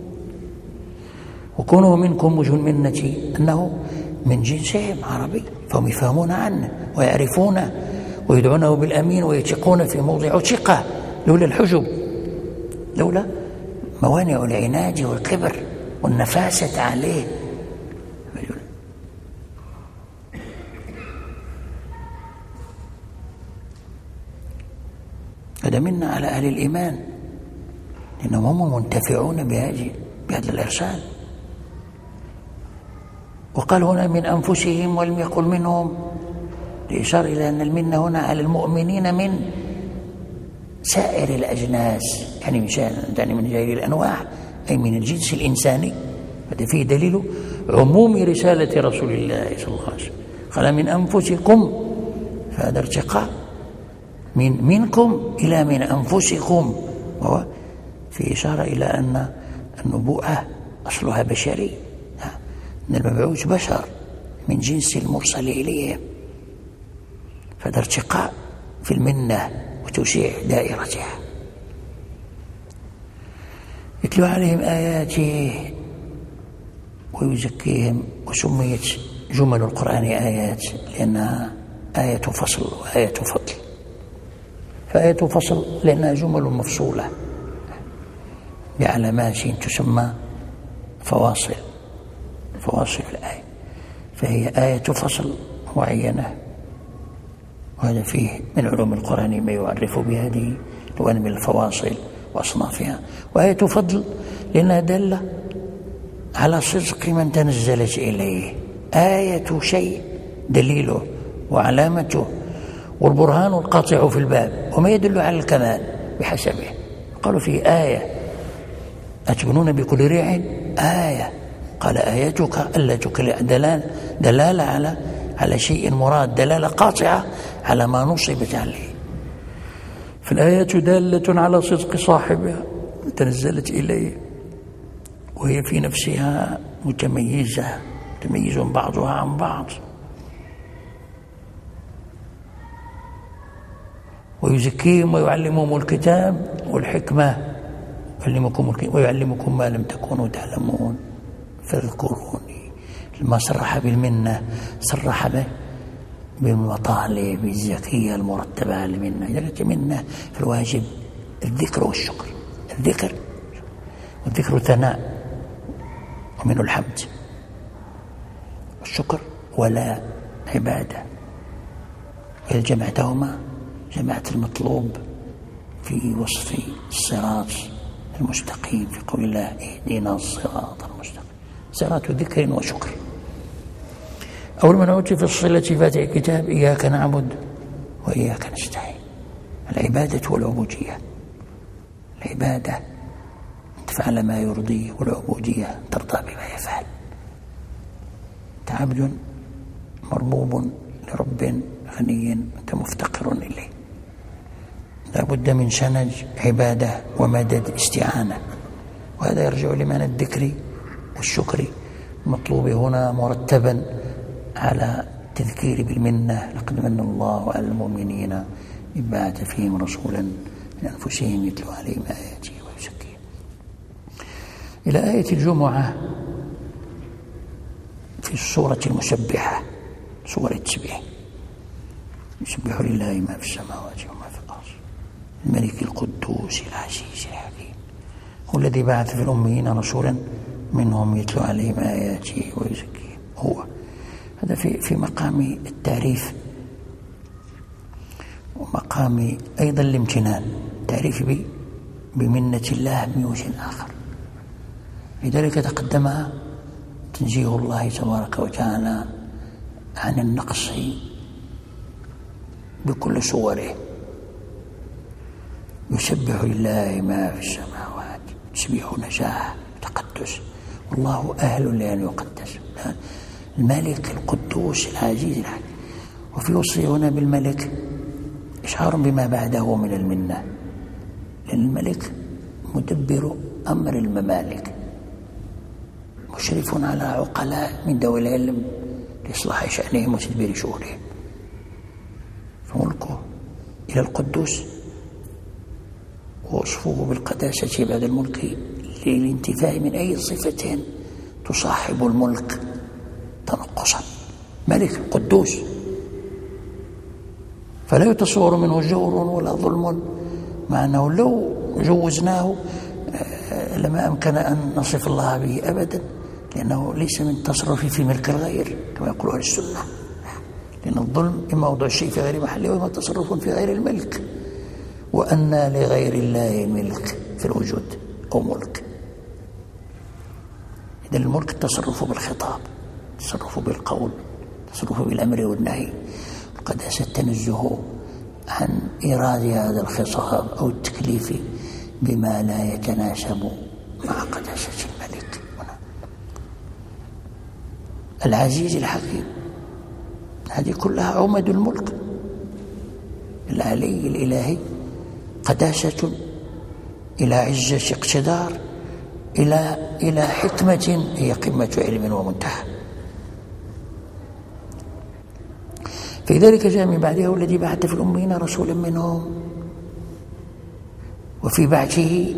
وكونه منكم وجه المنة أنه من جنسهم عربي، فهم يفهمون عنه ويعرفونه ويدعونه بالأمين ويثقون في موضع ثقة، لولا الحجب، لولا موانع العناد والكبر والنفاسة عليه. هذا منا على أهل الإيمان، لأنهم هم المنتفعون بهذا الإرسال. وقال هنا من أنفسهم ولم يقل منهم، لإشارة إلى أن المنة هنا على المؤمنين من سائر الأجناس، يعني من جميع الأنواع، أي من الجنس الإنساني. هذا فيه دليل عموم رسالة رسول الله صلى الله عليه وسلم. قال من أنفسكم، فهذا ارتقاء منكم إلى من أنفسكم، وهو في إشارة إلى أن النبوءة أصلها بشري، أن المبعوث بشر من جنس المرسل إليهم. فهذا ارتقاء في المنة وتوسيع دائرتها. يتلو عليهم آياته ويزكيهم. وسميت جمل القرآن آيات لأنها آية فصل وآية فضل. فآية فصل لأنها جمل مفصولة بعلامات تسمى فواصل الآية، فهي آية فصل معينة. وهذا فيه من علوم القرآن ما يعرف بهذه الأنواع من الفواصل وأصنافها. وآية فضل لأنها دالة على صدق من تنزلت إليه. آية شيء دليله وعلامته والبرهان القاطع في الباب، وما يدل على الكمال بحسبه. قالوا في آية أتبنون بكل ريع آية، قال آياتك ألا تكل، دلالة على شيء مراد، دلالة قاطعة على ما نصبت عليه. فالآية دالة على صدق صاحبها تنزلت إليه، وهي في نفسها متميز بعضها عن بعض. ويزكيهم ويعلمهم الكتاب والحكمة ويعلمكم ما لم تكونوا تعلمون فاذكروني. لما صرح بالمنة صرح بالمطالب الزكية المرتبة على المنة. إذا كانت منة فالواجب الذكر والشكر. والذكر ثناء ومنه الحمد، والشكر ولا عبادة. وإذا جمعتهما جمعت المطلوب في وصف الصراط المستقيم في قول الله اهدنا الصراط المستقيم، صراط ذكر وشكر. أول ما نعود في الصلة فاتح الكتاب إياك نعبد وإياك نستعين. العبادة والعبودية. العبادة أن تفعل ما يرضيه، والعبودية ترضى بما يفعل. أنت عبد مربوب لرب غني أنت مفتقر إليه. لا بد من سند عبادة ومدد استعانة، وهذا يرجع لمعنى الذكر والشكر. المطلوب هنا مرتبا على التذكير بالمنة. لقد من الله على المؤمنين إذ بعث فيهم رسولا من أنفسهم يتلو عليهم آياته ويزكيهم. إلى آية الجمعة في السورة المسبحة، سورة التسبيح. يسبح لله ما في السماوات وما في الأرض الملك القدوس العزيز الحكيم، هو الذي بعث في الأميين رسولا منهم يتلو عليهم آياته ويزكيهم. هو هذا في مقام التعريف ومقام أيضا الامتنان، تعريف بمنة الله من وجه آخر. لذلك تنزيه الله تبارك وتعالى عن النقص بكل صوره. يسبح لله ما في السماوات، تسبيح نزاهة تقدس، والله أهل لأن يقدس. الملك القدوس العزيز الحكيم. وفي وصفه هنا بالملك إشعار بما بعده من المنة، لأن الملك مدبر أمر الممالك، مشرف على عقلاء من ذوي العلم لإصلاح شأنهم وتدبير شؤونهم، فملكه إلى القدوس، ووصفه بالقداسة بعد الملك للانتفاع من أي صفة تصاحب الملك تنقصا. ملك قدوس، فلا يتصور منه جور ولا ظلم، مع أنه لو جوزناه لما أمكن أن نصف الله به أبدا، لأنه ليس من التصرف في ملك الغير كما يقول أهل السنة، لأن الظلم إما وضع الشيء في غير محله وإما تصرف في غير الملك، وأن لغير الله ملك في الوجود أو ملك. إذن الملك التصرف بالخطاب، التصرف بالقول، التصرف بالأمر والنهي. القداسة التنزه عن إيراد هذا الخطاب أو التكليف بما لا يتناسب مع قداسة الملك. العزيز الحكيم، هذه كلها عمد الملك العلي الإلهي، قداسة إلى عزة اقتدار إلى حكمة هي قمة علم ومنتهى. في ذلك جاء من بعده الذي بعث في الأمين رسولا منهم، وفي بعثه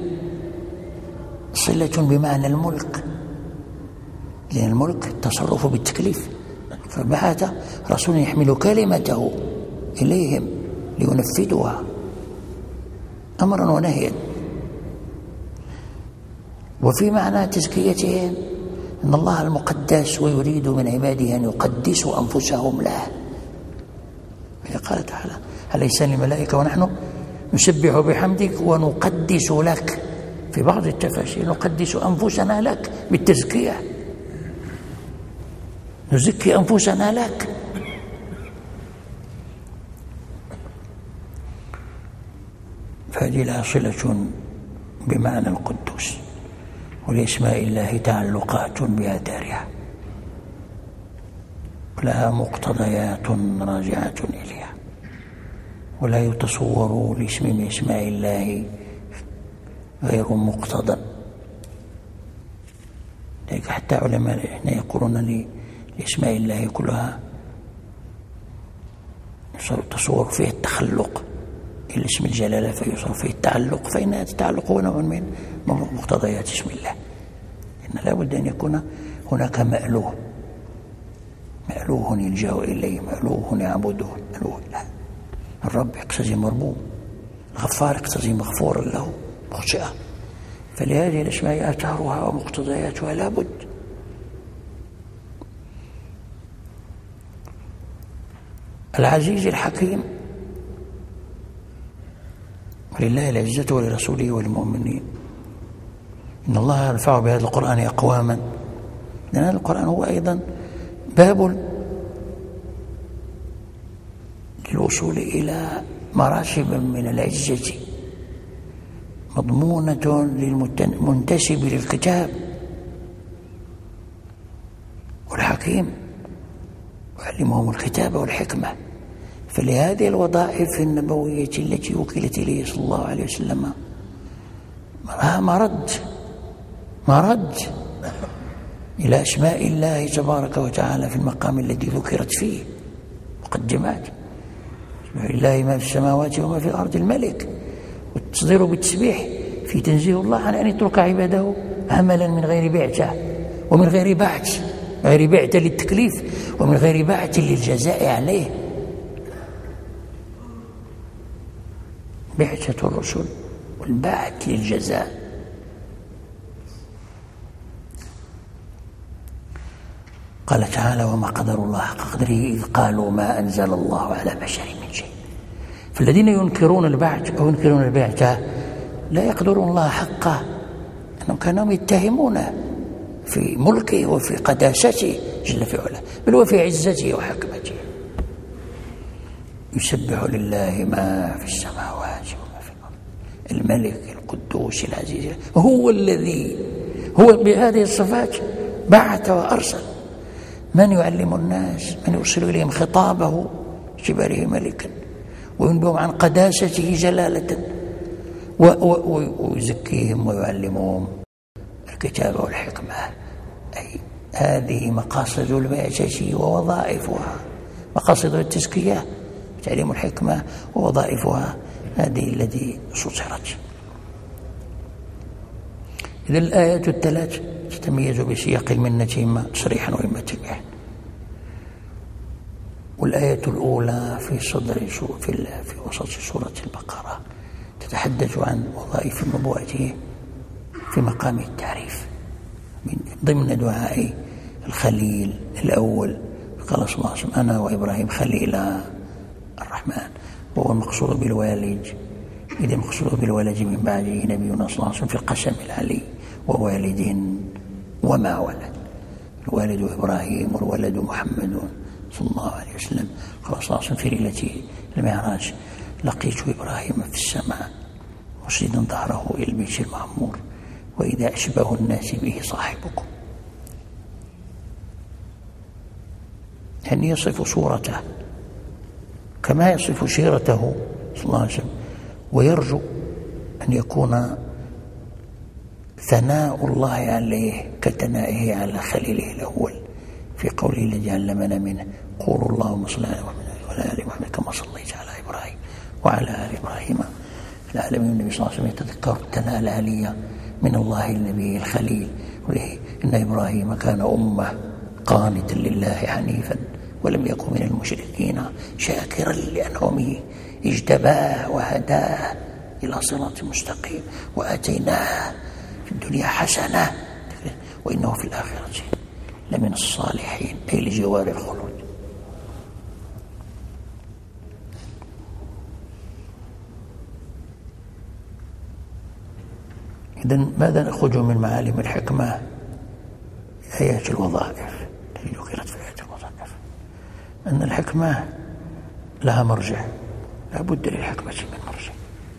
صلة بمعنى الملك، لأن الملك التصرف بالتكليف، فبعث رسولا يحمل كلمته إليهم لينفذها أمرا ونهيا. وفي معنى تزكيتهم أن الله المقدس ويريد من عباده أن يقدسوا أنفسهم له. قال تعالى: أليس للملائكة ونحن نسبح بحمدك ونقدس لك. في بعض التفاسير نقدس أنفسنا لك بالتزكية، نزكي أنفسنا لك. فهذه لها صلة بمعنى القدوس، ولأسماء الله تعلقات بآثارها، ولها مقتضيات راجعة إليها، ولا يتصور لاسم من اسماء الله غير مقتضى. لذلك حتى علماء يقولون لاسماء الله كلها يتصور فيه التخلق، إلا اسم الجلالة فيصرف فيه التعلق، فإن التعلق هو نوع من مقتضيات اسم الله. إن لا بد أن يكون هناك مألوه يلجأ إليه، مألوه يعبده، مألوه له. الرب يقتضي مربوب، الغفار يقتضي مغفورا له، مخشئة. فلهذه الأسماء آثارها ومقتضياتها لا بد. العزيز الحكيم، ولله العزة ولرسوله وللمؤمنين. إن الله يرفع بهذا القرآن أقواما، لأن هذا القرآن هو أيضا باب للوصول إلى مراتب من العزة مضمونة للمنتسب للكتاب. والحكيم وعلمهم الكتاب والحكمة. فلهذه الوظائف النبوية التي وكلت إليه صلى الله عليه وسلم مرد إلى أسماء الله تبارك وتعالى في المقام الذي ذكرت فيه مقدمات. لله ما في السماوات وما في الأرض الملك، والتصدير بالتسبيح في تنزيه الله عن أن يترك عباده عملا من غير بعثة ومن غير بعث، غير بعثة للتكليف ومن غير بعث للجزاء عليه. بعثة الرسل والبعث للجزاء. قال تعالى: وما قدر الله حق قدره إذ قالوا ما أنزل الله على بشر من شيء. فالذين ينكرون البعث أو ينكرون البعثة لا يقدرون الله حقه، أنهم كانوا يتهمونه في ملكه وفي قداسته جل في علاه، بل وفي عزته وحكمته. يسبح لله ما في السماوات وما في الأرض، الملك القدوس العزيز، هو الذي هو بهذه الصفات بعث وأرسل من يعلم الناس، من يرسل إليهم خطابه باعتباره ملكا وينبئهم عن قداسته جلالة، ويزكيهم ويعلمهم الكتاب والحكمة. أي هذه مقاصد البعثة ووظائفها، مقاصد التزكية تعليم الحكمة، ووظائفها هذه التي سطرت. إذا الآيات الثلاث تتميز بسياق المنة إما تصريحا وإما تنبيها. والآية الأولى في وسط سورة البقرة تتحدث عن وظائف النبوة في مقام التعريف، من ضمن دعاء الخليل الأول قال صلى الله عليه وسلم: أنا وإبراهيم خليلا الرحمن، وهو المقصود بالوالد. إذا المقصود بالولد من بعده نبينا صلى الله عليه وسلم في القسم العلي: ووالد وما ولد. الوالد إبراهيم والولد محمد صلى الله عليه وسلم. قال صلى الله عليه وسلم في ليلة المعراج: لقيت إبراهيم في السماء مسندا ظهره إلى البيت المعمور، وإذا أشبه الناس به صاحبكم. يعني يصف صورته كما يصف سيرته صلى الله عليه وسلم، ويرجو أن يكون ثناء الله عليه كثنائه على خليله الأول في قوله: الذي علمنا منه قولوا اللهم صل على محمد وعلى آل محمد كما صليت على إبراهيم وعلى آل إبراهيم في العالمين. النبي صلى الله عليه وسلم يتذكر الثناء العالية من الله النبي الخليل: إن إبراهيم كان أمة قانتا لله حنيفا ولم يكن من المشركين شاكرا لأنعمه اجتباه وهداه إلى صراط مستقيم وآتيناه في الدنيا حسنة وإنه في الآخرة لمن الصالحين، أي لجوار الخلود. إذن ماذا نأخذ من معالم الحكمة؟ آيات الوظائف التي ذكرت في آيات الوظائف، أن الحكمة لها مرجع، لا بد للحكمة من مرجع،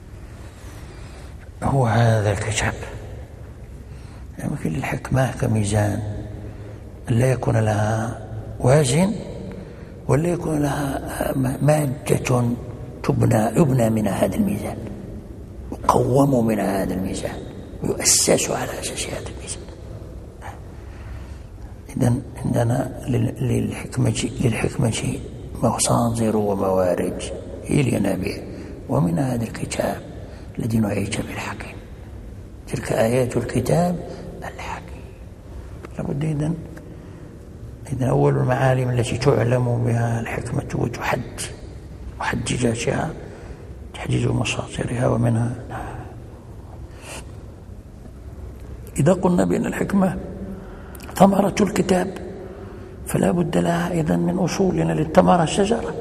هو هذا الكتاب. يمكن للحكمة كميزان لا يكون لها وازن، ولا يكون لها مادة يبنى منها هذا الميزان، يقوم منها هذا الميزان، ويؤسس على أساس هذا الميزان. إذن عندنا للحكمة مصادر وموارد هي الينابيع، ومن هذا الكتاب الذي نعيش بالحكيم. تلك آيات الكتاب الحكيم. لابد إذن أول المعالم التي تعلم بها الحكمة وحججاتها تحديد مصادرها ومنها. إذا قلنا بأن الحكمة ثمرة الكتاب فلا بد لها إذن من أصولنا للثمرة الشجرة،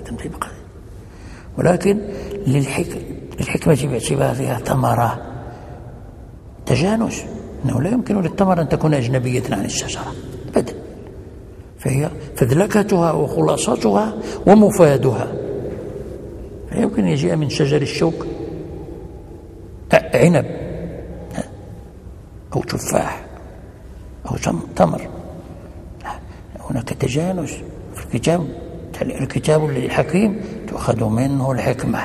ولكن للحكمة باعتبارها ثمرة تجانس، أنه لا يمكن للثمرة أن تكون أجنبية عن الشجرة أبدا، فهي فذلكتها وخلاصتها ومفادها. لا يمكن أن يجيء من شجر الشوك عنب أو تفاح أو تمر، هناك تجانس في الكتاب. الكتاب الحكيم تؤخذ منه الحكمة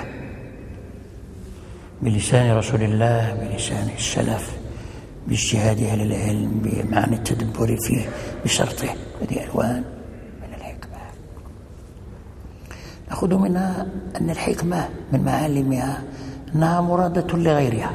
بلسان رسول الله، بلسان السلف، باجتهاد أهل العلم، بمعنى التدبر فيه بشرطه. هذه ألوان من الحكمة. نأخذ منها أن الحكمة من معالمها أنها مرادة لغيرها.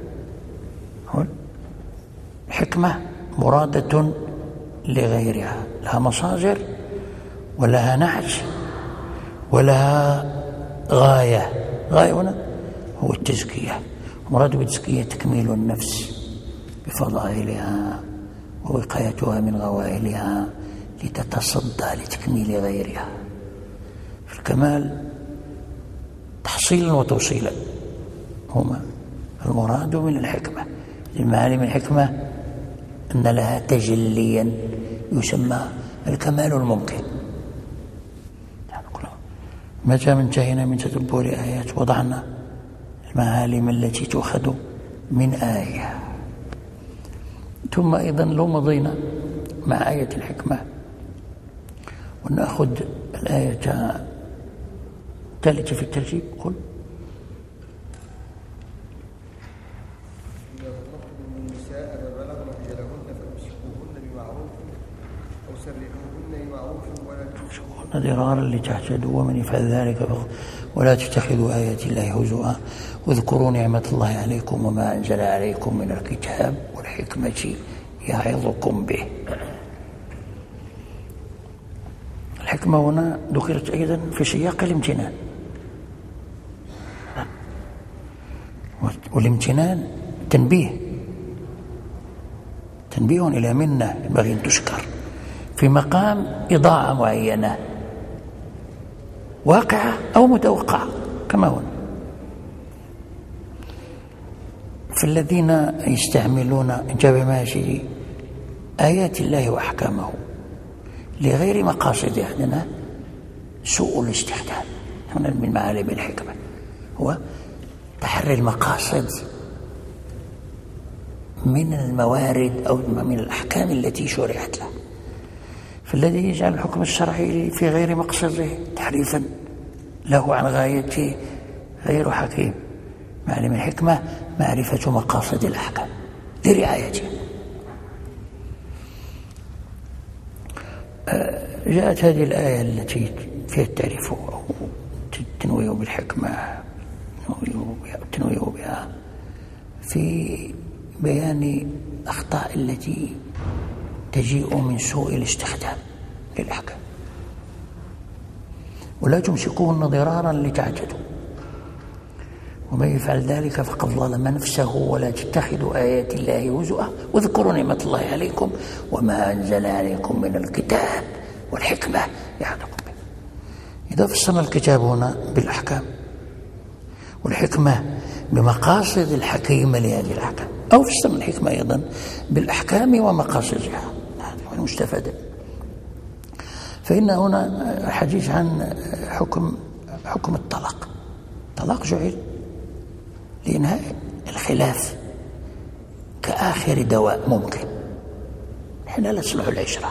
الحكمة مرادة لغيرها، لها مصادر ولها نعت ولها غاية. غاية هنا هو التزكية، مراد بالتزكية تكميل النفس بفضائلها ووقايتها من غوائلها لتتصدى لتكميل غيرها. في الكمال تحصيلا وتوصيلا هما المراد من الحكمة. المعالم الحكمة أن لها تجليا يسمى الكمال الممكن. متى انتهينا من تدبر آيات وضعنا المعالم التي تؤخذ من آية. ثم أيضا لو مضينا مع آية الحكمة ونأخذ الآية الثالثة في الترتيب، قل ضرارا لتهتدوا ومن يفعل ذلك ولا تتخذوا آيات الله هزوا واذكروا نعمة الله عليكم وما أنزل عليكم من الكتاب والحكمة يعظكم به. الحكمة هنا ذكرت أيضا في سياق الامتنان، والامتنان تنبيه إلى منة ينبغي أن تشكر في مقام إضاعة معينة واقعة أو متوقعة كما هنا. فالذين يستعملون انتبه ماشي آيات الله وأحكامه لغير مقاصده عندنا سوء الاستخدام. هنا من معالم الحكمة هو تحري المقاصد من الموارد أو من الأحكام التي شرعت له. فالذي يجعل الحكم الشرعي في غير مقصده تحريفا له عن غايته غير حكيم. معلم الحكمة معرفة مقاصد الأحكام لرعايتها. جاءت هذه الآية التي فيها التعريف أو التنويه بالحكمة التنويه بها في بيان أخطاء التي تجيء من سوء الاستخدام للأحكام. ولا تمسكوهن ضرارا لتعتدوا ومن يفعل ذلك فقد ظلم نفسه ولا تتخذوا آيات الله هزوا واذكروا نعمة الله عليكم وما أنزل عليكم من الكتاب والحكمة يعظكم به. إذا فسرنا الكتاب هنا بالأحكام والحكمة بمقاصد الحكيمة لهذه الأحكام، أو فسرنا الحكمة أيضا بالأحكام ومقاصدها المستفادة. فإن هنا الحديث عن حكم الطلاق. الطلاق جعل لإنهاء الخلاف كآخر دواء ممكن حين لا تصلح العشرة.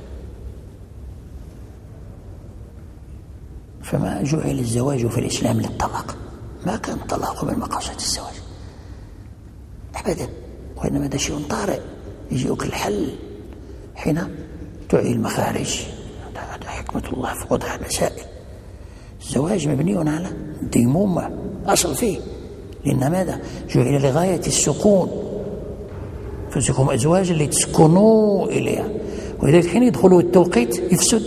فما جعل الزواج في الإسلام للطلاق، ما كان الطلاق من مقاصد الزواج أبدا، وإنما هذا شيء طارئ يجيئك الحل حين تعي المخارج. هذا حكمة الله في وضع المسائل. الزواج مبني على الديمومة أصل فيه، لأن ماذا جعل لغاية السكون، فسكم أزواج اللي تسكنوا إليها، ولذلك حين يدخلوا التوقيت يفسد.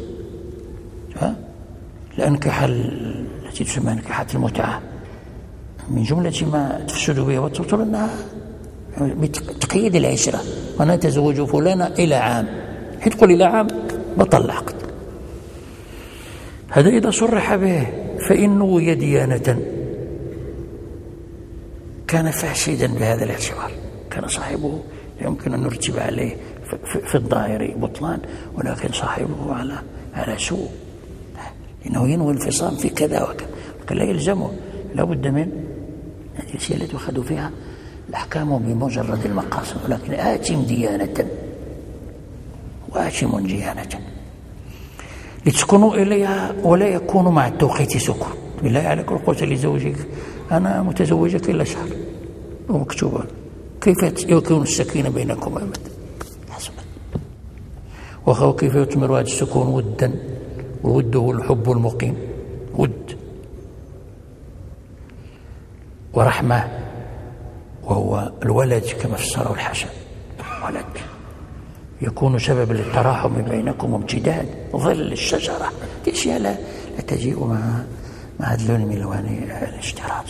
الأنكحة التي تسمى أنكحة المتعة من جملة ما تفسد بها وتبطل أنها بتقييد العشرة، وأنا أتزوج فلانا إلى عام، حين تقول إلى عام بطل العقد. هذا إذا صرح به فإنه نوي ديانة كان فاسدا بهذا الاعتبار، كان صاحبه يمكن أن نرتب عليه في الظاهر بطلان، ولكن صاحبه على سوء، لأنه ينوي الانفصام في كذا وكذا، لكن لا يلزمه، لا بد من هذه الأشياء التي أخذوا فيها الأحكام بمجرد المقاصد، ولكن آتم ديانة وآتم ديانة لتسكنوا إليها ولا يكون مع التوقيت سكون. بالله عليك قلت لزوجك أنا متزوجك إلا شهر ومكتوبة، كيف يكون السكينة بينكم أبدا؟ حسنا. وكيف يثمر هذا السكون ودا، والود هو الحب المقيم، ود ورحمة وهو الولد كما فسره الحسن، ولد يكون سببا للتراحم بينكم وامتداد ظل الشجرة. دي أشياء لا تجيء مع اللون من ألوان الاشتراط.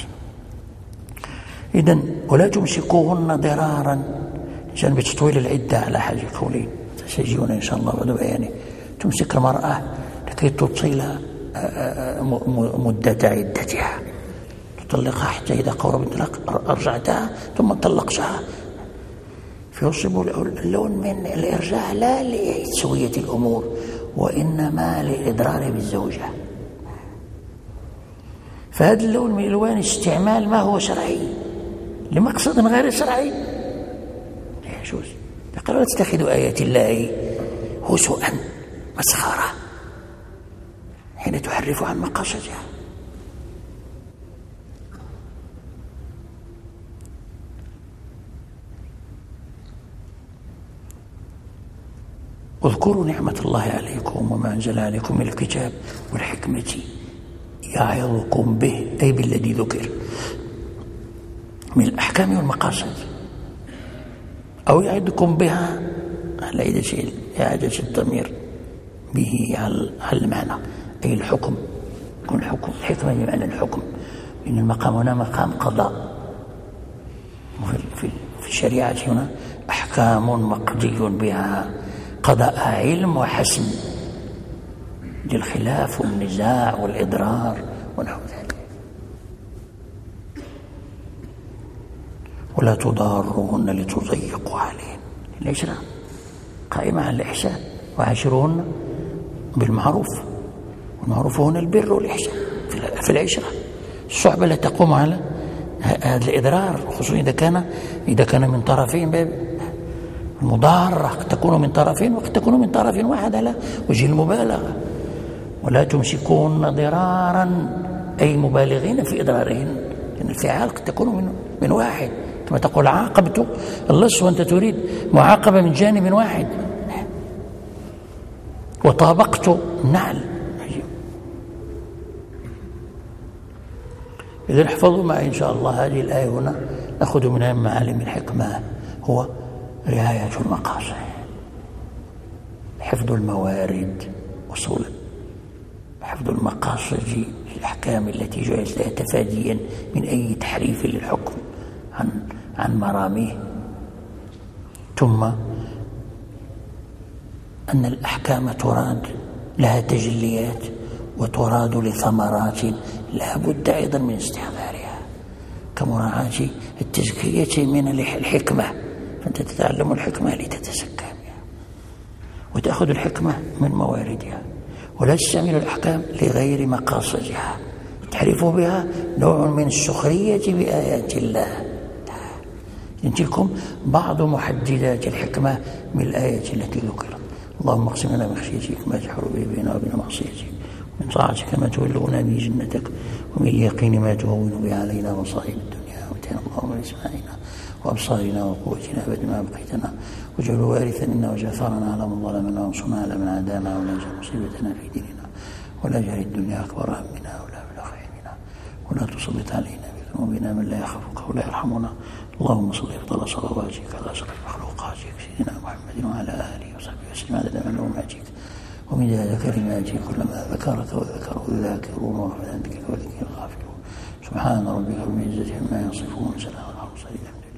إذن ولا تمسكوهن ضرارا، عشان بتطويل العدة على حاجة قولين سيجيون إن شاء الله بعد بيانه. تمسك المرأة لكي تطيل مدة عدتها، تطلقها حتى إذا قربت الطلاق أرجعتها ثم طلقتها. فيصيب اللون من الإرجاع لا لتسوية الأمور وإنما للإضرار بالزوجة. فهذا اللون من الألوان استعمال ما هو شرعي لمقصد غير شرعي لا يجوز. قالوا لا تتخذوا آيات الله هزوا مسخرة حين تحرفوا عن مقاصدها. اذكروا نعمة الله عليكم وما أنزل عليكم من الكتاب والحكمة يعظكم به، أي بالذي ذكر من الأحكام والمقاصد، أو يعظكم بها على إعادة الضمير به على المعنى، أي الحكم. يكون الحكم الحكمة بمعنى الحكم، لأن المقام هنا مقام قضاء، في الشريعة هنا أحكام مقضي بها قضاء علم وحسم للخلاف والنزاع والإضرار ونحو ذلك. ولا تضاروهن لتضيقوا عليهن. العشرة قائمة على الإحسان، وعاشروهن بالمعروف، والمعروف هنا البر والإحسان في العشرة. الصحبة لا تقوم على هذا الإضرار، خصوصا إذا كان من طرفين. المضارة قد تكون من طرفين وقد تكون من طرف واحد على وجه المبالغة. ولا تمسكون ضرارا أي مبالغين في إضرارهن، لأن الفعال قد تكون من واحد، كما تقول عاقبت اللص وأنت تريد معاقبة من جانب واحد. وطابقت النعل. إذا احفظوا معي إن شاء الله هذه الآية هنا نأخذ منها معالم الحكمة، هو رعاية المقاصد، حفظ الموارد وصولا، حفظ المقاصد الأحكام التي جعلت لها تفاديا من أي تحريف للحكم عن مراميه. ثم أن الأحكام تراد لها تجليات وتراد لثمرات لا بد أيضا من استعمالها، كمراعاة التزكية من الحكمة، فأنت تتعلم الحكمة لتتزكى بها وتأخذ الحكمة من مواردها، ولا تستعمل الأحكام لغير مقاصدها. تحرف بها نوع من السخرية بآيات الله. تلكم بعض محددات الحكمة من الآيات التي ذكرت. اللهم اقسم لنا من خشيتك ما تحول به بيننا وبين معصيتك، من طاعتك ما تبلغنا به جنتك، ومن اليقين ما تهون به علينا مصائب الدنيا، ومتعنا اللهم بأسماعنا وأبصارنا وقوتنا أبدا ما بقيتنا، واجعل الوارث منا وجعفرنا على من ظلمنا، وانصرنا على من عادانا، ولا تجعل مصيبتنا في ديننا، ولا تجعل الدنيا أكبر همنا ولا مبلغ علمنا، ولا تسلط علينا بذنوبنا من لا يخافك ولا يرحمنا. اللهم صل أفضل صلواتك على أشرف مخلوقاتك سيدنا محمد وعلى آله وصحبه وسلم عدد معلوماتك ومداد كلماتك، كلما ذكرك وذكره الذاكرون وغفل عن ذكرك وذكر الغافلون. سبحان ربك رب العزة عما يصفون، سلام على المرسلين.